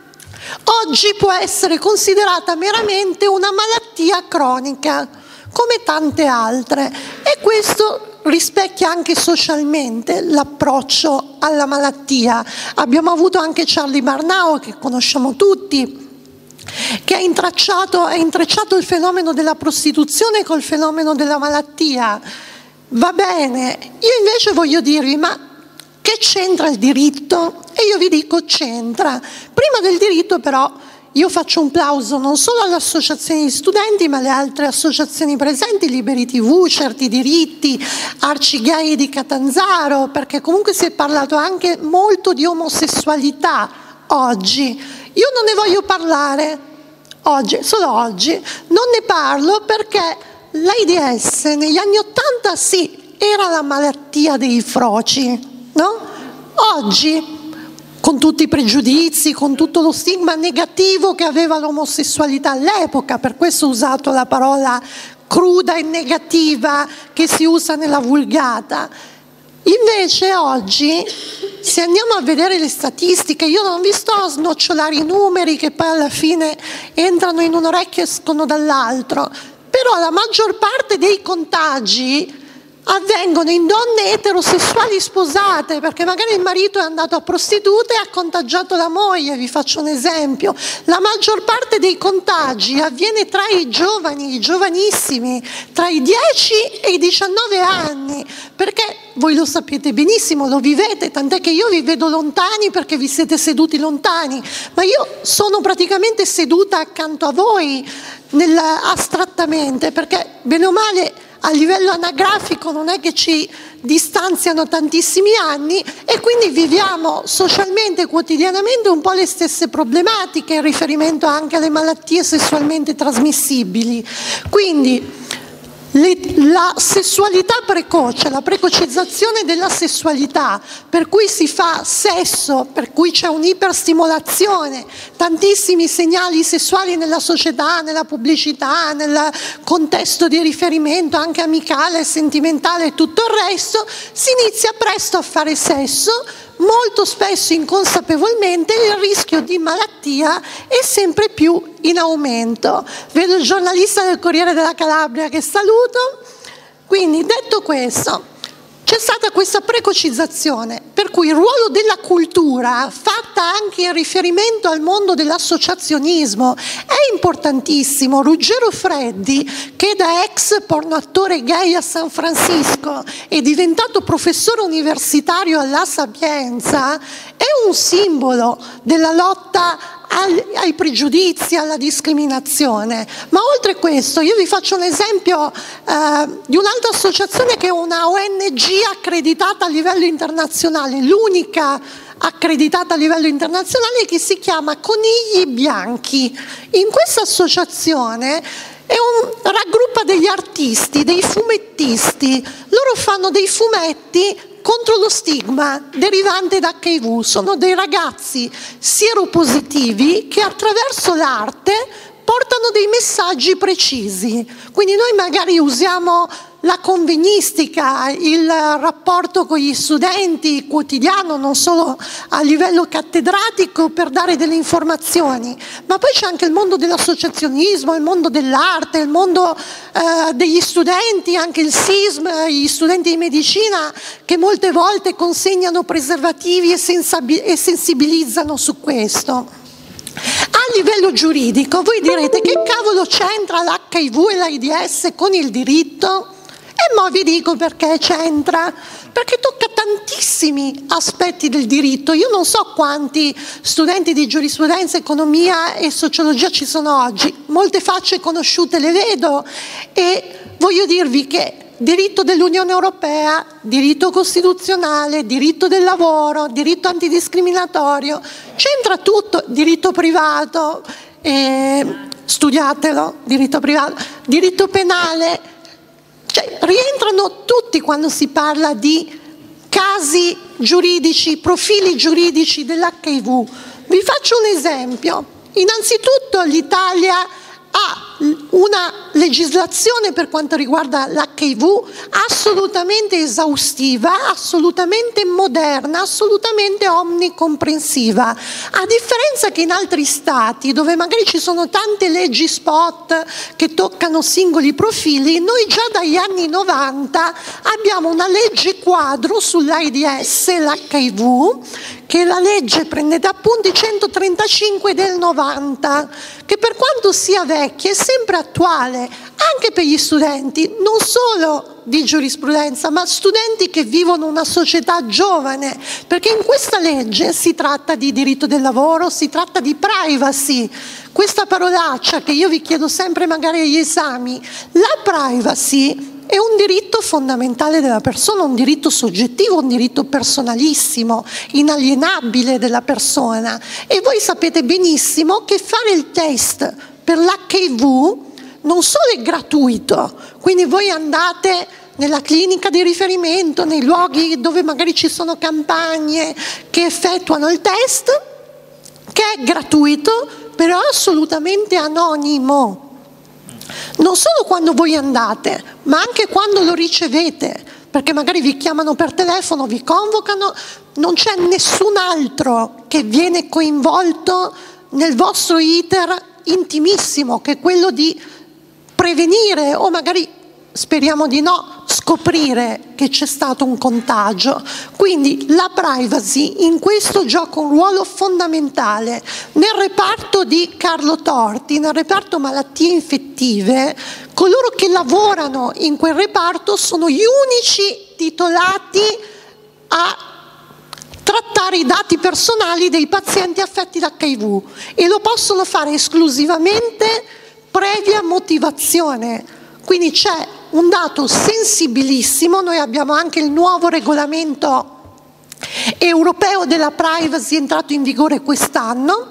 oggi può essere considerata meramente una malattia cronica come tante altre, e questo rispecchia anche socialmente l'approccio alla malattia. Abbiamo avuto anche Charlie Barnao, che conosciamo tutti, che ha intracciato, ha intrecciato il fenomeno della prostituzione col fenomeno della malattia. Va bene, io invece voglio dirvi, ma che c'entra il diritto? E io vi dico c'entra. Prima del diritto però io faccio un plauso non solo alle associazioni di studenti, ma alle altre associazioni presenti, Liberi tivù, Certi Diritti, Arci Gay di Catanzaro, perché comunque si è parlato anche molto di omosessualità oggi. Io non ne voglio parlare oggi, solo oggi, non ne parlo perché l'AIDS negli anni Ottanta sì, era la malattia dei froci, no? Oggi, con tutti i pregiudizi, con tutto lo stigma negativo che aveva l'omosessualità all'epoca, per questo ho usato la parola cruda e negativa che si usa nella vulgata. Invece oggi, se andiamo a vedere le statistiche, io non vi sto a snocciolare i numeri che poi alla fine entrano in un orecchio e escono dall'altro, però la maggior parte dei contagi avvengono in donne eterosessuali sposate, perché magari il marito è andato a prostituta e ha contagiato la moglie, vi faccio un esempio. La maggior parte dei contagi avviene tra i giovani, i giovanissimi, tra i dieci e i diciannove anni, perché voi lo sapete benissimo, lo vivete, tant'è che io vi vedo lontani perché vi siete seduti lontani, ma io sono praticamente seduta accanto a voi nel, astrattamente, perché bene o male a livello anagrafico non è che ci distanziano tantissimi anni e quindi viviamo socialmente, quotidianamente un po' le stesse problematiche in riferimento anche alle malattie sessualmente trasmissibili. Quindi le, la sessualità precoce, la precocizzazione della sessualità, per cui si fa sesso, per cui c'è un'iperstimolazione, tantissimi segnali sessuali nella società, nella pubblicità, nel contesto di riferimento anche amicale, sentimentale e tutto il resto, si inizia presto a fare sesso, molto spesso inconsapevolmente il rischio di malattia è sempre più in aumento. Vedo il giornalista del Corriere della Calabria che saluto. Quindi, detto questo, c'è stata questa precocizzazione, per cui il ruolo della cultura, fatta anche in riferimento al mondo dell'associazionismo, è importantissimo. Ruggero Freddi, che da ex pornoattore gay a San Francisco è diventato professore universitario alla Sapienza, è un simbolo della lotta ai pregiudizi, alla discriminazione. Ma oltre a questo io vi faccio un esempio eh, di un'altra associazione che è una O N G accreditata a livello internazionale, l'unica accreditata a livello internazionale, che si chiama Conigli Bianchi. In questa associazione è un, raggruppa degli artisti, dei fumettisti, loro fanno dei fumetti contro lo stigma derivante da H I V. Sono dei ragazzi sieropositivi che attraverso l'arte portano dei messaggi precisi. Quindi noi magari usiamo la convegnistica, il rapporto con gli studenti quotidiano, non solo a livello cattedratico, per dare delle informazioni, ma poi c'è anche il mondo dell'associazionismo, il mondo dell'arte, il mondo eh, degli studenti, anche il S I S M, gli studenti di medicina che molte volte consegnano preservativi e, e sensibilizzano su questo. A livello giuridico voi direte: che cavolo c'entra l'H I V e l'AIDS con il diritto? E mo vi dico perché c'entra, perché tocca tantissimi aspetti del diritto. Io non so quanti studenti di giurisprudenza, economia e sociologia ci sono oggi, molte facce conosciute le vedo, e voglio dirvi che diritto dell'Unione Europea, diritto costituzionale, diritto del lavoro, diritto antidiscriminatorio, c'entra tutto, diritto privato, eh, studiatelo, diritto privato, diritto penale, cioè rientrano tutti quando si parla di casi giuridici, profili giuridici dell'H I V. Vi faccio un esempio. Innanzitutto l'Italia ha una legislazione per quanto riguarda l'H I V assolutamente esaustiva, assolutamente moderna, assolutamente omnicomprensiva, a differenza che in altri stati dove magari ci sono tante leggi spot che toccano singoli profili. Noi già dagli anni novanta abbiamo una legge quadro sull'AIDS e l'H I V, che è la legge, prendete appunti, centotrentacinque del novanta, che per quanto sia vecchia è sempre attuale anche per gli studenti, non solo di giurisprudenza, ma studenti che vivono una società giovane, perché in questa legge si tratta di diritto del lavoro, si tratta di privacy. Questa parolaccia che io vi chiedo sempre magari agli esami, la privacy è un diritto fondamentale della persona, un diritto soggettivo, un diritto personalissimo, inalienabile della persona. E voi sapete benissimo che fare il test per l'H I V non solo è gratuito, quindi voi andate nella clinica di riferimento, nei luoghi dove magari ci sono campagne che effettuano il test, che è gratuito, però assolutamente anonimo. Non solo quando voi andate, ma anche quando lo ricevete, perché magari vi chiamano per telefono, vi convocano, non c'è nessun altro che viene coinvolto nel vostro iter intimissimo, che è quello di prevenire o magari, speriamo di no, scoprire che c'è stato un contagio. Quindi la privacy in questo gioca un ruolo fondamentale. Nel reparto di Carlo Torti, nel reparto malattie infettive, coloro che lavorano in quel reparto sono gli unici titolati a trattare i dati personali dei pazienti affetti da acca i vu e lo possono fare esclusivamente previa motivazione. Quindi c'è un dato sensibilissimo, noi abbiamo anche il nuovo regolamento europeo della privacy entrato in vigore quest'anno,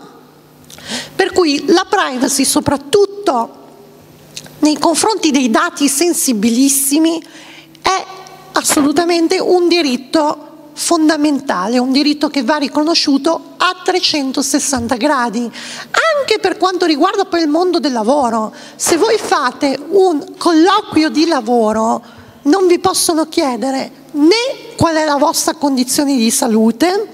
per cui la privacy soprattutto nei confronti dei dati sensibilissimi è assolutamente un diritto fondamentale, un diritto che va riconosciuto a trecentosessanta gradi, anche per quanto riguarda poi il mondo del lavoro. Se voi fate un colloquio di lavoro non vi possono chiedere né qual è la vostra condizione di salute,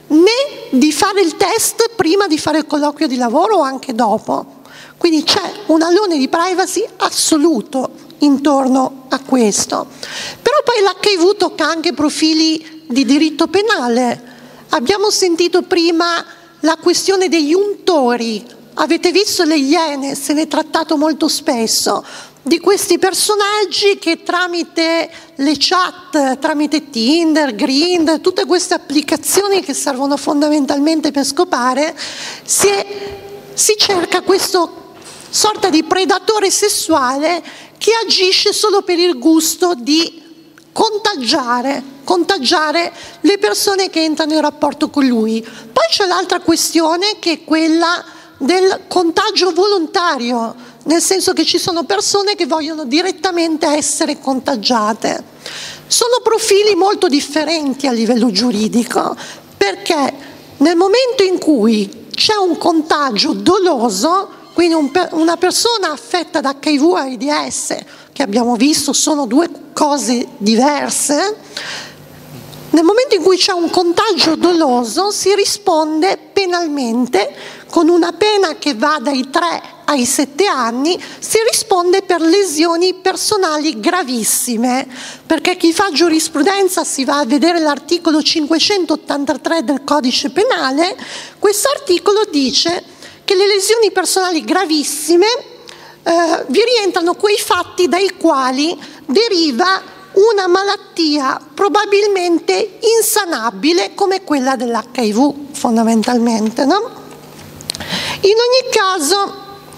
né di fare il test prima di fare il colloquio di lavoro o anche dopo. Quindi c'è un alone di privacy assoluto intorno a questo. Però poi l'acca i vu tocca anche profili di diritto penale. Abbiamo sentito prima la questione degli untori, avete visto le Iene, se ne è trattato molto spesso, di questi personaggi che tramite le chat, tramite Tinder, Grindr, tutte queste applicazioni che servono fondamentalmente per scopare, si, è, si cerca questo sorta di predatore sessuale che agisce solo per il gusto di contagiare, contagiare le persone che entrano in rapporto con lui. Poi c'è l'altra questione che è quella del contagio volontario, nel senso che ci sono persone che vogliono direttamente essere contagiate. Sono profili molto differenti a livello giuridico, perché nel momento in cui c'è un contagio doloso, quindi un, una persona affetta da acca i vu AIDS, che abbiamo visto sono due cose diverse, nel momento in cui c'è un contagio doloso si risponde penalmente con una pena che va dai tre ai sette anni, si risponde per lesioni personali gravissime, perché chi fa giurisprudenza si va a vedere l'articolo cinquecentottantatré del codice penale, questo articolo dice che le lesioni personali gravissime eh, vi rientrano quei fatti dai quali deriva una malattia probabilmente insanabile come quella dell'acca i vu, fondamentalmente, no? In ogni caso,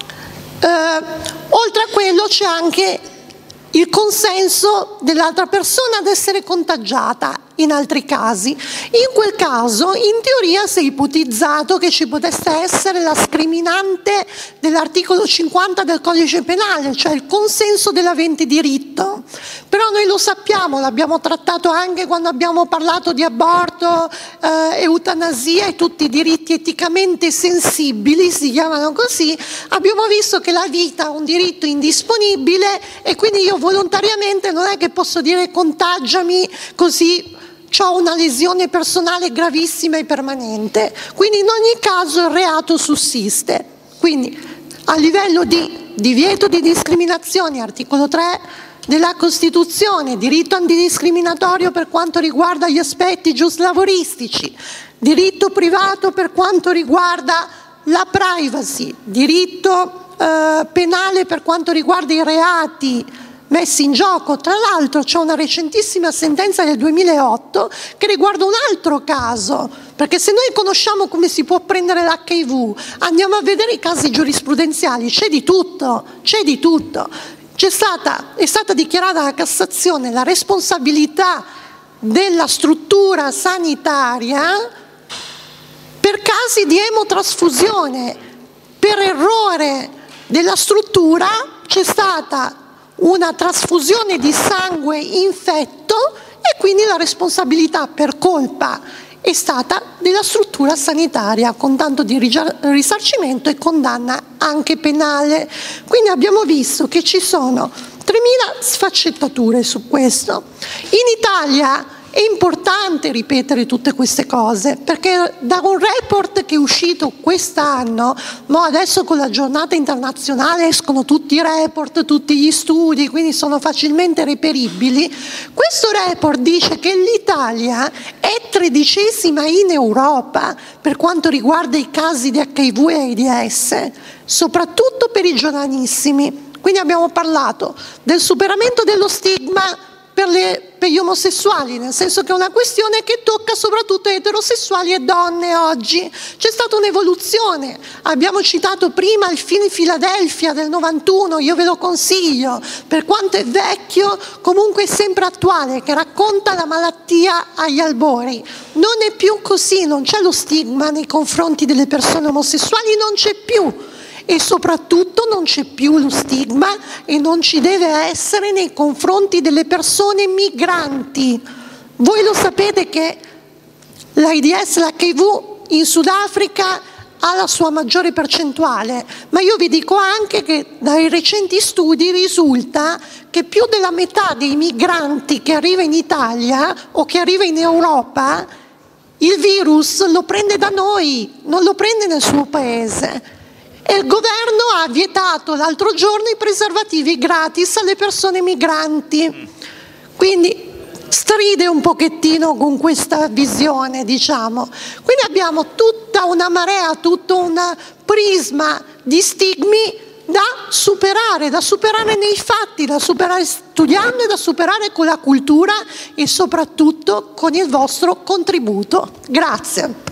eh, oltre a quello c'è anche il consenso dell'altra persona ad essere contagiata in altri casi. In quel caso, in teoria, si è ipotizzato che ci potesse essere la scriminante dell'articolo cinquanta del codice penale, cioè il consenso dell'avente diritto. Però noi lo sappiamo, l'abbiamo trattato anche quando abbiamo parlato di aborto, eh, eutanasia e tutti i diritti eticamente sensibili, si chiamano così. Abbiamo visto che la vita è un diritto indisponibile e quindi io volontariamente non è che posso dire contagiami così ho una lesione personale gravissima e permanente. Quindi in ogni caso il reato sussiste. Quindi a livello di divieto di discriminazione, articolo tre della Costituzione, diritto antidiscriminatorio per quanto riguarda gli aspetti giuslavoristici, diritto privato per quanto riguarda la privacy, diritto eh, penale per quanto riguarda i reati messi in gioco. Tra l'altro c'è una recentissima sentenza del duemilaotto che riguarda un altro caso, perché se noi conosciamo come si può prendere l'acca i vu, andiamo a vedere i casi giurisprudenziali, c'è di tutto, c'è di tutto. C'è stata, è stata dichiarata dalla Cassazione la responsabilità della struttura sanitaria per casi di emotrasfusione. Per errore della struttura c'è stata una trasfusione di sangue infetto e quindi la responsabilità per colpa è stata della struttura sanitaria, con tanto di risarcimento e condanna anche penale. Quindi abbiamo visto che ci sono tremila sfaccettature su questo. In Italia È importante ripetere tutte queste cose, perché da un report che è uscito quest'anno, ma adesso con la giornata internazionale escono tutti i report, tutti gli studi, quindi sono facilmente reperibili. Questo report dice che l'Italia è tredicesima in Europa per quanto riguarda i casi di acca i vu e AIDS, soprattutto per i giovanissimi. Quindi abbiamo parlato del superamento dello stigma per, le, per gli omosessuali, nel senso che è una questione che tocca soprattutto eterosessuali e donne oggi. C'è stata un'evoluzione, abbiamo citato prima il film Philadelphia del novantuno, io ve lo consiglio, per quanto è vecchio comunque è sempre attuale, che racconta la malattia agli albori. Non è più così, non c'è lo stigma nei confronti delle persone omosessuali, non c'è più. E soprattutto non c'è più lo stigma e non ci deve essere nei confronti delle persone migranti. Voi lo sapete che l'AIDS, l'acca i vu in Sudafrica ha la sua maggiore percentuale, ma io vi dico anche che dai recenti studi risulta che più della metà dei migranti che arriva in Italia o che arriva in Europa, il virus lo prende da noi, non lo prende nel suo paese. E il governo ha vietato l'altro giorno i preservativi gratis alle persone migranti. Quindi stride un pochettino con questa visione, diciamo. Quindi abbiamo tutta una marea, tutto un prisma di stigmi da superare, da superare nei fatti, da superare studiando e da superare con la cultura e soprattutto con il vostro contributo. Grazie.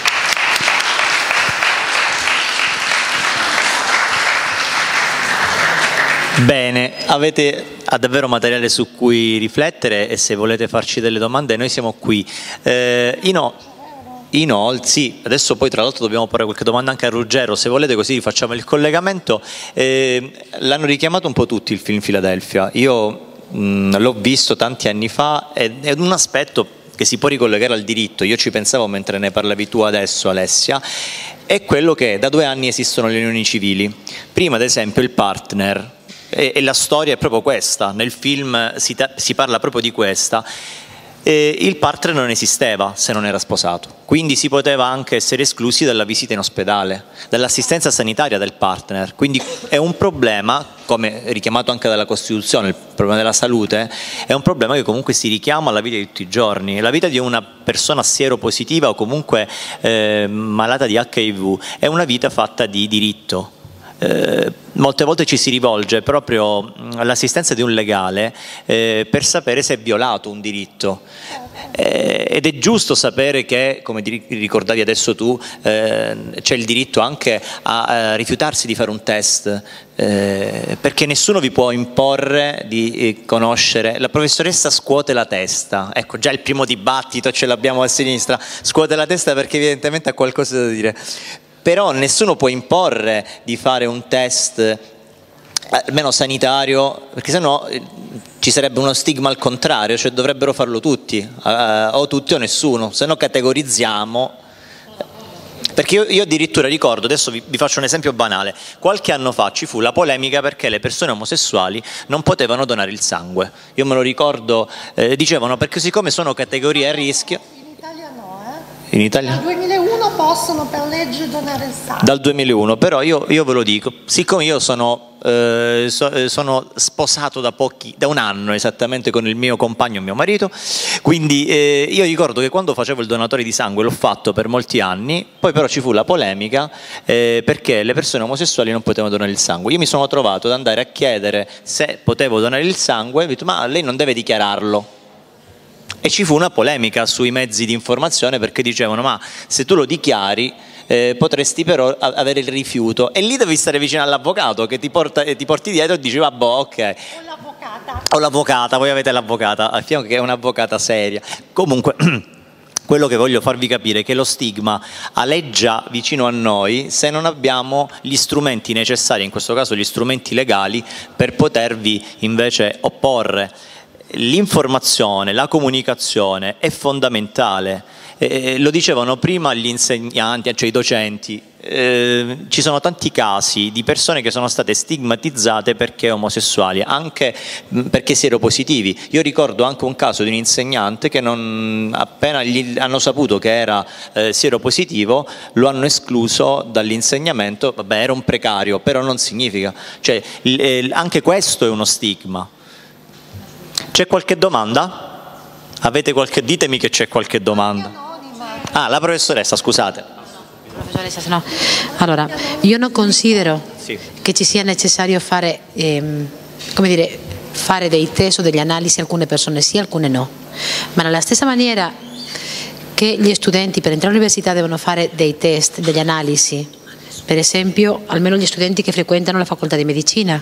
Bene, avete davvero materiale su cui riflettere e se volete farci delle domande noi siamo qui. Eh, Ino, Ino, sì, adesso poi tra l'altro dobbiamo porre qualche domanda anche a Ruggero, se volete così facciamo il collegamento. Eh, l'hanno richiamato un po' tutti il film Philadelphia, io l'ho visto tanti anni fa ed è un aspetto che si può ricollegare al diritto, io ci pensavo mentre ne parlavi tu adesso Alessia, è quello che da due anni esistono le unioni civili. Prima ad esempio il partner, e, e la storia è proprio questa, nel film si, si parla proprio di questa, e il partner non esisteva se non era sposato, quindi si poteva anche essere esclusi dalla visita in ospedale, dall'assistenza sanitaria del partner, quindi è un problema, come richiamato anche dalla Costituzione, il problema della salute, è un problema che comunque si richiama alla vita di tutti i giorni. La vita di una persona sieropositiva o comunque eh, malata di acca i vu è una vita fatta di diritto. Eh, molte volte ci si rivolge proprio all'assistenza di un legale eh, per sapere se è violato un diritto eh, ed è giusto sapere che, come ricordavi adesso tu, eh, c'è il diritto anche a, a rifiutarsi di fare un test eh, perché nessuno vi può imporre di eh, conoscere. La professoressa scuote la testa, ecco già il primo dibattito ce l'abbiamo a sinistra, scuote la testa perché evidentemente ha qualcosa da dire. Però nessuno può imporre di fare un test almeno sanitario, perché sennò ci sarebbe uno stigma al contrario, cioè dovrebbero farlo tutti, eh, o tutti o nessuno, se no categorizziamo. Perché io, io addirittura ricordo, adesso vi, vi faccio un esempio banale, qualche anno fa ci fu la polemica perché le persone omosessuali non potevano donare il sangue. Io me lo ricordo, eh, dicevano perché siccome sono categorie a rischio... In Italia? Dal duemilauno possono per legge donare il sangue. Dal duemilauno, però io, io ve lo dico, siccome io sono, eh, so, sono sposato da pochi, da un anno esattamente con il mio compagno e mio marito, quindi eh, io ricordo che quando facevo il donatore di sangue l'ho fatto per molti anni, poi però ci fu la polemica eh, perché le persone omosessuali non potevano donare il sangue. Io mi sono trovato ad andare a chiedere se potevo donare il sangue e ho detto ma lei non deve dichiararlo. E ci fu una polemica sui mezzi di informazione perché dicevano ma se tu lo dichiari eh, potresti però avere il rifiuto e lì devi stare vicino all'avvocato che ti, porta, ti porti dietro e dici vabbè ok. O l'avvocata. O l'avvocata, voi avete l'avvocata a fianco che è un'avvocata seria. Comunque quello che voglio farvi capire è che lo stigma aleggia vicino a noi se non abbiamo gli strumenti necessari, in questo caso gli strumenti legali, per potervi invece opporre. L'informazione, la comunicazione è fondamentale, eh, lo dicevano prima gli insegnanti, cioè i docenti, eh, ci sono tanti casi di persone che sono state stigmatizzate perché omosessuali, anche perché sieropositivi. Io ricordo anche un caso di un insegnante che non, appena gli hanno saputo che era eh, sieropositivo, lo hanno escluso dall'insegnamento. Vabbè, era un precario, però non significa, cioè, eh, anche questo è uno stigma. C'è qualche domanda? Avete qualche, ditemi che c'è qualche domanda. Ah, la professoressa, scusate. Professoressa, no. Allora, io non considero sì. che ci sia necessario fare, ehm, come dire, fare dei test o delle analisi, alcune persone sì, alcune no. Ma nella stessa maniera che gli studenti per entrare all'università devono fare dei test, delle analisi, per esempio, almeno gli studenti che frequentano la facoltà di medicina,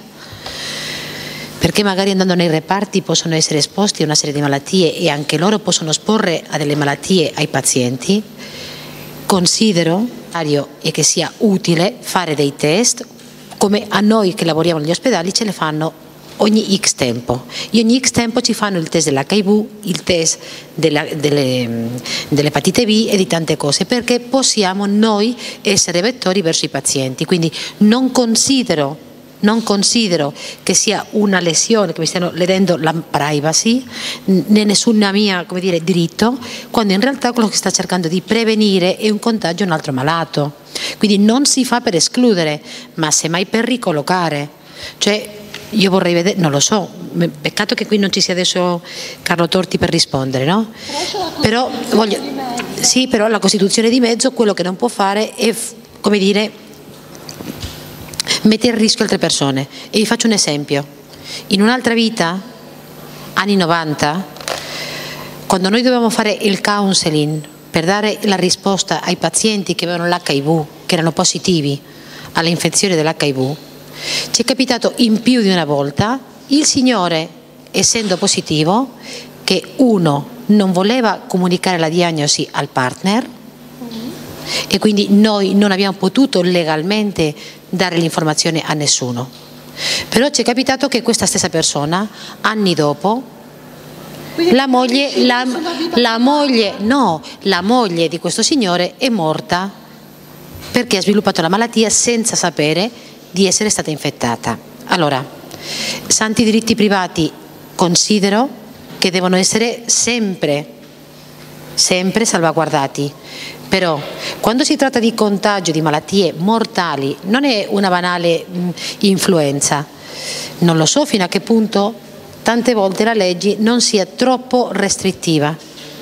perché magari andando nei reparti possono essere esposti a una serie di malattie e anche loro possono esporre a delle malattie ai pazienti, considero e che sia utile fare dei test, come a noi che lavoriamo negli ospedali ce le fanno ogni X tempo. E ogni X tempo ci fanno il test dell'H I V, il test della, delle, dell'epatite B e di tante cose, perché possiamo noi essere vettori verso i pazienti. Quindi non considero Non considero che sia una lesione, che mi stiano ledendo la privacy, né nessuna mia, come dire, diritto, quando in realtà quello che sta cercando di prevenire è un contagio a un altro malato. Quindi non si fa per escludere, ma semmai per ricollocare. Cioè, io vorrei vedere, non lo so, peccato che qui non ci sia adesso Carlo Torti per rispondere, no? Però, voglio, sì, però la Costituzione di mezzo quello che non può fare è, come dire, mettere a rischio altre persone. E vi faccio un esempio. In un'altra vita, anni novanta, quando noi dovevamo fare il counseling per dare la risposta ai pazienti che avevano l'H I V, che erano positivi all'infezione dell'H I V, ci è capitato in più di una volta il signore, essendo positivo, che uno non voleva comunicare la diagnosi al partner e quindi noi non abbiamo potuto legalmente dare l'informazione a nessuno. Però ci è capitato che questa stessa persona, anni dopo, la moglie, la, la moglie, no, la moglie di questo signore è morta perché ha sviluppato la malattia senza sapere di essere stata infettata. Allora, santi diritti privati considero che devono essere sempre, sempre salvaguardati. Però quando si tratta di contagio di malattie mortali non è una banale mh, influenza. Non lo so fino a che punto tante volte la legge non sia troppo restrittiva.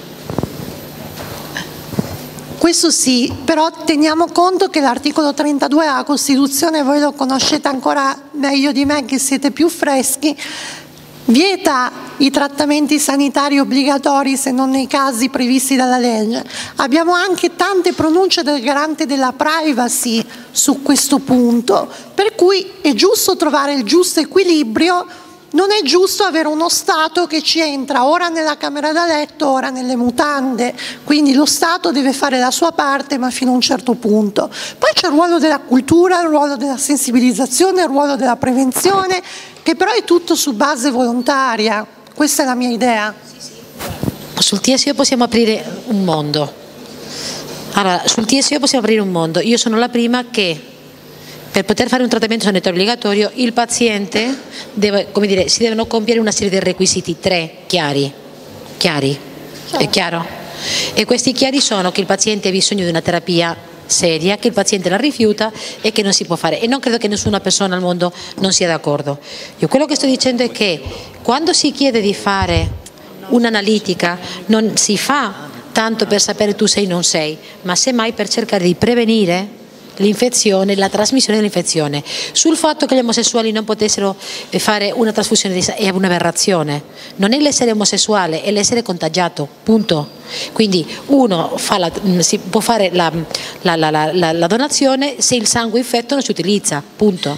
Questo sì, però teniamo conto che l'articolo trentadue della Costituzione, voi lo conoscete ancora meglio di me che siete più freschi, vieta i trattamenti sanitari obbligatori se non nei casi previsti dalla legge. Abbiamo anche tante pronunce del garante della privacy su questo punto, per cui è giusto trovare il giusto equilibrio. Non è giusto avere uno Stato che ci entra ora nella camera da letto, ora nelle mutande, quindi lo Stato deve fare la sua parte ma fino a un certo punto. Poi c'è il ruolo della cultura, il ruolo della sensibilizzazione, il ruolo della prevenzione, che però è tutto su base volontaria. Questa è la mia idea. Sul T S O possiamo aprire un mondo. Allora, sul T S O possiamo aprire un mondo. Io sono la prima che per poter fare un trattamento sanitario obbligatorio il paziente deve, come dire, si devono compiere una serie di requisiti, tre chiari. Chiari? È chiaro? E questi chiari sono che il paziente ha bisogno di una terapia seria, che il paziente la rifiuta e che non si può fare. E non credo che nessuna persona al mondo non sia d'accordo. Io quello che sto dicendo è che quando si chiede di fare un'analitica non si fa tanto per sapere tu sei o non sei, ma semmai per cercare di prevenire l'infezione, la trasmissione dell'infezione. Sul fatto che gli omosessuali non potessero fare una trasfusione di sangue è un'aberrazione. Non è l'essere omosessuale, è l'essere contagiato, punto. Quindi uno fa la, si può fare la, la, la, la, la donazione se il sangue infetto non si utilizza, punto.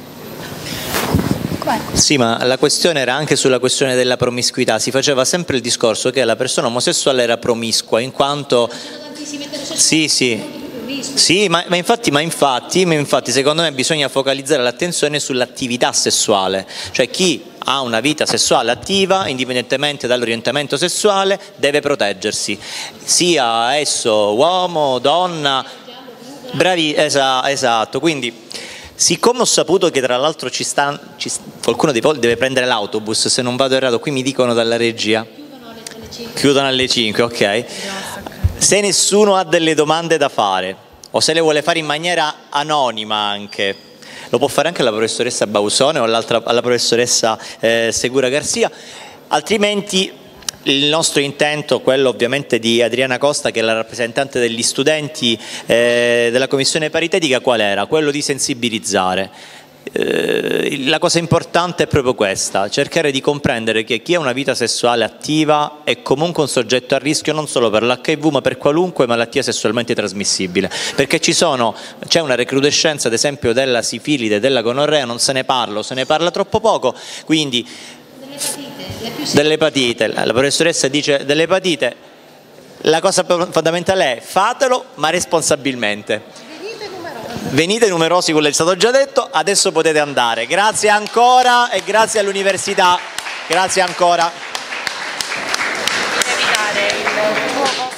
Sì, ma la questione era anche sulla questione della promiscuità. Si faceva sempre il discorso che la persona omosessuale era promiscua in quanto... Sì, sì. Sì, ma, ma, infatti, ma, infatti, ma infatti secondo me bisogna focalizzare l'attenzione sull'attività sessuale, cioè chi ha una vita sessuale attiva, indipendentemente dall'orientamento sessuale, deve proteggersi, sia esso uomo, donna. Bravi, esa, esatto, quindi siccome ho saputo che tra l'altro ci sta, ci, qualcuno di voi deve prendere l'autobus, se non vado errato, qui mi dicono dalla regia. Chiudono alle cinque, ok. Se nessuno ha delle domande da fare, o se le vuole fare in maniera anonima anche, lo può fare anche la professoressa Bausone o l'altra, la professoressa eh, Segura Garzia, altrimenti il nostro intento, quello ovviamente di Adriana Costa, che è la rappresentante degli studenti eh, della commissione paritetica, qual era? Quello di sensibilizzare. Eh, la cosa importante è proprio questa, cercare di comprendere che chi ha una vita sessuale attiva è comunque un soggetto a rischio non solo per l'H I V ma per qualunque malattia sessualmente trasmissibile, perché ci sono, c'è una recrudescenza ad esempio della sifilide, della gonorrea, non se ne parla, se ne parla troppo poco, quindi dell'epatite, la professoressa dice dell'epatite, la cosa fondamentale è fatelo ma responsabilmente. Venite numerosi, quello è stato già detto, adesso potete andare. Grazie ancora e grazie all'università, grazie ancora.